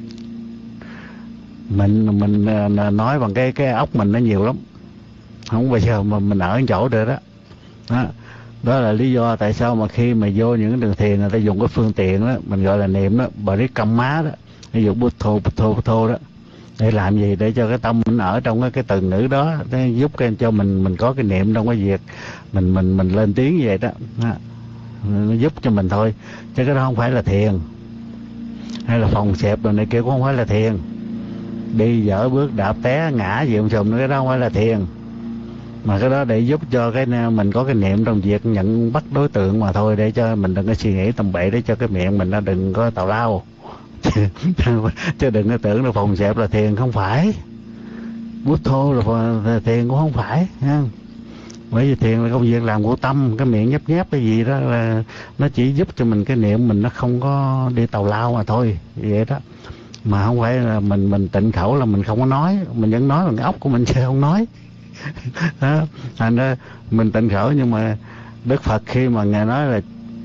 mình mình nói bằng cái cái óc mình nó nhiều lắm, không bao giờ mà mình ở chỗ được đó. đó đó là lý do tại sao mà khi mà vô những đường thiền người ta dùng cái phương tiện đó mình gọi là niệm đó, bà đi cầm má đó, ví dụ bút thô bút thô bút thô đó, để làm gì? Để cho cái tâm mình ở trong cái, cái từ ngữ đó, để giúp cái cho mình mình có cái niệm trong cái việc mình mình mình lên tiếng như vậy đó, nó giúp cho mình thôi, chứ cái đó không phải là thiền, hay là phòng xẹp rồi này kia cũng không phải là thiền. Đi dở bước đạp té ngã gì không sùm, cái đó không phải là thiền, mà cái đó để giúp cho cái mình có cái niệm trong việc nhận bắt đối tượng mà thôi, để cho mình đừng có suy nghĩ tầm bậy, để cho cái miệng mình nó đừng có tào lao. Chứ đừng có tưởng là phòng xẹp là thiền, không phải. Bút thô là thiền cũng không phải ha. Bởi vì thiền là công việc làm của tâm, cái miệng nhấp nháp cái gì đó là nó chỉ giúp cho mình cái niệm mình nó không có đi tào lao mà thôi, vậy đó. Mà không phải là mình mình tịnh khẩu là mình không có nói, mình vẫn nói bằng cái óc của mình chứ không nói. Đó. Thành ra mình tịnh khẩu, nhưng mà Đức Phật khi mà Ngài nói là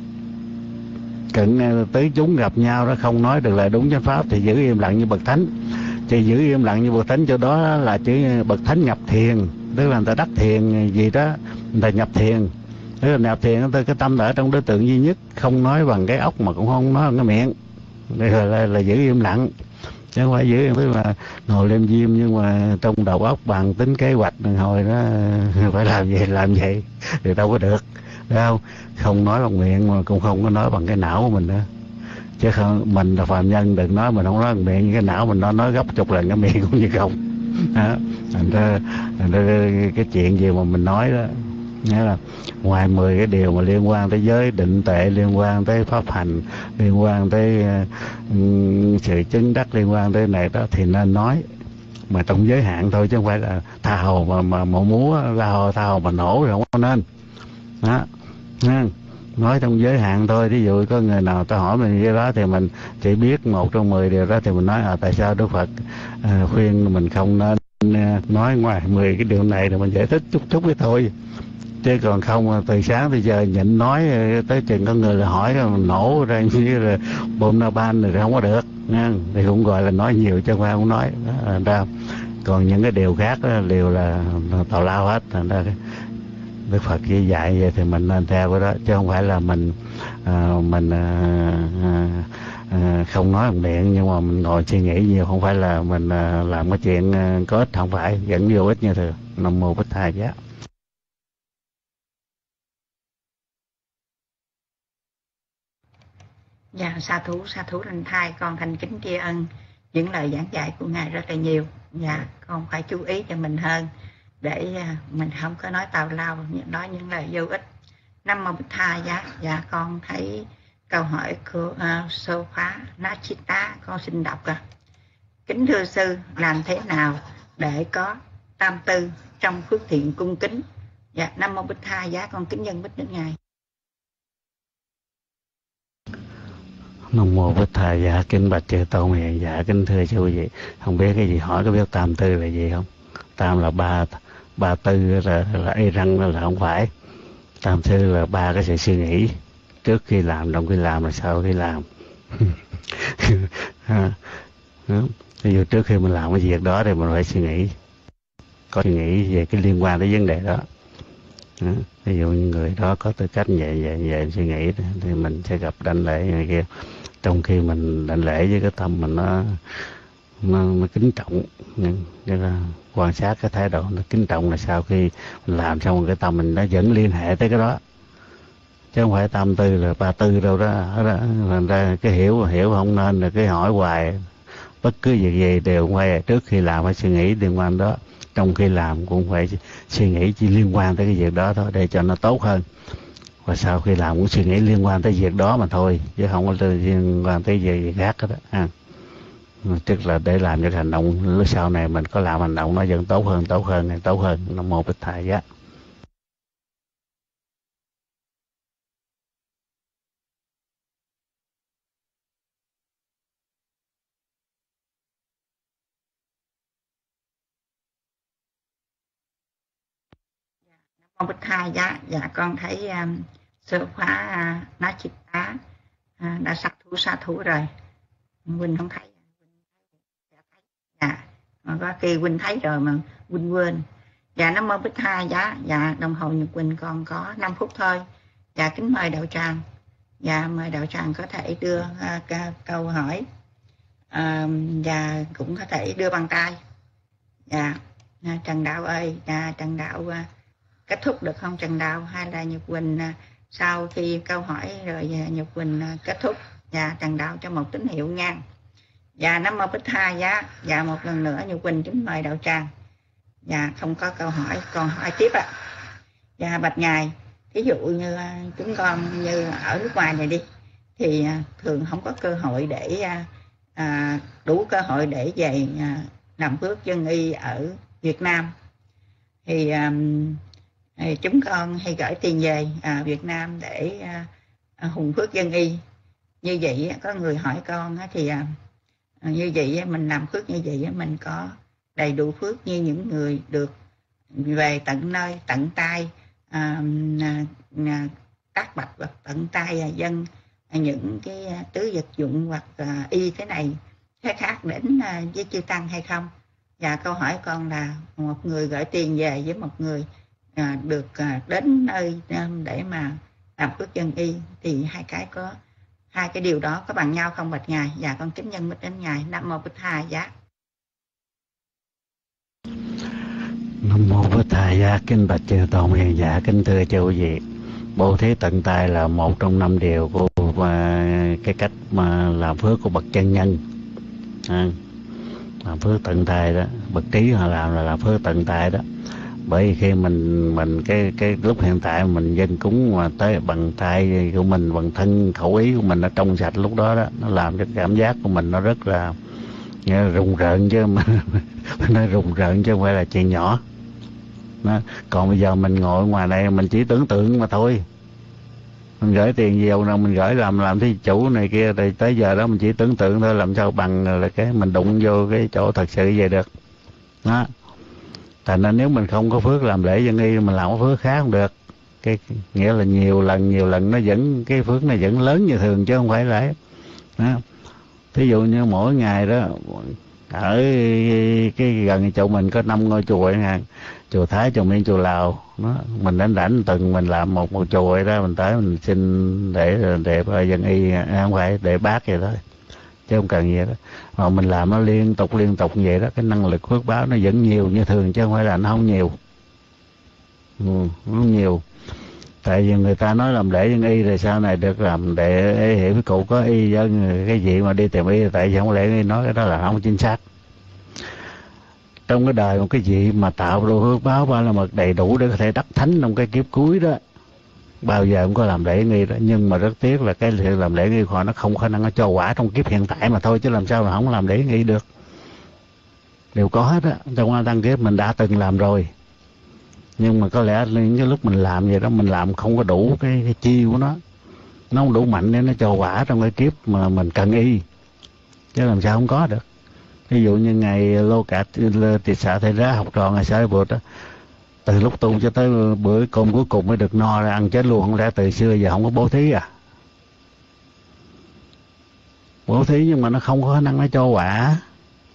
cận tứ chúng gặp nhau đó không nói được lời đúng chánh pháp thì giữ im lặng như bậc thánh. Thì giữ im lặng như bậc thánh chỗ đó là chữ bậc thánh nhập thiền, tức là người ta đắc thiền gì đó, người ta nhập thiền, tức là nhập thiền tới cái tâm ở trong đối tượng duy nhất, không nói bằng cái óc mà cũng không nói bằng cái miệng. Đây là, là, là giữ im lặng, chứ không phải giữ im tức là ngồi liêm diêm, nhưng mà trong đầu óc bằng tính kế hoạch hồi đó phải làm vậy làm vậy thì đâu có được, đúng không? Không nói bằng miệng mà cũng không có nói bằng cái não của mình nữa. Chứ không, mình là phàm nhân đừng nói mình không nói bằng miệng, cái não mình nó nói gấp chục lần cái miệng cũng như không đó. Thành ra, thành ra cái chuyện gì mà mình nói đó, nghĩa là ngoài mười cái điều mà liên quan tới giới định tuệ, liên quan tới pháp hành, liên quan tới uh, sự chứng đắc, liên quan tới này đó thì nên nói, mà trong giới hạn thôi, chứ không phải là tha hồ mà mà, mà múa la hồ tha hồ mà nổ rồi không có nên đó. Nói trong giới hạn thôi. Ví dụ có người nào ta hỏi mình cái đó thì mình chỉ biết một trong mười điều đó thì mình nói à, tại sao Đức Phật à, khuyên mình không nên à, nói ngoài mười cái điều này, thì mình giải thích chút chút cái thôi. Chứ còn không từ sáng tới giờ nhịn nói tới chừng có người là hỏi rồi nổ ra như là bom na ban rồi không có được nha. Thì cũng gọi là nói nhiều chứ không không nói đó, ra. Còn những cái điều khác đó, điều là tào lao hết. Thành ra Đức Phật chỉ dạy vậy thì mình nên theo cái đó, chứ không phải là mình à, mình à, à, không nói bằng miệng nhưng mà mình ngồi suy nghĩ nhiều, không phải là mình à, làm cái chuyện à, có ích, không phải, vẫn vô ích như thường. Nam mô Bích Thầy Giá. Dạ, sa thú, sa thú lành thai, con thành kính tri ân những lời giảng dạy của Ngài rất là nhiều. Dạ, con phải chú ý cho mình hơn để mình không có nói tào lao, nói những lời vô ích. Nam mô Bích Tha Giá. Dạ, con thấy câu hỏi của uh, Sophia Nachita, con xin đọc ạ. Kính thưa sư, làm thế nào để có tam tư trong phước thiện cung kính? Dạ, Nam mô Bích Tha Giá, con kính dân bích đến Ngài. Nam mô Bích Thầy Dạ, kính bạch chư tôn hiền. Dạ, kính thưa sư quý vị, không biết cái gì hỏi có biết tam tư là gì không? Tam là ba, ba tư là là y răng là không phải. Tam tư là ba cái sự suy nghĩ trước khi làm, trong khi làm, là sau khi làm. ví dụ trước khi mình làm cái việc đó thì mình phải suy nghĩ, có suy nghĩ về cái liên quan tới vấn đề đó. Đó. Ví dụ như người đó có tư cách về về về suy nghĩ thì mình sẽ gặp đảnh lễ này kia, trong khi mình đảnh lễ với cái tâm mình nó nó, nó kính trọng, nên là quan sát cái thái độ nó kính trọng là sau khi mình làm xong cái tâm mình nó vẫn liên hệ tới cái đó, chứ không phải tâm tư là ba tư đâu đó. Thành ra cái hiểu hiểu không nên là cái hỏi hoài, bất cứ việc gì đều quay trước khi làm phải suy nghĩ liên quan đó, trong khi làm cũng phải suy nghĩ chỉ liên quan tới cái việc đó thôi để cho nó tốt hơn, và sau khi làm cũng suy nghĩ liên quan tới việc đó mà thôi, chứ không có liên quan tới việc gì khác đó ha. Tức là để làm cho hành động lúc sau này mình có làm hành động nó vẫn tốt hơn, tốt hơn, tốt hơn. Nam mô Bích Thầy Giá. Con Bích Thai giá, dạ con thấy um, sơ khóa uh, nó chích tá uh, đã sát thủ sát thủ rồi. Huynh không thấy, dạ mà có khi Huynh thấy rồi mà Huynh quên. Dạ Nam mô Bích Thai giá, dạ đồng hồ Nhật Quỳnh còn có năm phút thôi. Dạ kính mời đạo tràng. Dạ mời đạo tràng có thể đưa uh, câu hỏi uh, và cũng có thể đưa bằng tay. Dạ Trần Đạo ơi, dạ Trần Đạo uh, kết thúc được không Trần Đạo, hay là Nhật Quỳnh sau khi câu hỏi rồi Nhật Quỳnh kết thúc? Dạ Trần Đạo cho một tín hiệu nha. Dạ Nam mô Bích Thai giá, dạ một lần nữa Nhật Quỳnh kính mời đạo tràng. Dạ không có câu hỏi, còn hỏi tiếp ạ. À. Dạ bạch ngài, thí dụ như chúng con như ở nước ngoài này đi thì thường không có cơ hội để à, đủ cơ hội để về à, làm phước dân y ở Việt Nam thì um, thì chúng con hay gửi tiền về à, Việt Nam để à, hùng phước dân y. Như vậy có người hỏi con thì à, như vậy mình làm phước như vậy mình có đầy đủ phước như những người được về tận nơi tận tay à, à, các bạch vật tận tay à, dân à, những cái tứ vật dụng hoặc à, y thế này thế khác đến à, với chư tăng hay không? Và câu hỏi con là một người gửi tiền về với một người À, được à, đến nơi à, để mà làm phước dân y thì hai cái có hai cái điều đó có bằng nhau không bạch ngài? Dạ con kính nhân mít đến ngài. Nam mô Bích Thầy giá. Nam mô Bích Thầy giá. Kính bạch chư tôn hiền giả, kính thưa chư quý vị, bố thí tận tay là một trong năm điều của uh, cái cách mà làm phước của bậc chân nhân. À, làm phước tận tay đó, bậc trí họ làm là làm phước tận tay đó. Bởi vì khi mình mình cái cái lúc hiện tại mình dân cúng mà tới bằng tay của mình, bằng thân khẩu ý của mình nó trong sạch, lúc đó đó nó làm cho cảm giác của mình nó rất là rùng rợn, chứ mà nó rùng rợn chứ không phải là chuyện nhỏ đó. Còn bây giờ mình ngồi ngoài đây mình chỉ tưởng tượng mà thôi, mình gửi tiền nhiều nào mình gửi làm làm thí chủ này kia, thì tới giờ đó mình chỉ tưởng tượng thôi, làm sao bằng là cái mình đụng vô cái chỗ thật sự về được đó. Thành ra nếu mình không có phước làm lễ dân y, mình làm có phước khác không được. Cái nghĩa là nhiều lần nhiều lần nó vẫn cái phước nó vẫn lớn như thường chứ không phải là đó. Thí dụ như mỗi ngày đó ở cái gần chỗ mình có năm ngôi chùa nha, chùa Thái, chùa Miên, chùa Lào đó. Mình đánh rảnh từng mình làm một một chùa đó, mình tới mình xin để để dân y, không phải để bác vậy thôi chứ không cần gì đó. Mà mình làm nó liên tục liên tục vậy đó, cái năng lực phước báo nó vẫn nhiều như thường chứ không phải là nó không nhiều. Ừ, nó không nhiều. Tại vì người ta nói làm lễ dân y rồi sau này được làm để hiểu cái cụ có y với cái gì mà đi tìm y, tại vì không lẽ nói cái đó là không chính xác. Trong cái đời một cái gì mà tạo ra phước báo ba la mật đầy đủ để có thể đắc thánh trong cái kiếp cuối đó, bao giờ cũng có làm lễ nghi đó. Nhưng mà rất tiếc là cái sự làm lễ nghi của họ nó không có khả năng nó cho quả trong kiếp hiện tại mà thôi, chứ làm sao mà không làm lễ nghi được. Đều có hết á, trong A Tăng kiếp mình đã từng làm rồi, nhưng mà có lẽ những cái lúc mình làm vậy đó mình làm không có đủ cái, cái chi của nó nó không đủ mạnh để nó cho quả trong cái kiếp mà mình cần y, chứ làm sao không có được. Ví dụ như ngày Lô Cả Tỳ Xạ Thầy Ra học trò ngày Sa Bụt đó, từ lúc tu cho tới bữa cơm cuối cùng mới được no ra ăn chết luôn, không lẽ từ xưa giờ không có bố thí à? Bố thí nhưng mà nó không có khả năng nó cho quả.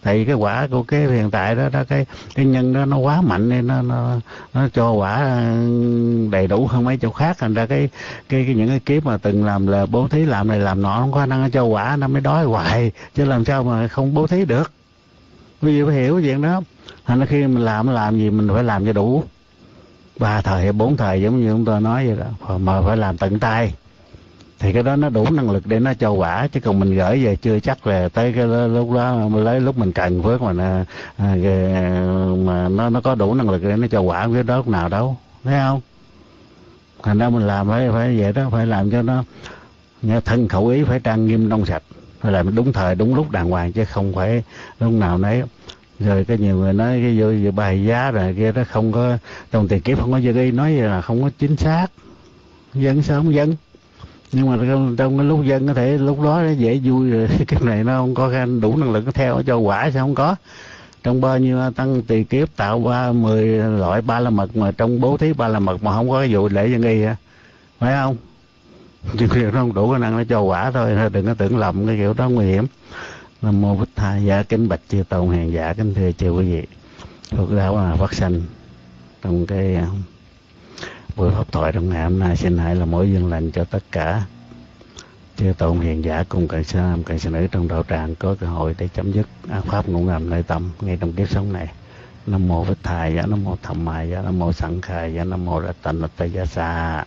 Thì cái quả của cái hiện tại đó, đó cái cái nhân đó nó quá mạnh nên nó nó nó cho quả đầy đủ hơn mấy chỗ khác. Thành ra cái cái, cái những cái kiếp mà từng làm là bố thí làm này làm nọ không có khả năng cho quả, nó mới đói hoài, chứ làm sao mà không bố thí được. Quý vị phải hiểu cái chuyện đó. Thành ra khi mình làm làm gì mình phải làm cho đủ ba thời hay bốn thời, giống như chúng tôi nói vậy đó, mà phải làm tận tay thì cái đó nó đủ năng lực để nó cho quả. Chứ còn mình gửi về chưa chắc là tới cái lúc đó lấy lúc mình cần phước mà nó, mà nó nó có đủ năng lực để nó cho quả cái đó lúc nào đâu, thấy không? Thành ra mình làm phải phải vậy đó, phải làm cho nó thân khẩu ý phải trang nghiêm trong sạch, phải làm đúng thời đúng lúc đàng hoàng, chứ không phải lúc nào nấy. Rồi cái nhiều người nói cái vô, vô bài giá rồi kia đó không có trong tiền kiếp không có gì đi, nói là không có chính xác. Dân sao không dân, nhưng mà trong, trong cái lúc dân có thể lúc đó nó dễ vui rồi cái này nó không có đủ năng lực theo cho quả sao không có. Trong bao nhiêu tăng tỳ kiếp tạo ba mười loại ba la mật, mà trong bố thí ba la mật mà không có cái vụ lễ dân y, phải không? Chứ nó không đủ khả năng nó cho quả thôi, đừng có tưởng lầm cái kiểu đó nguy hiểm. Nam mô Bích Tha Giá. Kính bạch chư tôn hiền giả, kính thưa chư quý vị, Phật giáo là phát sanh trong cái buổi pháp thoại trong ngày hôm nay, xin hãy là mỗi duyên lành cho tất cả chư tôn hiền giả cùng cận sư nam cận sư nữ trong đạo tràng có cơ hội để chấm dứt ác pháp ngủ ngầm nơi tâm ngay trong kiếp sống này. Nam mô Bích Tha Giá, Nam mô Tham Ma Giá, Nam mô Sẵn Khai Giá, Nam mô Rattanatayasa.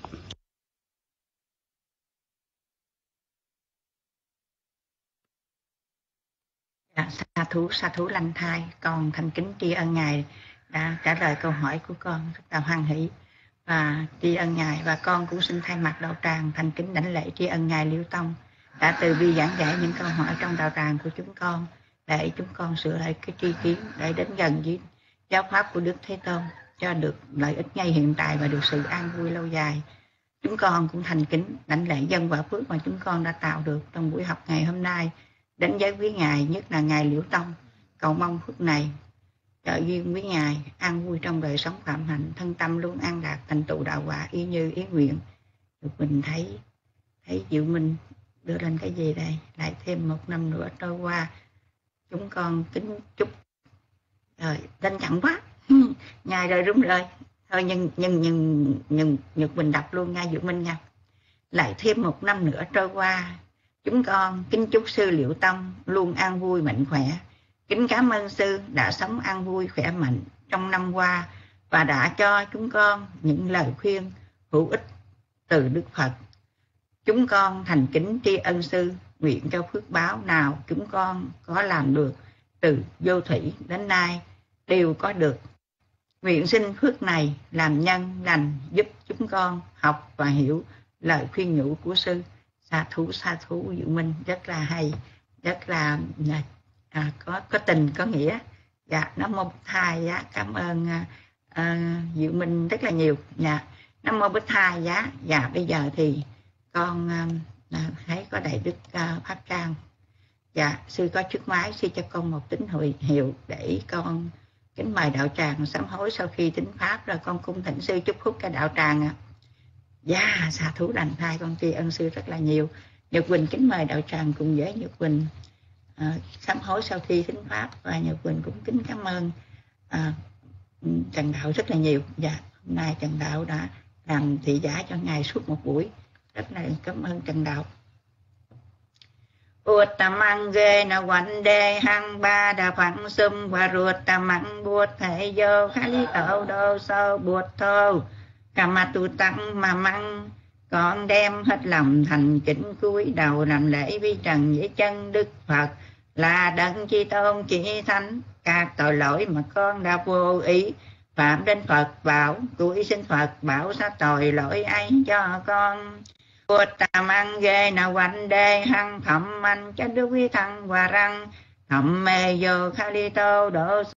Dạ, sa thú sa thú lành thai, con thành kính tri ân ngài đã trả lời câu hỏi của con rất là hoan hỷ và tri ân ngài, và con cũng xin thay mặt đạo tràng thành kính đảnh lễ tri ân ngài Liễu Tông đã từ bi giảng giải những câu hỏi trong đạo tràng của chúng con để chúng con sửa lại cái tri kiến để đến gần với giáo pháp của Đức Thế Tôn cho được lợi ích ngay hiện tại và được sự an vui lâu dài. Chúng con cũng thành kính đảnh lễ dân quả phước mà chúng con đã tạo được trong buổi học ngày hôm nay đến với quý ngài, nhất là ngài Liễu Tông, cầu mong phước này trợ duyên với ngài an vui trong đời sống phạm hạnh, thân tâm luôn an lạc, thành tựu đạo quả y như ý nguyện. Được mình thấy thấy Diệu Minh đưa lên cái gì đây, lại thêm một năm nữa trôi qua, chúng con kính chúc rồi tên chậm quá ngài rồi rúng rồi thôi, nhưng nhưng nhưng nhưng Nhật Bình đọc luôn ngay Diệu Minh nha. Lại thêm một năm nữa trôi qua, chúng con kính chúc sư Liễu Tông luôn an vui mạnh khỏe. Kính cảm ơn sư đã sống an vui khỏe mạnh trong năm qua và đã cho chúng con những lời khuyên hữu ích từ Đức Phật. Chúng con thành kính tri ân sư, nguyện cho phước báo nào chúng con có làm được từ vô thủy đến nay đều có được. Nguyện xin phước này làm nhân lành giúp chúng con học và hiểu lời khuyên nhủ của sư. Sa thú sa thú Diệu Minh rất là hay, rất là à, có có tình có nghĩa. Dạ, Nam mô Bích Tha Giá, cảm ơn à, à, Diệu Minh rất là nhiều. Dạ, Nam mô Bích Tha Giá. Dạ, bây giờ thì con à, thấy có đại đức à, pháp trang. Dạ, sư có chiếc máy, sư cho con một tín hội hiệu để con kính mời đạo tràng sám hối sau khi thính pháp, rồi con cung thỉnh sư chúc phúc cho đạo tràng ạ. À. Dạ, sa thú đành thai, con tri ân sư rất là nhiều. Nhật Quỳnh kính mời đạo tràng cùng với Nhật Quỳnh à, sám hối sau khi thính pháp, và Nhật Quỳnh cũng kính cảm ơn à, Trần Đạo rất là nhiều. Dạ, hôm nay Trần Đạo đã làm thị giả cho ngài suốt một buổi, rất là cảm ơn Trần Đạo. Uttamang ghê na quanh đê hăng ba đà phẳng xung và ruột tamang buốt thể vô khali tàu đô sâu buốt thô Kama tu tăng mà măng, con đem hết lòng thành kính cúi đầu làm lễ vi trần với chân Đức Phật là đấng chi tôn chỉ thánh. Các tội lỗi mà con đã vô ý phạm đến Phật bảo, cúi xin Phật bảo xa tội lỗi ấy cho con. Bụt tam ăn ghê nào quanh đê hăng thẩm anh cho đức quý thăng và răng thẩm mê vô khali tô đổ